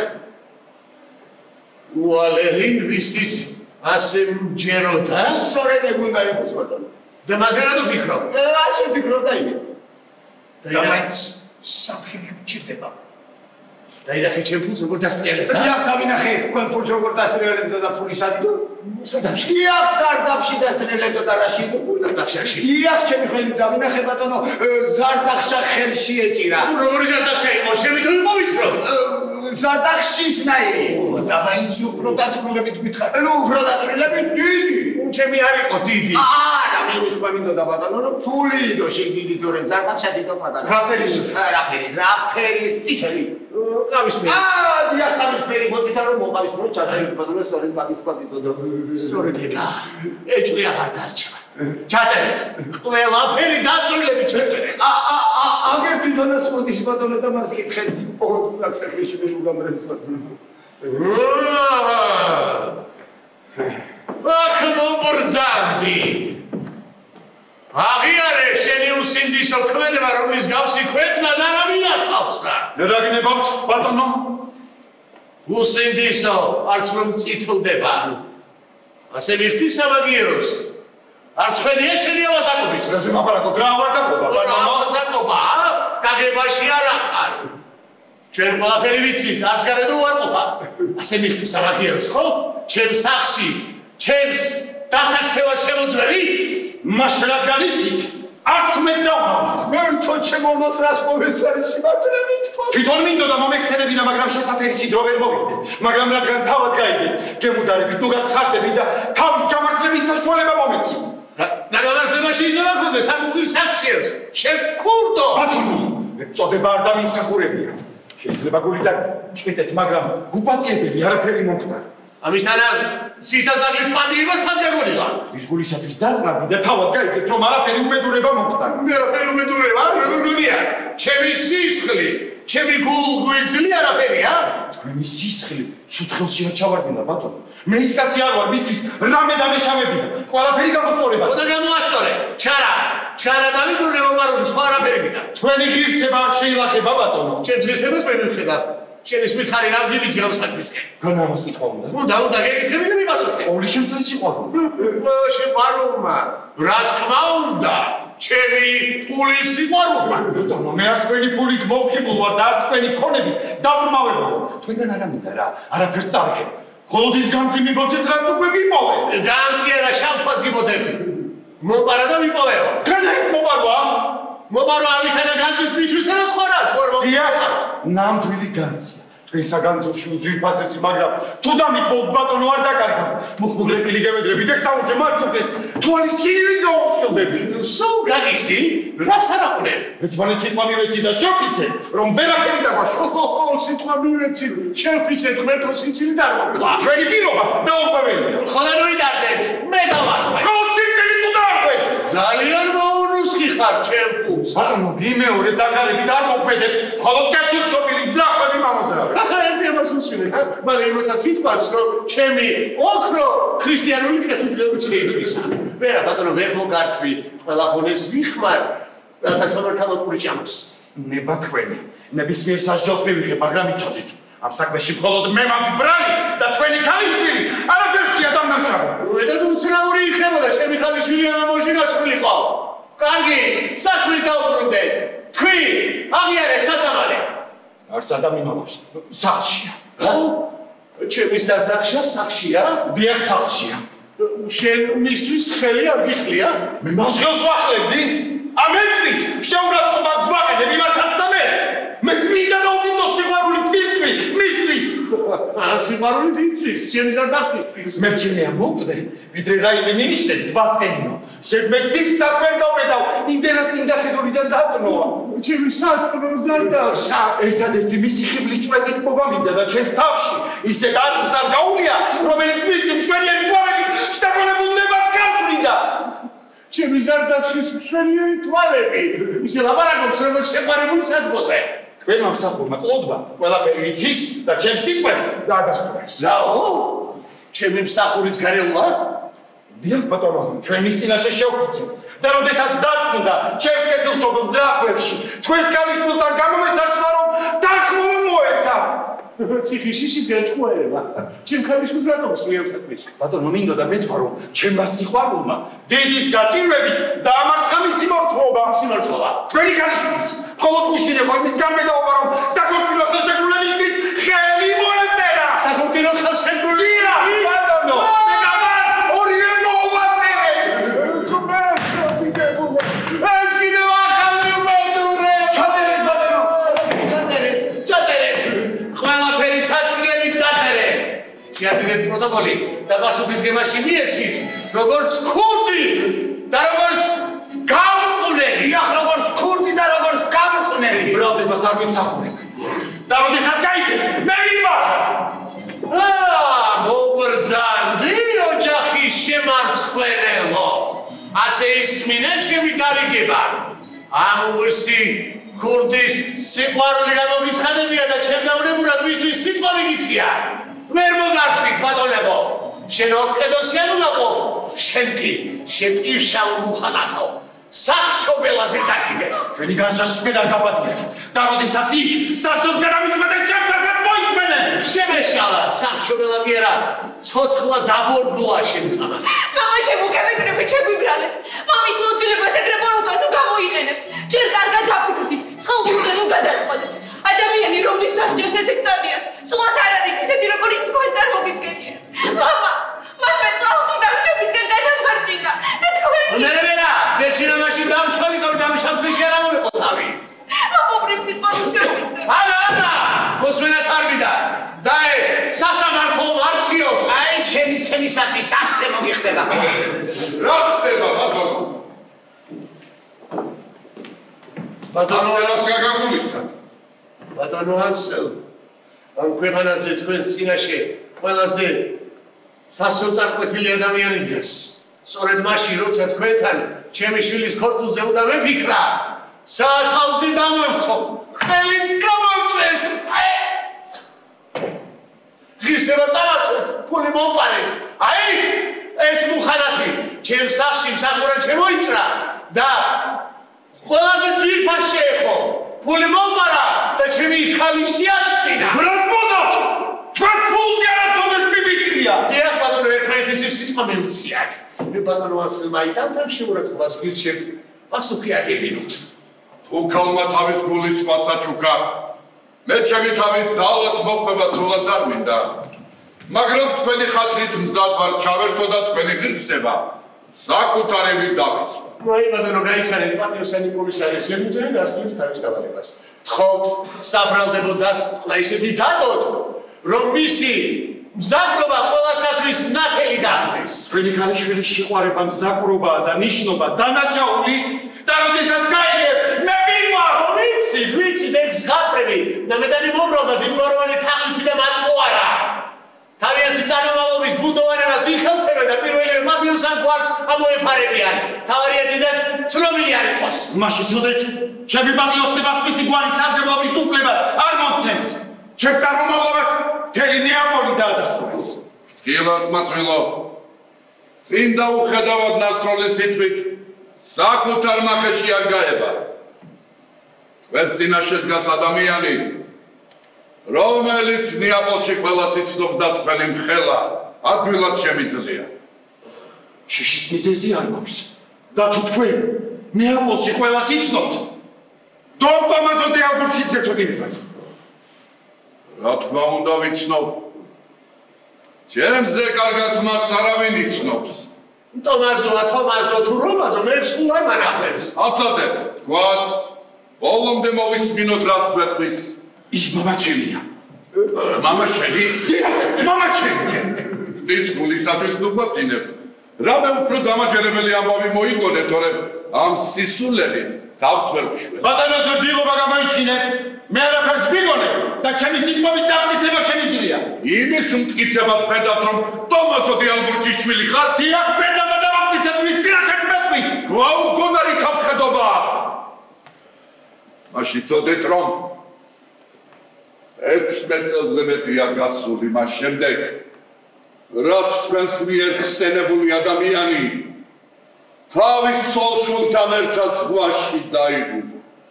უალერი ვისის ასე მჯეროდა? სწორედ ეგ უნდა იყოს, ბატონო. და მასე რა დაფიქრო? ასე ვფიქრობ და იმით. და მაინც საფრთხე გჭირდება. დაინახე ჩემ ფულს როგორ დასტრიალებდა? დიახ, დავინახე, თქვენ ფულს როგორ დასტრიალებდა და ფული სადიდო? სადამში. დიახ, სარდაფში დასტრიალებდა და რაში იყო ფული? ზარდახშაში. დიახ, ჩემი ხელი დავინახე, ბატონო, ზარდახშა ხელში ეჭირა. როგორი ზარდახშა იყო? შემიძლია მოვიცნო. ზარდახშის ნაირი. და მაინც უფრო დაწვრილებით გითხარ. ნუ უფრო დაწვრილებით დიდი. ჩემი არ იყო დიდი. არა, მე ის მინდოდა ბატონო, რომ ფული იდო შეიდი თორემ ზარდახშა დიდო პატარა. რაფერის წითელი. ყავისფერი. დიახ, ყავისფერი, მოწითა რომ მოყავისფრო ჩაწერეთ ბატონო, სწორედ მაგის პატიტო. სწორედ ეგა. ეჭვი აღარ დარჩება. ჩაწერეთ. ყველაფერი დაწვრილებით ჩაწერეთ. აგერ თვითონაც მოდის ბატონო და მას კითხეთ, ოღონდ აქ-საქმეში მე უგამრებ ბატონო. აქ მობრძანდი. აღიარე შენი უსინდისო ქმედება, რომლის გავსი ქვეყნად არავინ ახლავს და. რა გინებავთ, ბატონო? უსინდისო, არც რომ წითლდება. ასე მიხდი სამაგიეროს. არც ხედია შენი ავაზაკობის. რაზე მაპარაკობ, რა ავაზაკობა, ბატონო? ავაზაკობა, კაგებაში არ ახარ. ჩვენ ყველაფერი ვიცით, არც გარედო უარყოფა. ასე მიხდი სამაგიეროს, ხო? ჩემს სახში, ჩემს დასაქმებად შემოძვერი? მაშინ რადგან იცით, არც მე დავმავალ. მე თვითონ ჩემოვნოს რას მომესწარი სიმართლე მითქვა. თვითონ მინდოდა მომექცენებინა, მაგრამ შესაფერისი დრო ვერ მოვიგდე. მაგრამ რადგან თავად გაიგე, გემუდარებით თუ გაცხარდები და თავის გამართლების საშუალება მომეცი. გამართლებაში იზრდება ხოლმე სამუქლის აქციებს. შენ ქურდო! ბატონო, წოდება არ დამიმსახურებია. შეიძლება გულიდან ჭვიდეთ, მაგრამ უპატიებელი არაფერი მომხდარა. ამისთანავე სისასაღლის პატიება სანდაგონილა. ის გულისათვის დაწნავდი და თავად გაიგეთ, რომ არაფერი უმედურება მომხდარა. არაფერი უმედურება, როგორია? ჩემი სისხლი, ჩემი გულღვიძლი არაფერია? თქვენი სისხლი ცუდ ხელში არ ჩავარდინა, ბატონო. მე ის კაცი არ ვარ, მისთვის რამე დამეშავებინა. ყველაფერი გამოსწორება. ხოდა გამოასწორე. ჩარა დავიბრუნე მომარული სხვა არაფერი მინდა. თქვენი ღირსება არ შეილახება, ბატონო. ჩემს ღირსებას მე მივხედავ. შენის მითხარი რა გიბიძი გამოსაქმისკენ. განამას კითხვა უნდა. უნდა გეკითხები და მიმასწორე. ყოვლის შემთხვევაში ყვარული. შეყვარულმა, რა თქმა უნდა, ჩემი ფული სიყვარულმა. ბატონო, მე არც თქვენი ფულით მოვხიბულ ვარ და არც თქვენი ქონებით დაბრმავებულ. თქვენგან არ ამინდა რა, არაფერს წავიღებ. მხოლოდ ის განძი მიბოძეთ, რაც უკვე გიპოვე. განძი არა, შამფას გიბოძებ. მოპარა და ვიპოვეო. განა ის მოპარვა? მოპარვა ამისანა განძის მითვისა და სხვა რა, თუ არ დიახ, ნამდვილი განძია. თქვენ საგანძურში უძვირფასესი, მაგრამ თუ დამითხოვთ, ბატონო, არ დაკარგავ. მუხმუღრებილი გემედრები და საუნჯე მარჩუკეთ. თვალის ჩინივით გავუხილდები. სულ გაგიჟდი? რას არაყვნე? ერთმანეთს სიტყვა მივეცი და შევფიცე, რომ ვერაფერი დაგვაშო. სიტყვა მივეცი, შევფიცე ღმერთო სიცილი დარღვევლა. ჩვენი პირობა დაუყეველია. ხოლო ნუიდარდეთ, მე დავარღვე. ხოლო სიკვდილი თუ დაარღვევს. ძალიან მოუნუსკი ხარ ჩემ ფულს. ბატონო, გიმეორე დაგარებით არ მოქმედებ, ხოლოდ კეთილშობილი ზრახვები მომოძრავე. ახლა ერთი ამას უსვინე, მაგრამ იმასაც ითქვას, რომ ჩემი ოქრო ქრისტიანული კეთილდღეობით შეითვისა. ვერა ბატონო, ვერ მოგართვი, ყველა ხონეს ვიხმარ, რათა სამართალოდ ურიჭამოს. ნება თქვენი, ნებისმიერ სასჯელს მივიღებ, მაგრამ იცოდით, ამ საქმეში მხოლოდ მე მაქვს ბრალი და თქვენი ქალიშვილი არაფერსია დამნაშავე. და უცნაური იქნებოდა, ჩემი ქალიშვილი ამ ამბავში გასულიყო. კარგი, საქმეს დავუბრუნდე. თქვი, აღიარე სადამალე. არც ადამიანობს, სახლშია. ჩემი სარდახშა სახლშია? დიახ, სახლშია. შენ მისთვის ხელი არ გიხლია? მე მას ხელს ვახლებდი? ამეცით, შეურაცხყოფას გვაყენებ იმასაც და მეც. მეც მინდა და უპირდო სიყვარული თვიცვი, მისთვის. სიყვარული თვიცვის, ჩემი სარდახშისთვის. მე რჩენია მოვკვდე, ვიდრე რაიმე მინიშნებით, ვაწყენინო. შექმეთ ფიქრსაც ვერ გავყედავ, იმდენად წინდახედული და ზარდნოა. ჩემი სათნო ზარდახშა. ერთადერთი მისი ხიბლი ჭვრეთით მოგამინდა და ჩემს თავში ისეთ აწმს არ გაუვლია, რომელიც მისი მშვენიერი თვალებით შთაგონებულებას გავყრიდა. ჩემი ზარდახშის მშვენიერი თვალები, ისე ლაპარაკობს, როგორც შეყვარებული საძმოზე. თქვენმა მსახურმა კლოდმა ყველაფერი იცის და ჩემს სიტყვებს დაადასტურებს. ზაო? ჩემი მსახურიც გარეულა? დიახ, ბატონო, ჩვენ მის წინაშე შევფიცეთ. და როდესაც დაწმუნდა ჩემს კეთილშობილ ზრახვებში, თქვენს ქალიშვილთან გამომესარჩლა, რომ დახმობა მოეცა. ციხის შიშის განჭკუერება. ჩემ ქალიშვილს რატომ წვიებს საქმეში? ბატონო, მინდოდა მეთქვა, რომ ჩემმა სიყვარულმა დიდის გაჭირვებით დაამარცხა მისი მორწმობა. სიმართლეა. თქვენი ქალიშვილის, მხოლოდ უშინება იმის გამბედაობა, რომ საქორწინო ხელშეკრულებისთვის ხელი მოეწერა. საქორწინო ხელშეკრულება? ბატონო, ორივე მოუვაწერეთ. ეს კიდევ ახალი უმედურე. ჩაწერეთ, ბატონო. ჩაწერეთ. ყველაფერი ჩაწვდებით დაწერეთ. შეადგინეთ პროტოკოლი და პასუხისგებაში მიეცით, როგორც ქურდი და როგორც გამყვნელი. დიახ, როგორც ქურდი და როგორც გამყვნელი. ბრალდებას არ ვიმსახურებ. და როდესაც გაიგეთ, მე ვიმარ. მობრძანდი ოჯახის შემარცხვენელო. ასე ისმინე ჩემი გარიგება. ამ უსი ქურდის სიყვარული გამოგიცხადებია და ჩემდავნებურად მისთვის სიტყვა მიგიცია. ვერ მოგართვით, ბატონებო. შენ ოთხედოსიანი უნდა, შენ კი შეტივშავ მუხანათო. სახრჩობელაზე დაგიდე. ჩვენი განსასწრებენ არ გაბადიათ. და როდესაც იქ სასჯელს გადამიწყვეტენ, ჩემს ასაც მოისმენენ. შემეშალა, სახრჩობელა მიერა, ცოცხლა დაბორბლა შემწამა. მამა შემოგევედრებით, შეგვიბრალეთ. მამის მოსილებას ეგრე ბოროტად თუ გამოიყენებთ. ჯერ კარგად დაფიქრდით, ცხელგულზე თუ გადაწყვეტეთ. ადამიანი, რომლის დასჯელს ესე გწადიათ, სულაც არ არის ისეთი, როგორიც თქვენ წარმოგიდგენიათ. მამა, მან მე წალში დარჩებისგან გადამარჯინა. მოგიხდება. რა ხდება, ბატონო? ბატონო გაგაგულისად. ბატონო ასელ. ამ ქვეყანაზე თქვენს წინაშე ყველაზე სასოწარკვეთილი ადამიანი დგას. სწორედ მაშინ, როცა თქვენთან ჩემი შვილის ქორწილზე უნდა მეფიქრა, სათავზე დამემხო, ხელი გამომწეს. ღირსება წამართვეს, ფული მომპარეს. აი, ეს მუხანათი ჩემს სახლში მსახურად შემოიჭრა და ყველაზე ძვირფას შეეხო. ფული მომპარა და ჩემი ქალი შეაცდინა. რას მოდავთ? თქვენ ფულზე არაცოდეს მიმიქრია. დიახ, ბატონო, ერთმანეთის სიტყვა მეუციათ. მე ბატონო ასელმა იტამთან შეურაცხყოფას გირჩევთ, პასუხი აგებინოთ. თუ ქალმა თავის გულის მასაჩუქა, მე ჩემი თავის ძალად მოხვება სულაც არ მინდა. მაგრამ თქვენი ხათრით მზად ვარ ჩავერთო და თქვენი ღირსება საკუთარებით დავიწყო. აი ბატონო, გაიცანეთ პატრიოტული კომისარი შემიძლია გასწვრის თავის დავალებას. თხოვთ საბრალდებო დასწყნა ისეთი დადოთ, რომ მისი მზადობა ყველასათვის ნათელი გახდეს. თქვენი ქალიშვილის სიყვარება, მზაკრობაა და ნიშნობა დანაშაული და როდესაც გაიგებ, მე ვინ ვარ? ვიცით, ეს გაფრები და მეტანი მომრავლდა დიდგვაროვანი თაღითი და მატყუარა. თავიანთი წარმომავლობის ბუდოვანებას იხელთებენ და პირველივე მათი სამყაროს ამოეფარებიან. თავარია დიდად ცნობილი არ იყოს. მაშინ ცუდეთ, ჩემი პატიოსნებას მისი გვარის სამგებლობის უფლებას არ მომცემს. ჩემს წარმომავლობას მთელი ნეაპოლი დაადასტურებს. ფრთხილად მაწვილო, წინ დაუხედავად ნასროლი სიტყვით, საკუთარ მახეში არ გაებად. თქვენს წინაშე დგას ადამიანი, რომელიც ნეაპოლში ყველას იცნობს და თქვენი მხელა ადვილად შემიძლია. შიშის მიზეზი არ მაქვს და თუ თქვენ ნეაპოლში ყველას იცნობთ, დომტომაზო დიალბურშიც გეწოდინებათ. რა თქმა უნდა ვიცნობ, ჩემზე კარგად მას არავინ იცნობს. თომაზო თუ რომაზო მე სულ არ მარახებს. აცადეთ, თქვას ბოლომდე მოვისმინოთ რას გვეტყვის. ის მამაჩემია. მამაშენი? მამაჩემია. ის გულისათვის ნუგვაწინებ. რამე უფრო დამაჯერებელი ამბავი მოიგონე, თორემ ამ სისულებით თავს ვერ ვიშვებ. ბატონო ზრდილობა გამოიჩინეთ. მე არაფერს ვიგონებ და ჩემი სიტყვების დამტკიცება შემიძლია. იმის მტკიცებას ხედავთ, რომ ტომაზო დიალბურჩის შვილი ხარ? დიახ, ხედავ და დამტკიცებ ვის წინაშეც მეტყვით. გვაუგონარი თავხედობა. მაშინ წოდეთ, რომ 16 წელზე მეტია გასული მას შემდეგ, რაც თქვენს მიერ ხსენებული ადამიანი თავის სულშვილთან ერთად ზღვაში დაიღუპა.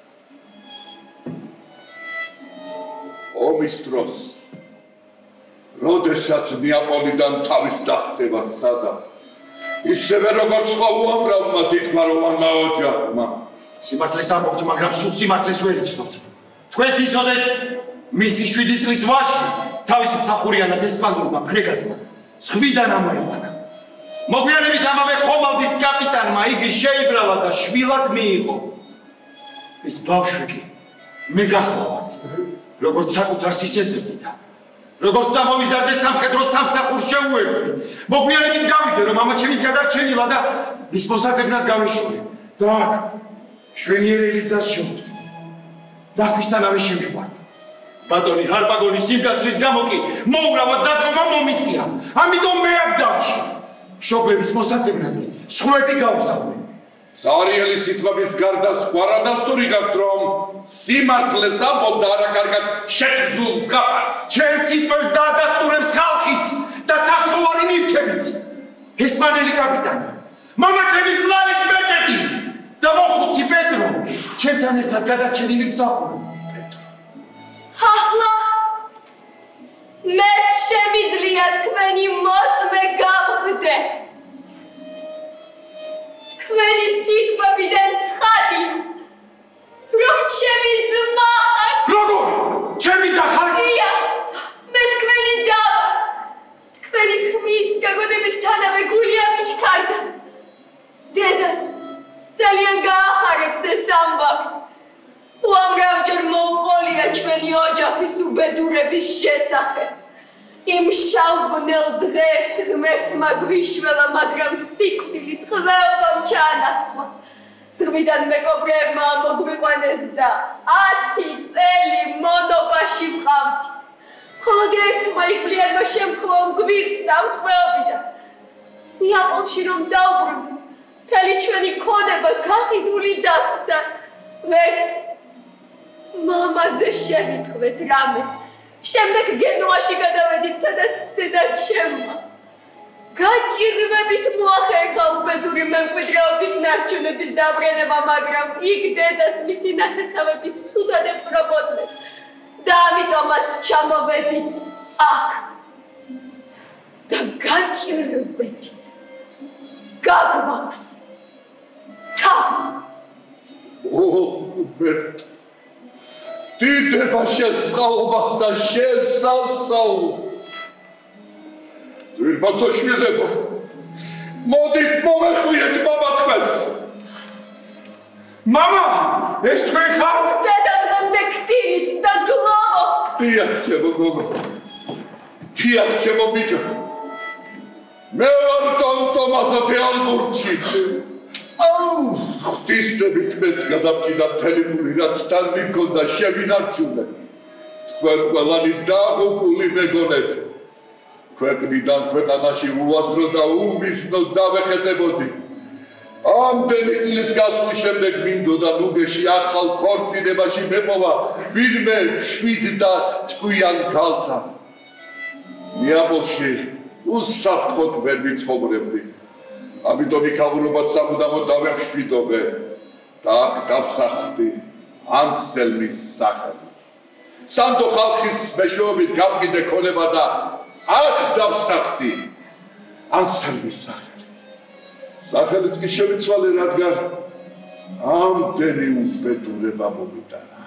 ომის დროს, როდესაც ნეაპოლიდან თავის დაღწევა სცადა, ისევე როგორც სხვა უამრავმა დიდგვაროვანმა ოჯახმა. სიმართლეს ამბობთ, მაგრამ სულ სიმართლეს ვერ იცნობთ. თქვენც იცოდეთ, მისი 7 წლის ვაჟი თავისი მსახურიანად ესპანურმა ფრეგატმა ზღვიდან ამოიყვანა. მოგვიანებით ამავე ხომალდის კაპიტანმა იგი შეიბრალა და შვილად მიიღო. ეს ბავშვი კი მე გახლავართ, როგორც საკუთარ სიცეცხლით და როგორც ამოვიზარდე სამხედრო სამსახურს შეუერთდი. მოგვიანებით გავიგე, რომ მამაჩემის გადარჩენილა და მის მოსაზებნად გავიშვი. და შვენიერელისას შევხვდი. დახვისთანავე შემიყვარდა. ბატონი ჰარპაგონის სიმკაცრის გამო კი მოურავად დადგომა მომიწია. ამიტომ მე აქ დავჭი. მშობლების მოსაცემნად კი სხვები გაუსახვენ. ზარიელი სიტყვების გარდა სხვა რა დასტური გაქვთ, რომ სიმართლეს ამბობ და არა კარგად შეგრძულ ზღაპარს. ჩემ სიტყვებს დაადასტურებს ხალხიც და სახსოვანი ნივთებიც. ესპანელი კაპიტანი, მამაჩემის ლალის მეჭედი და მოხუცი პედრო, ჩემთან ერთად გადარჩენილი მსახური. ახლა მეც შემიძლია თქვენი მოწმე გავხდე. თქვენი სიტყვებიდან ცხადი, რომ ჩემი ძმა ხარ. როგორ? ჩემი და ხარ? დიახ, მე თქვენი და თქვენი ხმის გაგონებისთანავე გული ამიჩქარდა. დედას ძალიან გაახარებს ეს ამბავი. უამრავჯერ მოუყოლია ჩვენი ოჯახის უბედურების შესახებ. იმ შავბნელ დღეს ღმერთმა გვიშველა, მაგრამ სიკვდილით ყველამ ჩაანაცვლა. ზღვიდან მეკობრეებმა მოგვიყვანეს და 10 წელი მონობაში ვყავდით. მხოლოდ ერთმა იღბლიანმა შემთხვევამ გვირს დავტყვეობიდან. ნეაპოლში რომ დავბრუნდით, მთელი ჩვენი ქონება გაყიდული დახვდა. ვერც მამაზე შევიტყვეთ რამე. შემდეგ გენუაში გადავედით, სადაც დედა ჩემმა გაჭირვებით მოახერხა უბედური მემკვიდრეობის ნარჩუნების დაბრენება, მაგრამ იქ დედას მისი ნათესავები ცუდად ეპყრობოდნენ და ამიტომაც ჩამოვედით აქ და გაჭირვებით გაგვაქვს თავი. უბერტ დიდება შეწყალობას და შესასწაულს. ძვირფასო შვილებო, მოდით მომეხვიეთ მამა თქვენს. მამა, ეს თქვენ ხართ? დედა დღემდე გტირით და გლოვობთ. დიახ, ჩემო გოგო, დიახ, ჩემო ბიჭო. მე ვარ ტომასო თეალბურგში. ღვთისმებით მეც გადავჭიდა მთელი ფული, რაც თან მიქონდა შევინარჩუნე. თქვენ ყველანი დაღუპული მეგონეთ. ქვეყნიდან ქვეყანაში უაზრო და უმისნო დავეხეტებოდი. ამდენი წლის გასვლის შემდეგ მინდოდა ნუგეში ახალ ქორწინებაში მეპოვა ვინმე 7 და ტყვიან ქალთან. ნეაპოლში უსაფრთხოდ ვერ ვიცხოვრებდი. ამიტომ იქაურობას სამუდამოდ დავემშვიდობე და აქ დავსახლდი ანსელმის სახელით. სანდო ხალხის მეშვეობით გავყიდე ქონება და აქ დავსახლდი ანსელმის სახელით. სახელიც კი შევიცვალე, რადგან ამდენი უბედურება მომიტანა.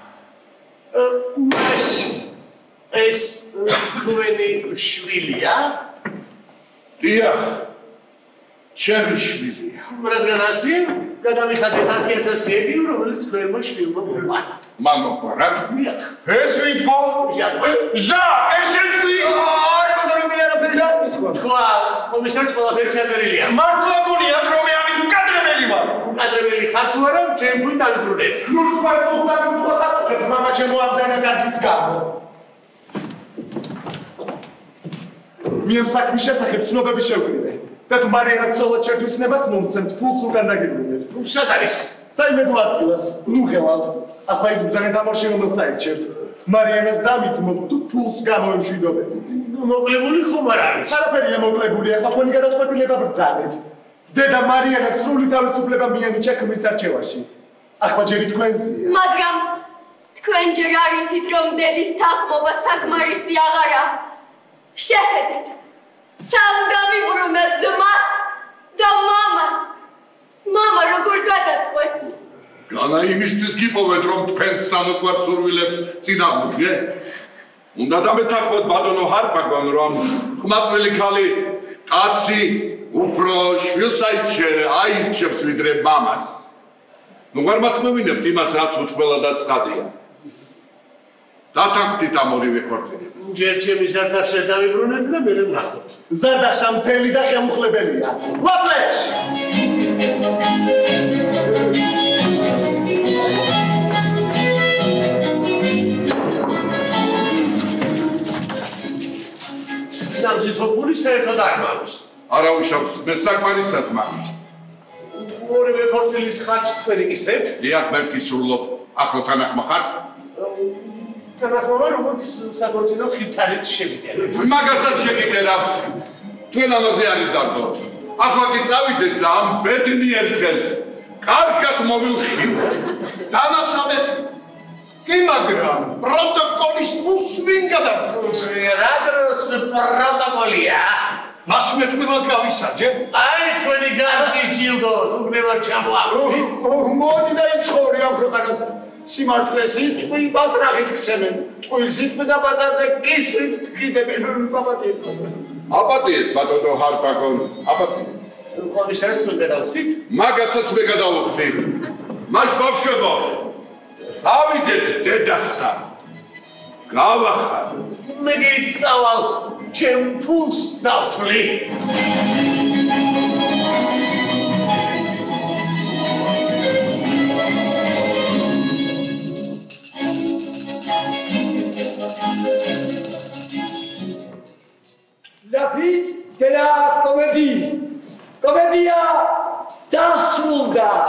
მაშინ ეს თქვენი შვილია? დიახ, ჩემი შვილია. რადგან ასე, გადავიხადეთ 10,000 ევრო, რომელიც თქვენმა შვილმა მოყვანა. მან მოყვარათ? დიახ. ეს ვიტყო? ჟა, ეს შევი. თქვა, კომისარს ყველაფერი ჩაწერილია. მართლა გონიათ რომ მე ამის მკადრებელი ვარ? მკადრებელი ხარ თუ არა, ჩემ ფული დავიბრუნეთ. ნუ სპარცუხდა უცხოს აწუხებ, მამა ჩემო ამდანა კარგის გამო. მიემ საქმის შესახებ ცნობები შევკრიბე. და თუ მარიანას ცოლად შეგვისნებას მომცემთ, ფულს უკან დაგიბრუნეთ. სად არის? საიმედო ადგილას, ნუ ხელავთ. ახლა ის ბრძანა დამორში რომელს აირჩევთ. მარიანას დამითმობ თუ ფულს გამოემშვიდობებით. მოკლებული ხომ არ არის? არაფერია მოკლებული, ახლა თქვენი გადაწყვეტილება ბრძანეთ. დედა მარიანას სრული თავისუფლება მიანიჭა ქმრის არჩევაში. ახლა ჯერი თქვენზეა. მაგრამ თქვენ ჯერ არ იცით, რომ დედის თანხმობა საკმარისი აღარა. შეხედეთ, სამდამიბრუნა ძმაც და მამაც. მამა როგორ გადაწყვეტს? განა იმისთვის გიპოვეთ, რომ თქვენს სამოკვარ სურვილებს წინააღმდეგე? უნდა დამეთანხმოთ ბატონო ჰარპაგონ, რომ ხმაწვილი ქალი კაცი უფრო შვილს აირჩევს ვიდრე მამას. ნუ არ მათმევინებთ იმას, რაც უთმელა და ცხადია. დათანხმდით ამ ორივე ქორწინებას. ჯერ ჩემი ზარდახშა დავიბრუნეთ და მერე ვნახოთ. ზარდახშა მთელი და ხელმუხლებელია. ლაპლეშ! სამსიტყვა ფული საერთოდ არ მაქვს. არა უშავს, მე საკმარისად მაქვს. ორივე ქორწილის ხარჯს თქვენ იკისრებთ? დიახ, მე ვკისრულობ. ახლა თანახმა ხართ? თანახმობა როგორც საქორწინო ხილთარით შევიდეთ. მაგასაც შეგიკერავთ. თქვენ ამაზე არ იდარდოთ. ახლა კი წავიდეთ და ამ ბედნიერ დღეს კარგად მოვილხილოთ. დამახსოვრეთ. კი, მაგრამ პროტოკოლის ფულს ვინ გადავიხადოს? რა დროს პროტოკოლია? მაშინ მე თქვენად გავისარჯე. აი თქვენი გარსის ჯილდო, თუნდაც ჩამოაყრით. მოდი და იცხოვრე ამ ქვეყანაზე. სიმართლეს იტყვი, ბათრაღით გცემენ. ტყუილს იტყვი და ბაზარზე კისრით ტკიდებენ. აპატიეთ. აპატიეთ, ბატონო ჰარპაგონ, აპატიეთ. კომისარს თქვენ გადავხდით? მაგასაც მე გადავხდით. მას ბავშვებო, წავიდეთ დედასთან. გავახარ. მე გიწავალ. ჩემ ფულს დავთვლი. La vie de la comédie. Comédia dasრულდა.